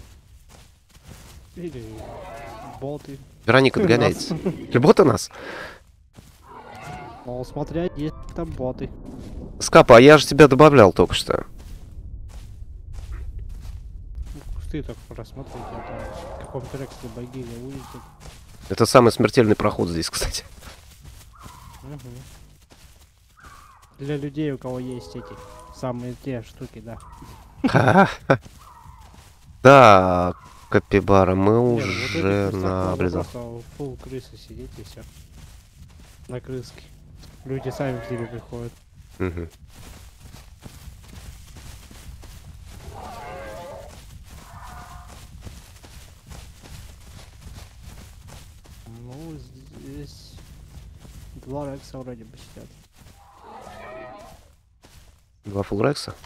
Или боты. Вероника, догоняйтесь. Или боты нас? Ну, смотря, есть там боты. Скапа, а я же тебя добавлял только что. Ты так просмотрите, а то в каком трексе богиня улетит. Это самый смертельный проход здесь, кстати. Угу. Для людей, у кого есть эти самые те штуки, да. Да, Капибара, мы Не, уже на близах. Фул крысы сидеть и все. На крыске. Люди сами к тебе приходят. Угу. Ну, здесь 2 рекса вроде бы сидят. 2 фулрекса?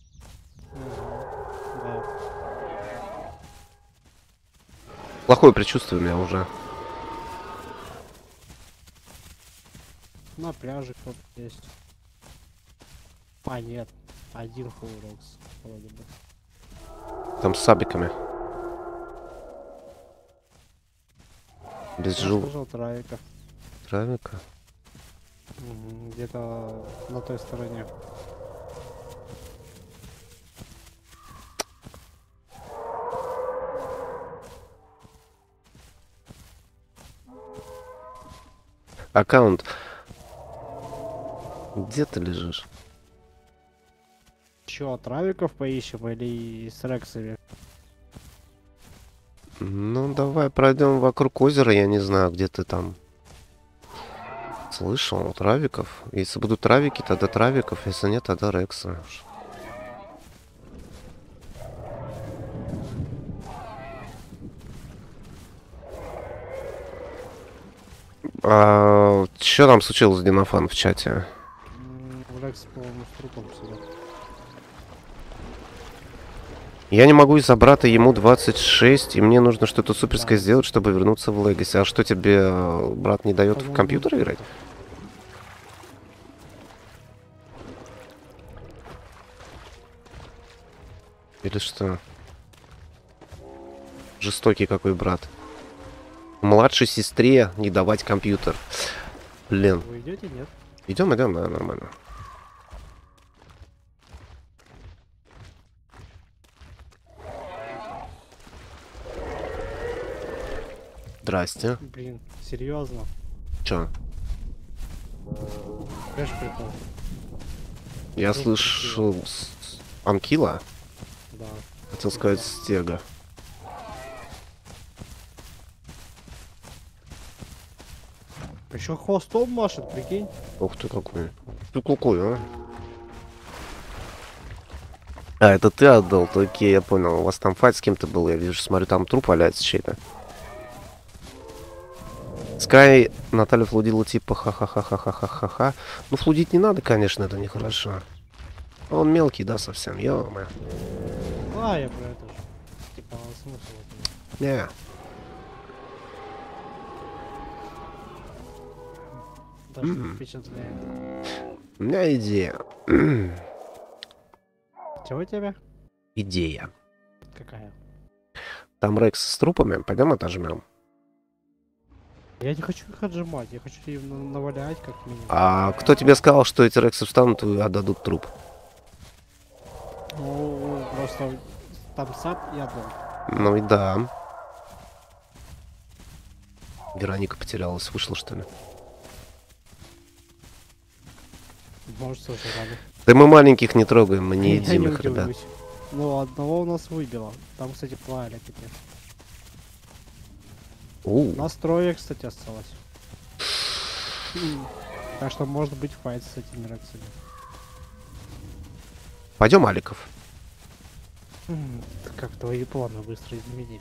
Да. Плохое предчувствие у меня уже. На пляже кто-то есть. А, нет. Один фул рекс вроде бы. Там с сабиками. Без Я жил. слышал травика. Травика. Где-то на той стороне. Аккаунт. Где ты лежишь? Чё, травиков поищем или с рексами? Ну, давай пройдем вокруг озера, я не знаю, где ты там. Слышал, травиков. Если будут травики, тогда травиков, если нет, тогда рекса. Что там случилось с Динофан в чате? Рекс, по-моему, с трупом сидит. Я не могу из-за брата, ему 26, и мне нужно что-то суперское Да. сделать, чтобы вернуться в Legacy. А что тебе брат не дает в По-моему, компьютер играть? Или что? Жестокий какой брат. Младшей сестре не давать компьютер. Блин. Вы идете, нет? Идем, да, нормально. Здрасте. Блин, серьезно. Чё? Кэш прикол. Я Что слышал Анкила. Да. Хотел сказать Стега. Еще хвостом машет, прикинь. Ух ты какой. Ты какой, а? А, это ты отдал? Окей, я понял. У вас там файт с кем-то был, я вижу, смотрю, там труп валяется чей-то. Скай Наталья флудила типа ха-ха-ха-ха-ха-ха-ха. Ну, флудить не надо, конечно, это нехорошо. Он мелкий, да, совсем, ё-моё. А, я про это же. Типа, смысл этого. Не. Даже не впечатляет. У меня идея. Чего у тебя? Идея. Какая? Там Рекс с трупами, пойдем отожмем. Я не хочу их отжимать, я хочу им навалять как минимум. А кто тебе сказал, что эти Рексы встанут и отдадут труп? Ну, просто там сад я отдал. Ну и да. Вероника потерялась, вышла что ли? Может, сожрали. Да мы маленьких не трогаем, мы не Я едим их, ребят. удивлюсь. Ну, одного у нас выбило. Там, кстати, плавали теперь. У нас трое, кстати, осталось. Так что может быть файт с этими Рексами. Пойдем, Аликов. Как твои планы быстро изменились.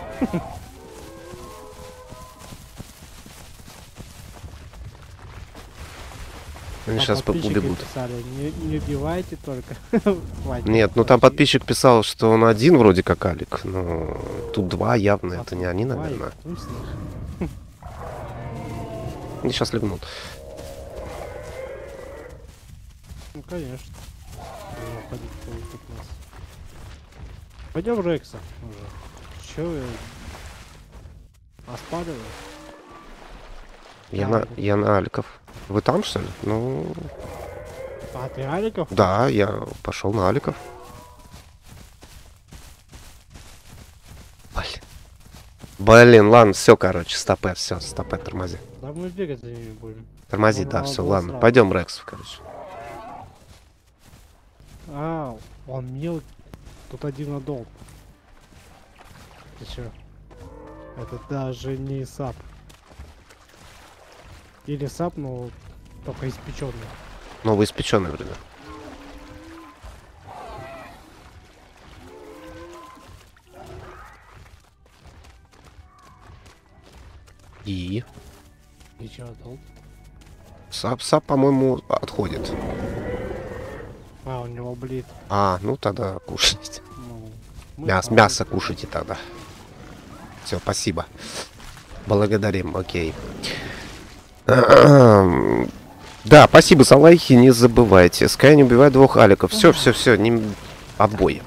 Они Там сейчас подписчики убегут. писали, не убивайте только. Хватит. Нет, ну там подписчик писал, что он один вроде как Алик, но тут два явно, А это не они, два наверное. их вкусных. Они сейчас легнут. Ну конечно. Будем ходить по нас. Пойдем Рекса уже. Че вы? Оспариваешь? Я на Аликов. Вы там, что ли? Ну, А ты Аликов? да, я пошел на Аликов. Блин, ладно, все, короче, стопэ, все, стопэ, тормози. Да мы бегать за ними будем. Тормози, Ну, да, надо все, было ладно. сразу. Пойдем Рексов, короче. А, он мелкий. Тут один аддон. Ты чё? Это даже не сап. Или сап, но только испеченный. Новоиспеченный вроде. И И чё, аддон? Сап, по-моему, отходит. А, у него блит. А, ну тогда кушайте. Ну, мы Мясо кушайте тогда. Все, спасибо. Благодарим, окей. Да, спасибо за лайки, не забывайте. Скай не убивает двух Аликов. Все, не... Отбой.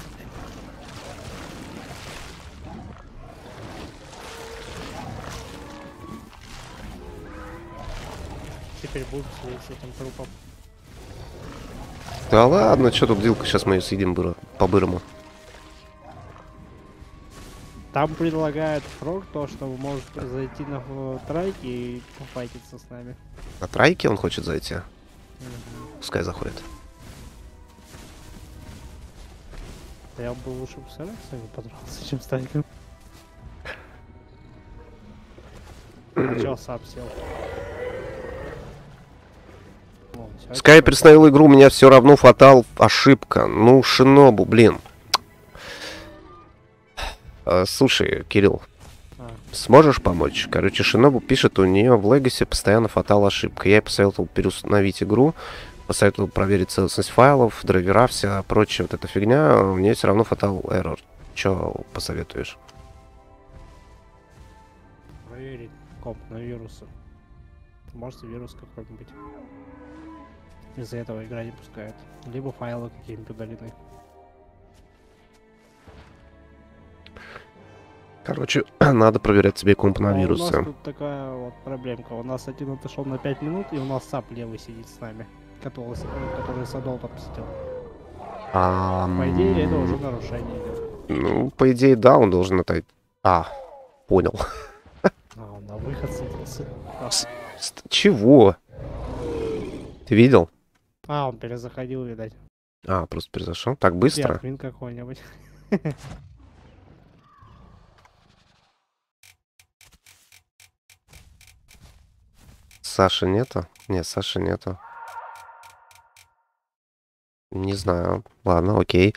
Теперь будем с этим трупом. Да ладно, что тут дилка, сейчас мы ее съедим по-бырому. Там предлагает Фрог то, что вы можете зайти на трайки и пофайтиться с нами. На трайке он хочет зайти. Пускай заходит. Я бы лучше бы с Алексом подрался, чем с трайком. Чё, сап сел? Вон, всё, Скай это перестановил игру, у меня все равно фатал ошибка. Ну, Шинобу, блин. Слушай, Кирилл, А. Сможешь помочь? Короче, Шинобу пишет, у нее в Legacy постоянно фатал ошибка. Я ей посоветовал переустановить игру, посоветовал проверить целостность файлов, драйвера, вся прочая вот эта фигня. У нее все равно фатал error. Че посоветуешь? Проверить комп на вирусы. Может, вирус какой-нибудь. Из-за этого игра не пускает. Либо файлы какие-нибудь удалены. Короче, надо проверять тебе комп на А у нас вирусы. тут такая вот проблемка. У нас один отошел на 5 минут, и у нас САП левый сидит с нами. Который с адолтом сидел. По идее, это уже нарушение идет. Ну, по идее, да, он должен отойти. А, понял. А, он на выход садился. Чего? Ты видел? А, он перезаходил, видать. А, просто произошел. Так быстро? Админ какой-нибудь. Саши нету? Нет, Саши нету. Не знаю. Ладно, окей.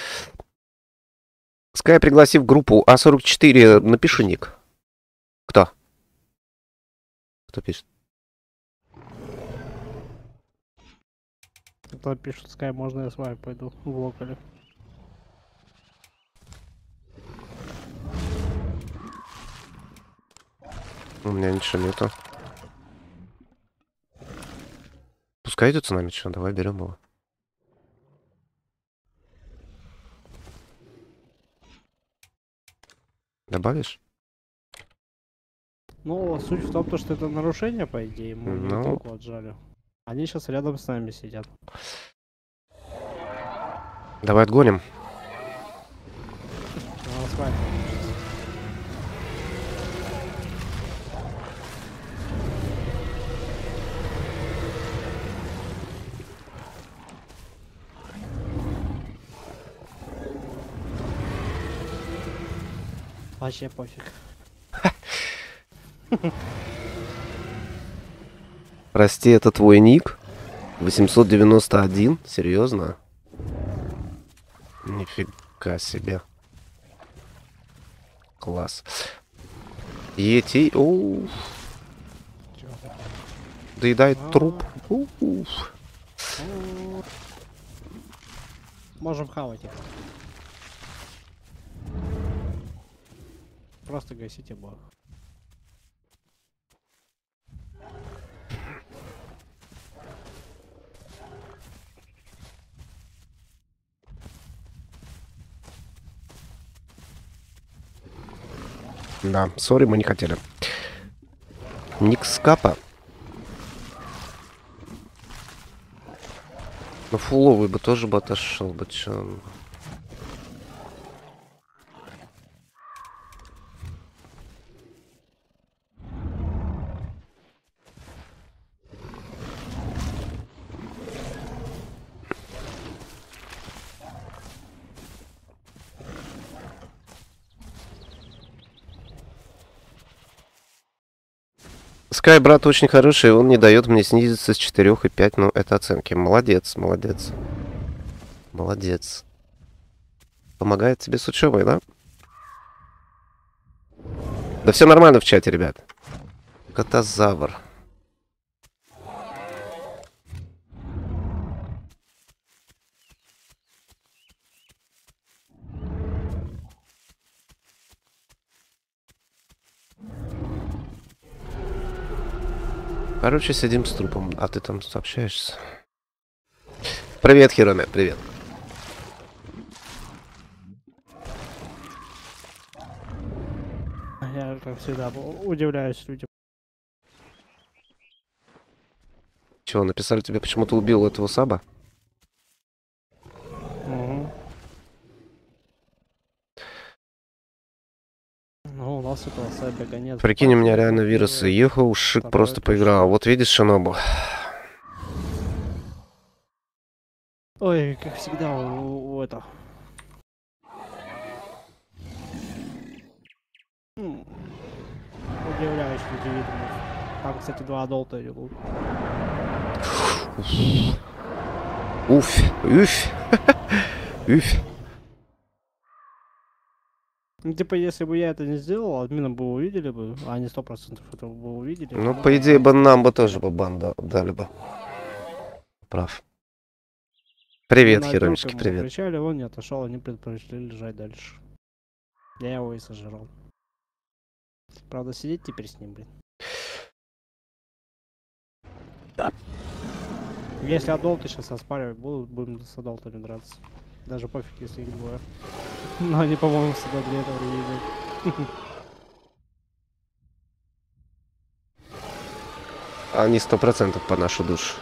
Скай, пригласи в группу А44, напиши ник. Кто? Кто пишет? Кто пишет, Скай, можно я с вами пойду в локале? У меня ничего нету. Пускай идет с нами, что, давай берем его. Добавишь? Ну, суть в том, что это нарушение, по идее, мы не Ну. только отжали. Они сейчас рядом с нами сидят. Давай отгоним. А, с вами. Вообще пофиг. Прости, это твой ник? 891? Серьезно? Нифига себе. Класс. Ети... Уф. Доедает труп. Уф. Можем хавать их. Просто гасите бог. Да, сори, мы не хотели. Ник Скапа. Ну, фуловый бы тоже бы отошел бы, чё он. Скай, брат, очень хороший, он не дает мне снизиться с 4,5, ну, это оценки. Молодец, молодец. Молодец. Помогает тебе с учебой, да? Да все нормально в чате, ребят. Котозавр. Короче, сидим с трупом, а ты там сообщаешься. Привет, Хироме, привет. Я, как всегда, удивляюсь людям. Чего, написали тебе, почему ты убил этого саба? Угу. Ну, у нас этого сайбека нет. Прикинь, у меня реально вирусы. Ехал, шик Второе просто то, поиграл. что- Вот видишь, Шинобу. Ой, как всегда, у это. Удивляюсь людям. Там, кстати, два адолта идут. Уф, уф, уф. Ну, типа, если бы я это не сделал, админам бы увидели бы, а они 100% это бы увидели. Ну, по идее, бы нам бы тоже бы бан дали бы. Прав. Привет, Херомчики, привет. Кричали, он не отошел, они предпочли лежать дальше. Я его и сожрал. Правда, сидеть теперь с ним, блин. Да. Если адолты сейчас оспаривать будут, будем с адолтами драться. Даже пофиг, если их двое. Но они, по-моему, всегда для этого и едут. Они 100% по нашу душу.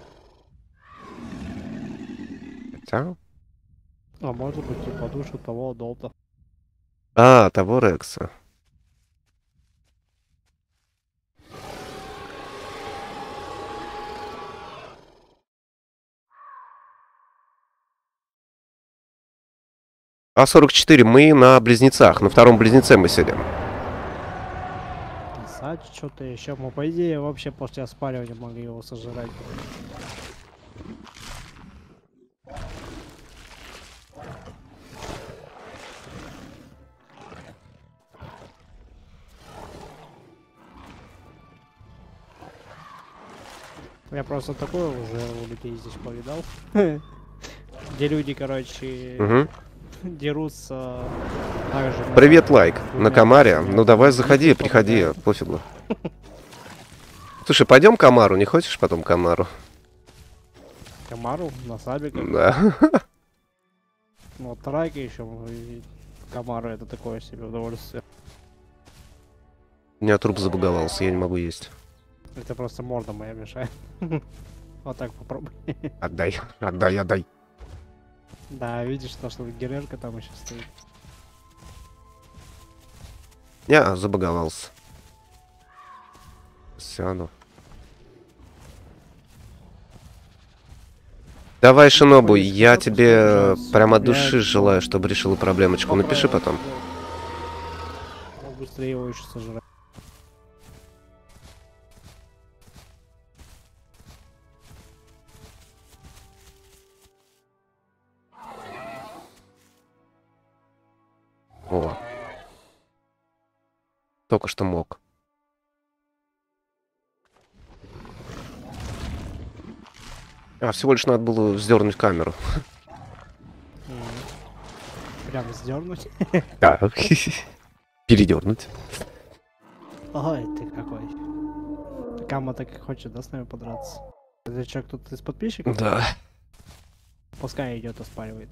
Хотя... А может быть и по душу того адолта. А, того Рекса. А44, мы на близнецах, на втором близнеце мы сидим. Писать что-то еще. Мы, по идее, вообще после оспаривания могли его сожрать. Я просто такое уже у людей здесь повидал. Где люди, короче, Угу. дерутся так же. Привет, лайк. На Камаре. Ну давай заходи, приходи, пофигу. Слушай, пойдем к Камару, не хочешь потом к Камару? Камару на сабике. Да. Ну, вот Тарайка еще. И Камару это такое себе удовольствие. У меня труп забаговался, я не могу есть. Это просто морда моя мешает. Вот так попробуй. Отдай, отдай, отдай. Да, видишь, то, что Герерка там еще стоит. Я забаговался. Сяду. Давай, Шинобу, я тебе прямо от души желаю, чтобы решила проблемочку. Напиши потом. Быстрее его еще сожрать. О. Только что мог. А, всего лишь надо было вздернуть камеру. Прям сдернуть. Да. Передернуть. Ой, ты какой. Кама так и хочет, да, с нами подраться? Это что, кто-то из подписчиков? Да. Пускай идет, оспаривает.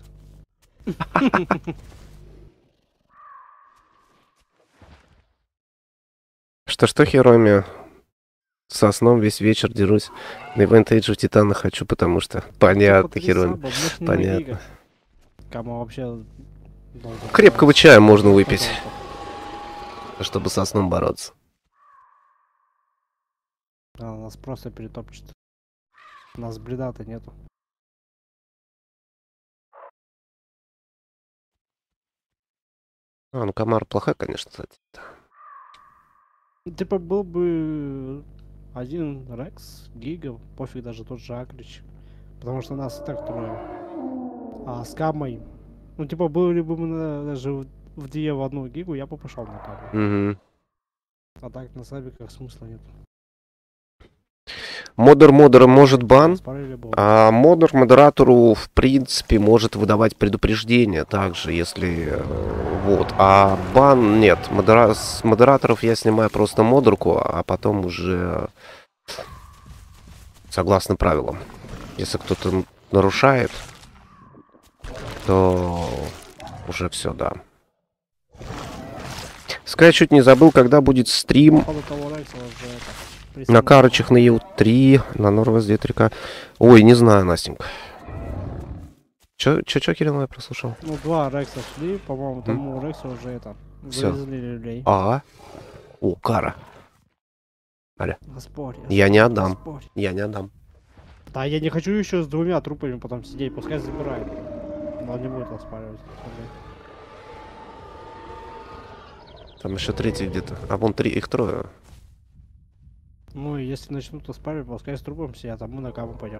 Что, Хероми? Со сном весь вечер дерусь. На Event Age в Титана хочу, потому что... Понятно, Хероми. Понятно. Кама вообще... Крепкого чая можно выпить, чтобы со сном бороться. А, нас просто перетопчет. У нас бледа-то нету. А, ну Камара плохая, конечно, кстати. Типа был бы один Рекс, Гига, пофиг даже тот же Акрич. Потому что нас и так трое. А с Камой... Ну типа были бы мы даже в две в одну Гигу, я бы пошел на Каму. Угу. А так на сабиках смысла нет. Модер может бан, Спарили бы. а модер модератору в принципе может выдавать предупреждение также, если вот. А бан нет. С модераторов я снимаю просто модерку, а потом уже согласно правилам. Если кто-то нарушает, то уже все, да. Скай, чуть не забыл, когда будет стрим. Походу того Рекса уже это, На Карычах на EU3, на Норвес 3К. Ой, не знаю, Настенька. Чё, Кирилл, я прослушал? Ну, два Рекса шли, по-моему, тому Рексу уже это, Всё. вырезали люлей. А? О, Кара. Спорь. Я не отдам. Спорь. Я не отдам. Да, я не хочу еще с двумя трупами потом сидеть, пускай забирает. Но он не будет оспаривать. Там еще третий где-то. А вон их трое. Ну, и если начнут оспаривать, пускай с трупом сидят, а мы на каму пойдем.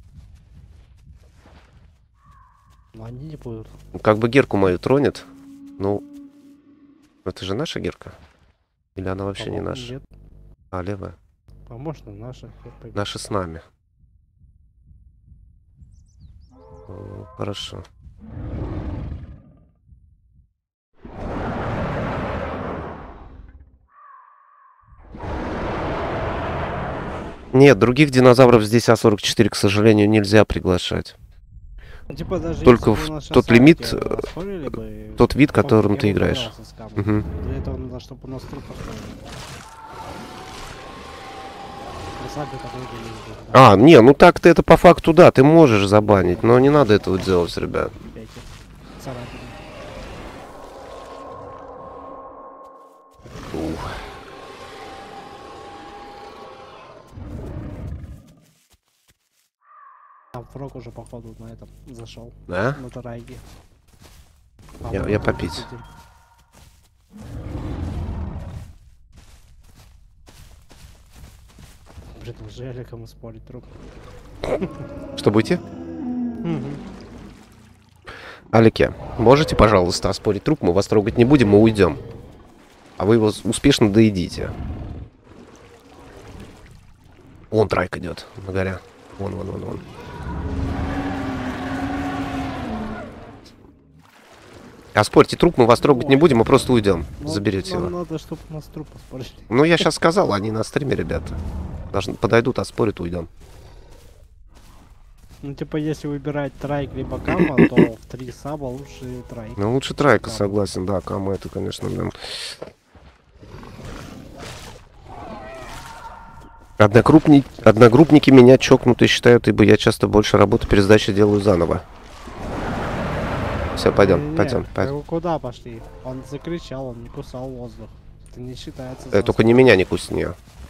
Но они не будут. Как бы Герку мою тронет. Ну, это же наша гирка? Или она вообще не По-моему, наша? Нет. А, левая. По-моему, наша. хер пойми. Наши с нами. Хорошо. Нет, других динозавров здесь А44, к сожалению, нельзя приглашать. Ну, типа, даже Только если бы в у нас тот щас лимит, ранги оспорили бы, тот вид, по-моему, которым я ты бы играешь. справился с камнем. Мгм. Для этого надо, чтобы у нас труп поставили. Присадка, который бы не был, да. А, не, ну так-то это по факту да, ты можешь забанить, но не надо этого делать, ребят. Эти царапины. Ух. Там Фрог уже, походу, на этом зашел. Да? На Тарайге. Я попить. Блин, жаль, кому спорить труп. Что будете? Мгм. Алике, можете, пожалуйста, оспорить труп? Мы вас трогать не будем, мы уйдем. А вы его успешно доедите. Вон трайк идет на горе. Вон. Оспорьте труп, мы вас трогать не будем, мы просто уйдем. Ну, Заберете нам его. надо, чтобы у нас труп оспорили. Ну, я сейчас сказал, они на стриме, ребята. Подойдут, оспорят, уйдем. Ну, типа, если выбирать трайк либо кама, то в 3 саба лучше трайк. Ну, лучше трайка, Кама. согласен, да, кому это, конечно, блин. Одногруппники меня чокнутые считают, ибо я часто больше работы пересдачи делаю заново. Все, пойдем. Вы куда пошли? Он закричал, он не кусал воздух. Это не считается. за Только не оспор. меня не кусни.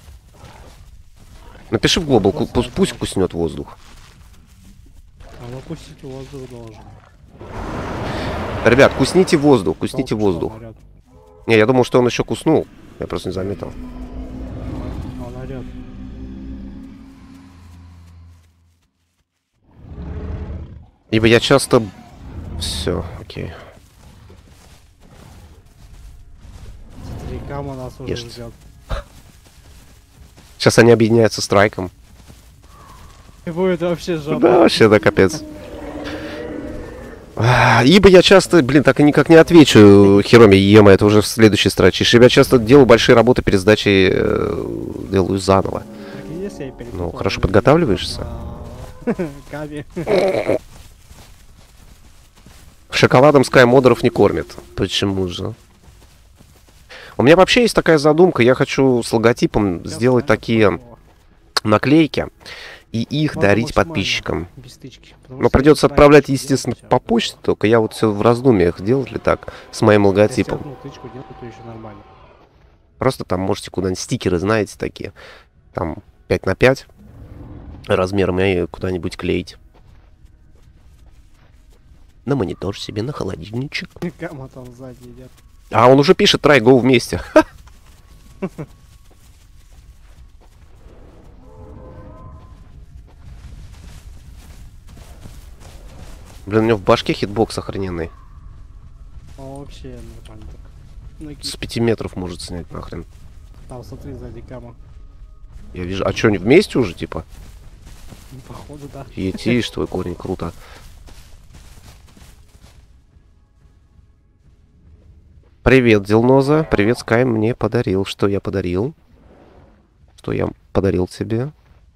Напиши в глобал, пусть куснет воздух. А ну кусить воздух должен. Ребят, кусните воздух, кусните Толку, что воздух. он орёт? Не, я думал, что он еще куснул. Я просто не заметил. Он орёт. Ибо я часто... Все, окей. Смотри, кама нас уже Ешьте. ждет. Сейчас они объединяются с трайком. И будет вообще жопа. Да, вообще, да, капец. Ибо я часто, блин, так и никак не отвечу Хироми Ема, это уже в следующей строчише. Я часто делаю большие работы перед сдачей, делаю заново. Так и есть, я перепутал. Ну, хорошо подготавливаешься? Каме. Шоколадом Sky модеров не кормят. Почему же? У меня вообще есть такая задумка. Я хочу с логотипом сделать такие наклейки и их Можно дарить максимально подписчикам. без стычки, потому Но что придется если отправлять, тычку естественно, делать, по всё. почте. Только я вот все в раздумьях, делать ли так с моим Если логотипом. одну тычку делать, то еще нормально. Просто там можете куда-нибудь стикеры, знаете, такие. Там 5 на 5 размером и куда-нибудь клеить. На монитор себе, на холодильничек. Кама там сзади идет. А он уже пишет try go вместе. Блин, у него в башке хитбокс охрененный. Он вообще нормально так. Накид. С 5 метров может снять нахрен. Там смотри сзади кама. Я вижу. А что, они вместе уже, типа? Ну, походу, да. Етишь, твой корень, круто. Привет, Дилноза. Привет, Скай мне подарил. Что я подарил? Что я подарил тебе?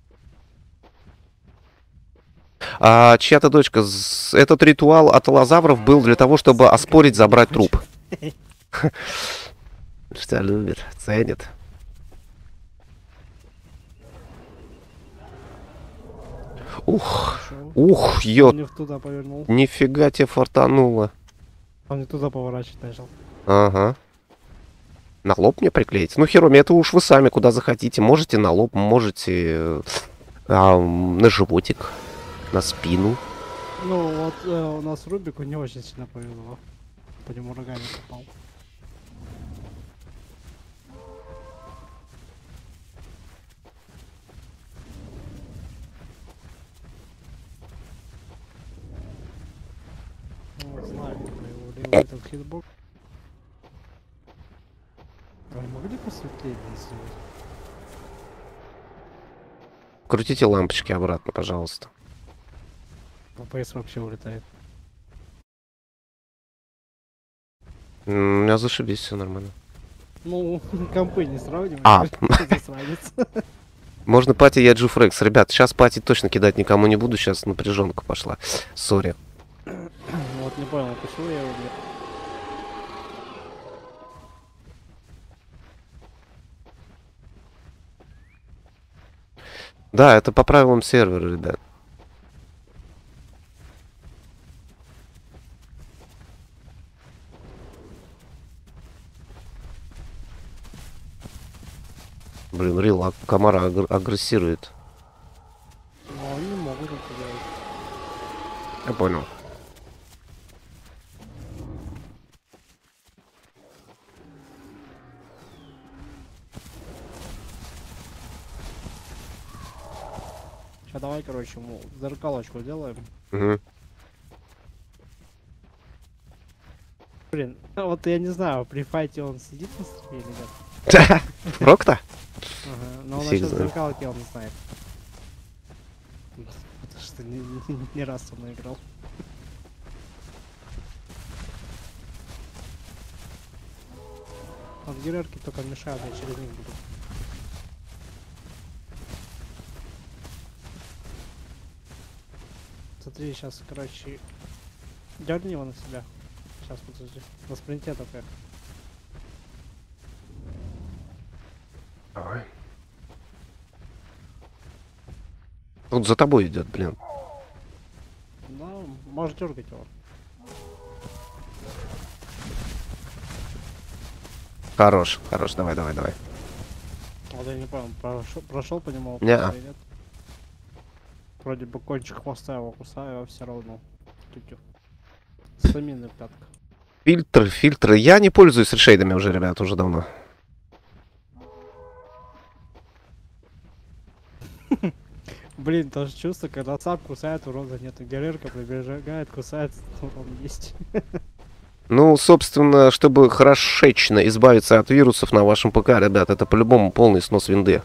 А, чья-то дочка. Этот ритуал от аллозавров был для того, чтобы оспорить, забрать труп. Что любит, ценит. Ух, Шел. ух, Он ё, не в туда повернул. нифига тебе фартануло. Он не туда поворачивать начал. Ага. На лоб мне приклеить? Ну, Хироми, это уж вы сами куда захотите. Можете на лоб, можете на животик, на спину. Ну, вот у нас Рубику не очень сильно повезло. По нему рогами попал. Ну, знаю, его левый этот хитбокс. посветлее сделать. Крутите лампочки обратно, пожалуйста. ППС вообще улетает. У меня зашибись, все нормально. Ну, компы не сравнивай. А. Засранец. Можно пати, я Джуфрекс. Ребят, сейчас пати точно кидать никому не буду, сейчас напряженка пошла. Сори. Вот не понял, почему я его нет. Да, это по правилам сервера, ребят. Блин, Рил, Камара агрессирует. Но они не могут это делать. Я понял. Сейчас давай, короче, ему зеркалочку делаем. Угу. Блин, а вот я не знаю, при файте он сидит на стриме или нет. Прок-то? Ага, но он Фиг насчет знает. зеркалки он знает. Потому что не раз со мной играл. Вот герерки только мешают, я через них буду. Смотри, сейчас, короче, дерни его на себя. Сейчас, подожди. На спринте только. Давай. Тут за тобой идет, блин. Ну, можешь дергать его. Хорош, хорош, давай, давай, давай. Вот я не понял, прошел по нему Не-а. или нет? Вроде бы кончик хвоста его кусаю, а все равно. Тютю. Стаминная пятка. Фильтры. Я не пользуюсь решейдами уже, ребят, уже давно. Блин, тоже чувство, когда сам кусает, урона нет. Герерка прибегает, кусает, урон есть. Ну, собственно, чтобы хорошечно избавиться от вирусов на вашем ПК, ребят, это по-любому полный снос винды.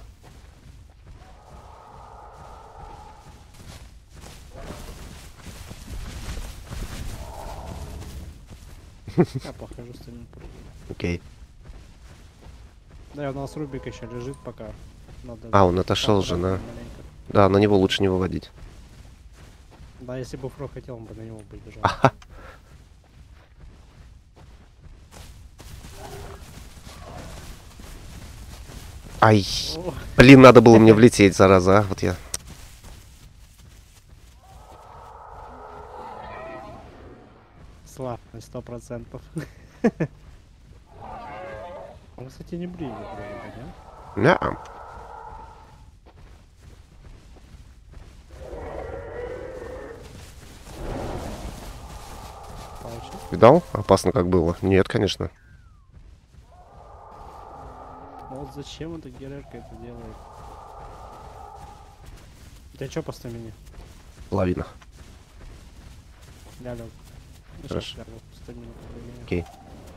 Я похожу с ним. Окей. Да, у нас Рубик еще лежит пока. Надо А, он отошел же, поаккуратнее да. маленько. Да, на него лучше не выводить. Да, если бы Фро хотел, он бы на него бы бежал. Ай, О, блин, надо было мне влететь, зараза, а. Вот я. слабый, 100%. Он, кстати, не бреет, вроде бы, нет? Ня. Получил. Видал? Опасно как было. Нет, конечно. Ну вот зачем эта герерка это делает? У тебя что по стамине? Половина. Я лёг. Ну, Хорошо. щас лягу, стамину поменяю. Окей.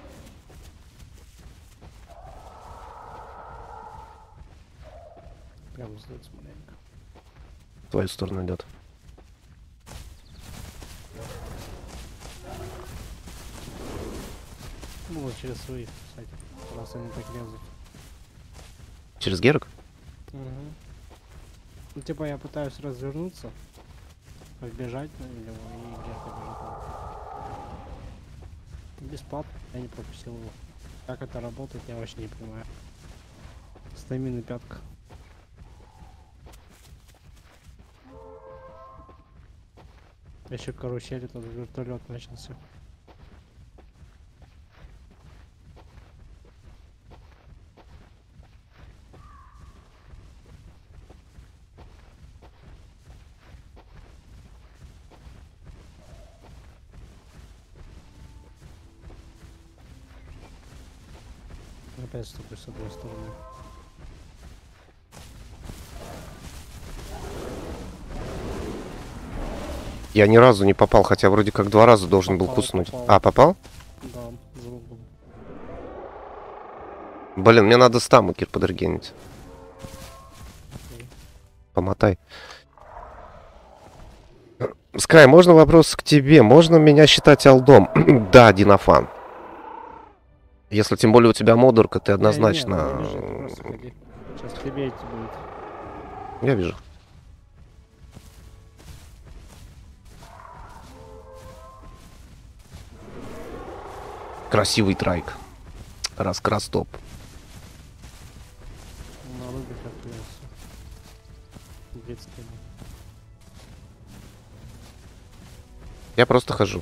Прям сдается маленько. В твою сторону идет. Ну вот через свои, кстати. Раз они так лезут. Через Герок? Угу. Ну типа я пытаюсь развернуться, побежать на него и где-то бежит. Без пап, я не пропустил его. Как это работает, я вообще не понимаю. Стамина пятка. Еще карусель, этот вертолет начался. Опять ступай с одной стороны. Я ни разу не попал, хотя вроде как 2 раза должен был Попал, куснуть. попал. А, попал? Да, за углом. Блин, мне надо стамукер подрегенить. Помотай. Скай, можно вопрос к тебе? Можно меня считать алдом? Да, Динофан. Если тем более у тебя модурка, ты однозначно... Сейчас тебе идти будет. Я вижу. Красивый трайк. Раскрастоп. На рубик отклеился. Детский. Я просто хожу.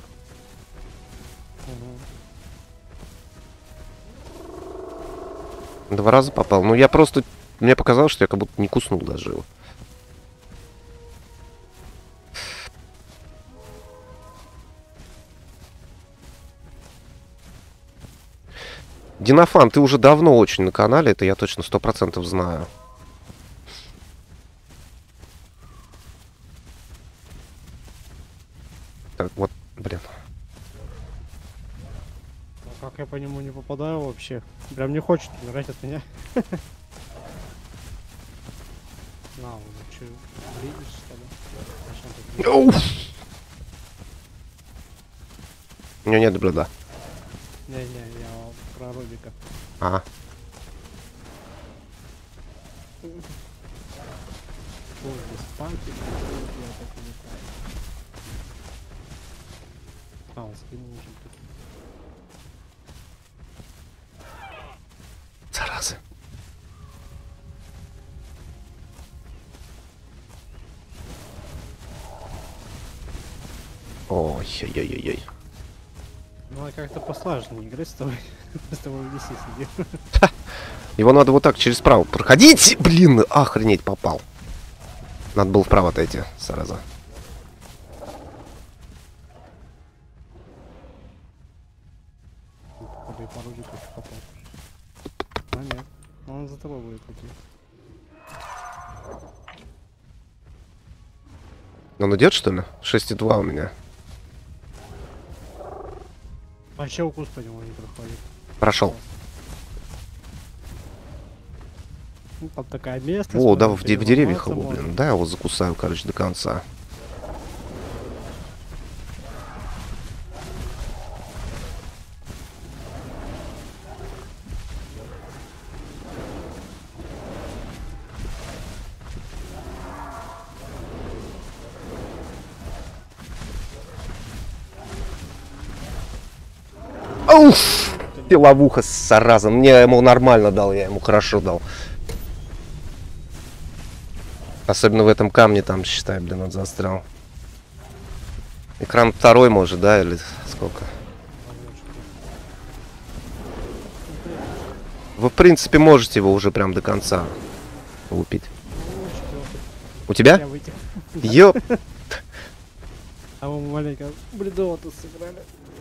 Угу. 2 раза попал. Ну, я просто... Мне показалось, что я как будто не куснул даже его. Динофан, ты уже давно очень на канале, это я точно 100% знаю. Так, вот, блин. А как я по нему не попадаю вообще? Прям не хочет умирать от меня. На, он что, видишь, что ли? Оу! У него нет блюда. Не-не, я про Рубика. Ага. Ой, без панки, я так и не знаю. А, он скинул уже тут. Заразы. Ой-ой-ой-ой. Ну, а как-то посложнее играть с тобой. С тобой в DC сидим. Его надо вот так через право проходить. Блин, охренеть, попал. Надо было вправо отойти, зараза. Походу и по Рубику еще попал. А нет, он за тобой будет идти. Он идет, что ли? 6,2 у меня. Вообще укус по нему не проходит. Прошел. Ну, там такая местность. О, да, можно в деревьях его, переломаться блин. можно. Да, я его закусаю, короче, до конца. Уф! Ловуха, зараза. Мне ему нормально дал, я ему хорошо дал. Особенно в этом камне там, считай, блин, он застрял. Экран второй, может, да, или сколько? Вы, в принципе, можете его уже прям до конца лупить. У тебя? Я вытек. Ёп. А мы маленько бледово тут сыграли.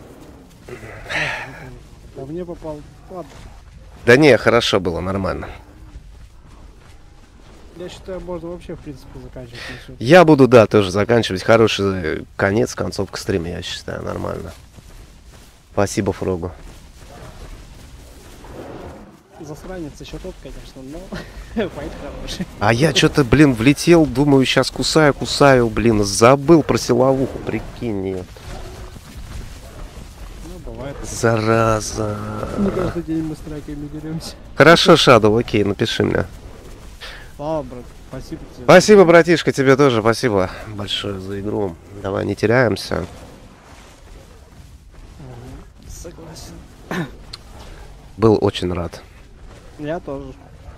По мне попал. Ладно. Да не, хорошо было, нормально. Я считаю, можно вообще, в принципе, заканчивать на всё. Я буду, да, тоже заканчивать. Хороший конец, концовка стрима, я считаю, нормально. Спасибо, Фрогу. Засранец еще тот, конечно, но файт хороший. А я что-то, блин, влетел, думаю, сейчас кусаю, блин, забыл про силовуху, прикинь, нет. Ну, бывает. Зараза. Не каждый день мы с треками деремся. Хорошо, Шадоу, окей, напиши мне. Ладно, брат, спасибо тебе. Спасибо, братишка, тебе тоже спасибо большое за игру. Давай не теряемся. Согласен. Был очень рад. Я тоже.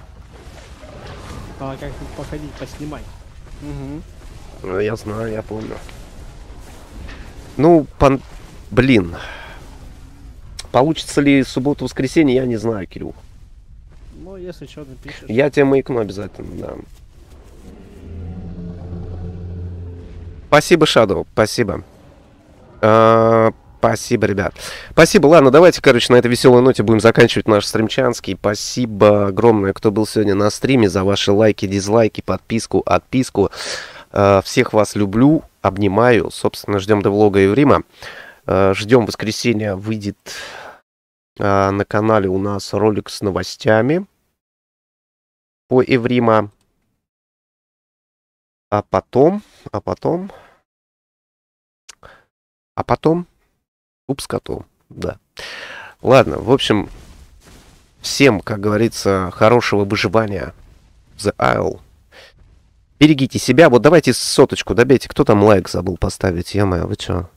А как-нибудь походить, поснимать. Угу. Я знаю, я помню. Ну, блин. Получится ли субботу-воскресенье, я не знаю, Кирюх. Ну, если что, напишешь. Я тебе маякну обязательно, да. Спасибо, Shadow, спасибо. Спасибо, ребят. Спасибо, ладно, давайте, короче, на этой веселой ноте будем заканчивать наш стримчанский. Спасибо огромное, кто был сегодня на стриме, за ваши лайки, дизлайки, подписку, отписку. Всех вас люблю, обнимаю. Собственно, ждем до влога Еврима. Ждем воскресенья, выйдет На канале у нас ролик с новостями по Эврима. А потом... Упс, коту. Да. Ладно, в общем, всем, как говорится, хорошего выживания в The Isle. Берегите себя. Вот давайте соточку добейте. Кто там лайк забыл поставить? Е-мое, вы чё?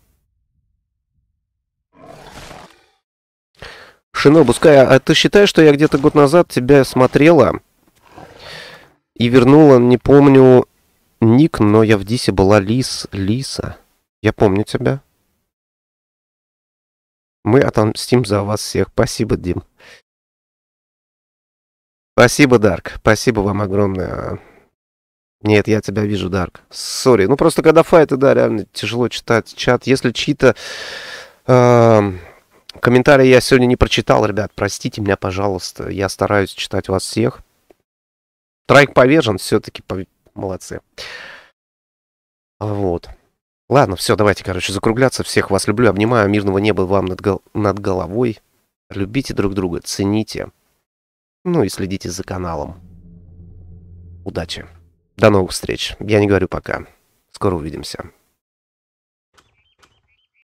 Шинобускай, а ты считаешь, что я где-то год назад тебя смотрела и вернула, не помню, ник, но я в Дисе была Лиса. Я помню тебя. Мы отомстим за вас всех. Спасибо, Дим. Спасибо, Дарк. Спасибо вам огромное. Нет, я тебя вижу, Дарк. Сори. Ну, просто когда файты, да, реально тяжело читать чат. Если чьи-то комментарии я сегодня не прочитал, ребят, простите меня, пожалуйста. Я стараюсь читать вас всех. Трайк повержен, все-таки молодцы. Вот. Ладно, все, давайте, короче, закругляться. Всех вас люблю, обнимаю. Мирного неба вам над головой. Любите друг друга, цените. Ну и следите за каналом. Удачи. До новых встреч. Я не говорю пока. Скоро увидимся.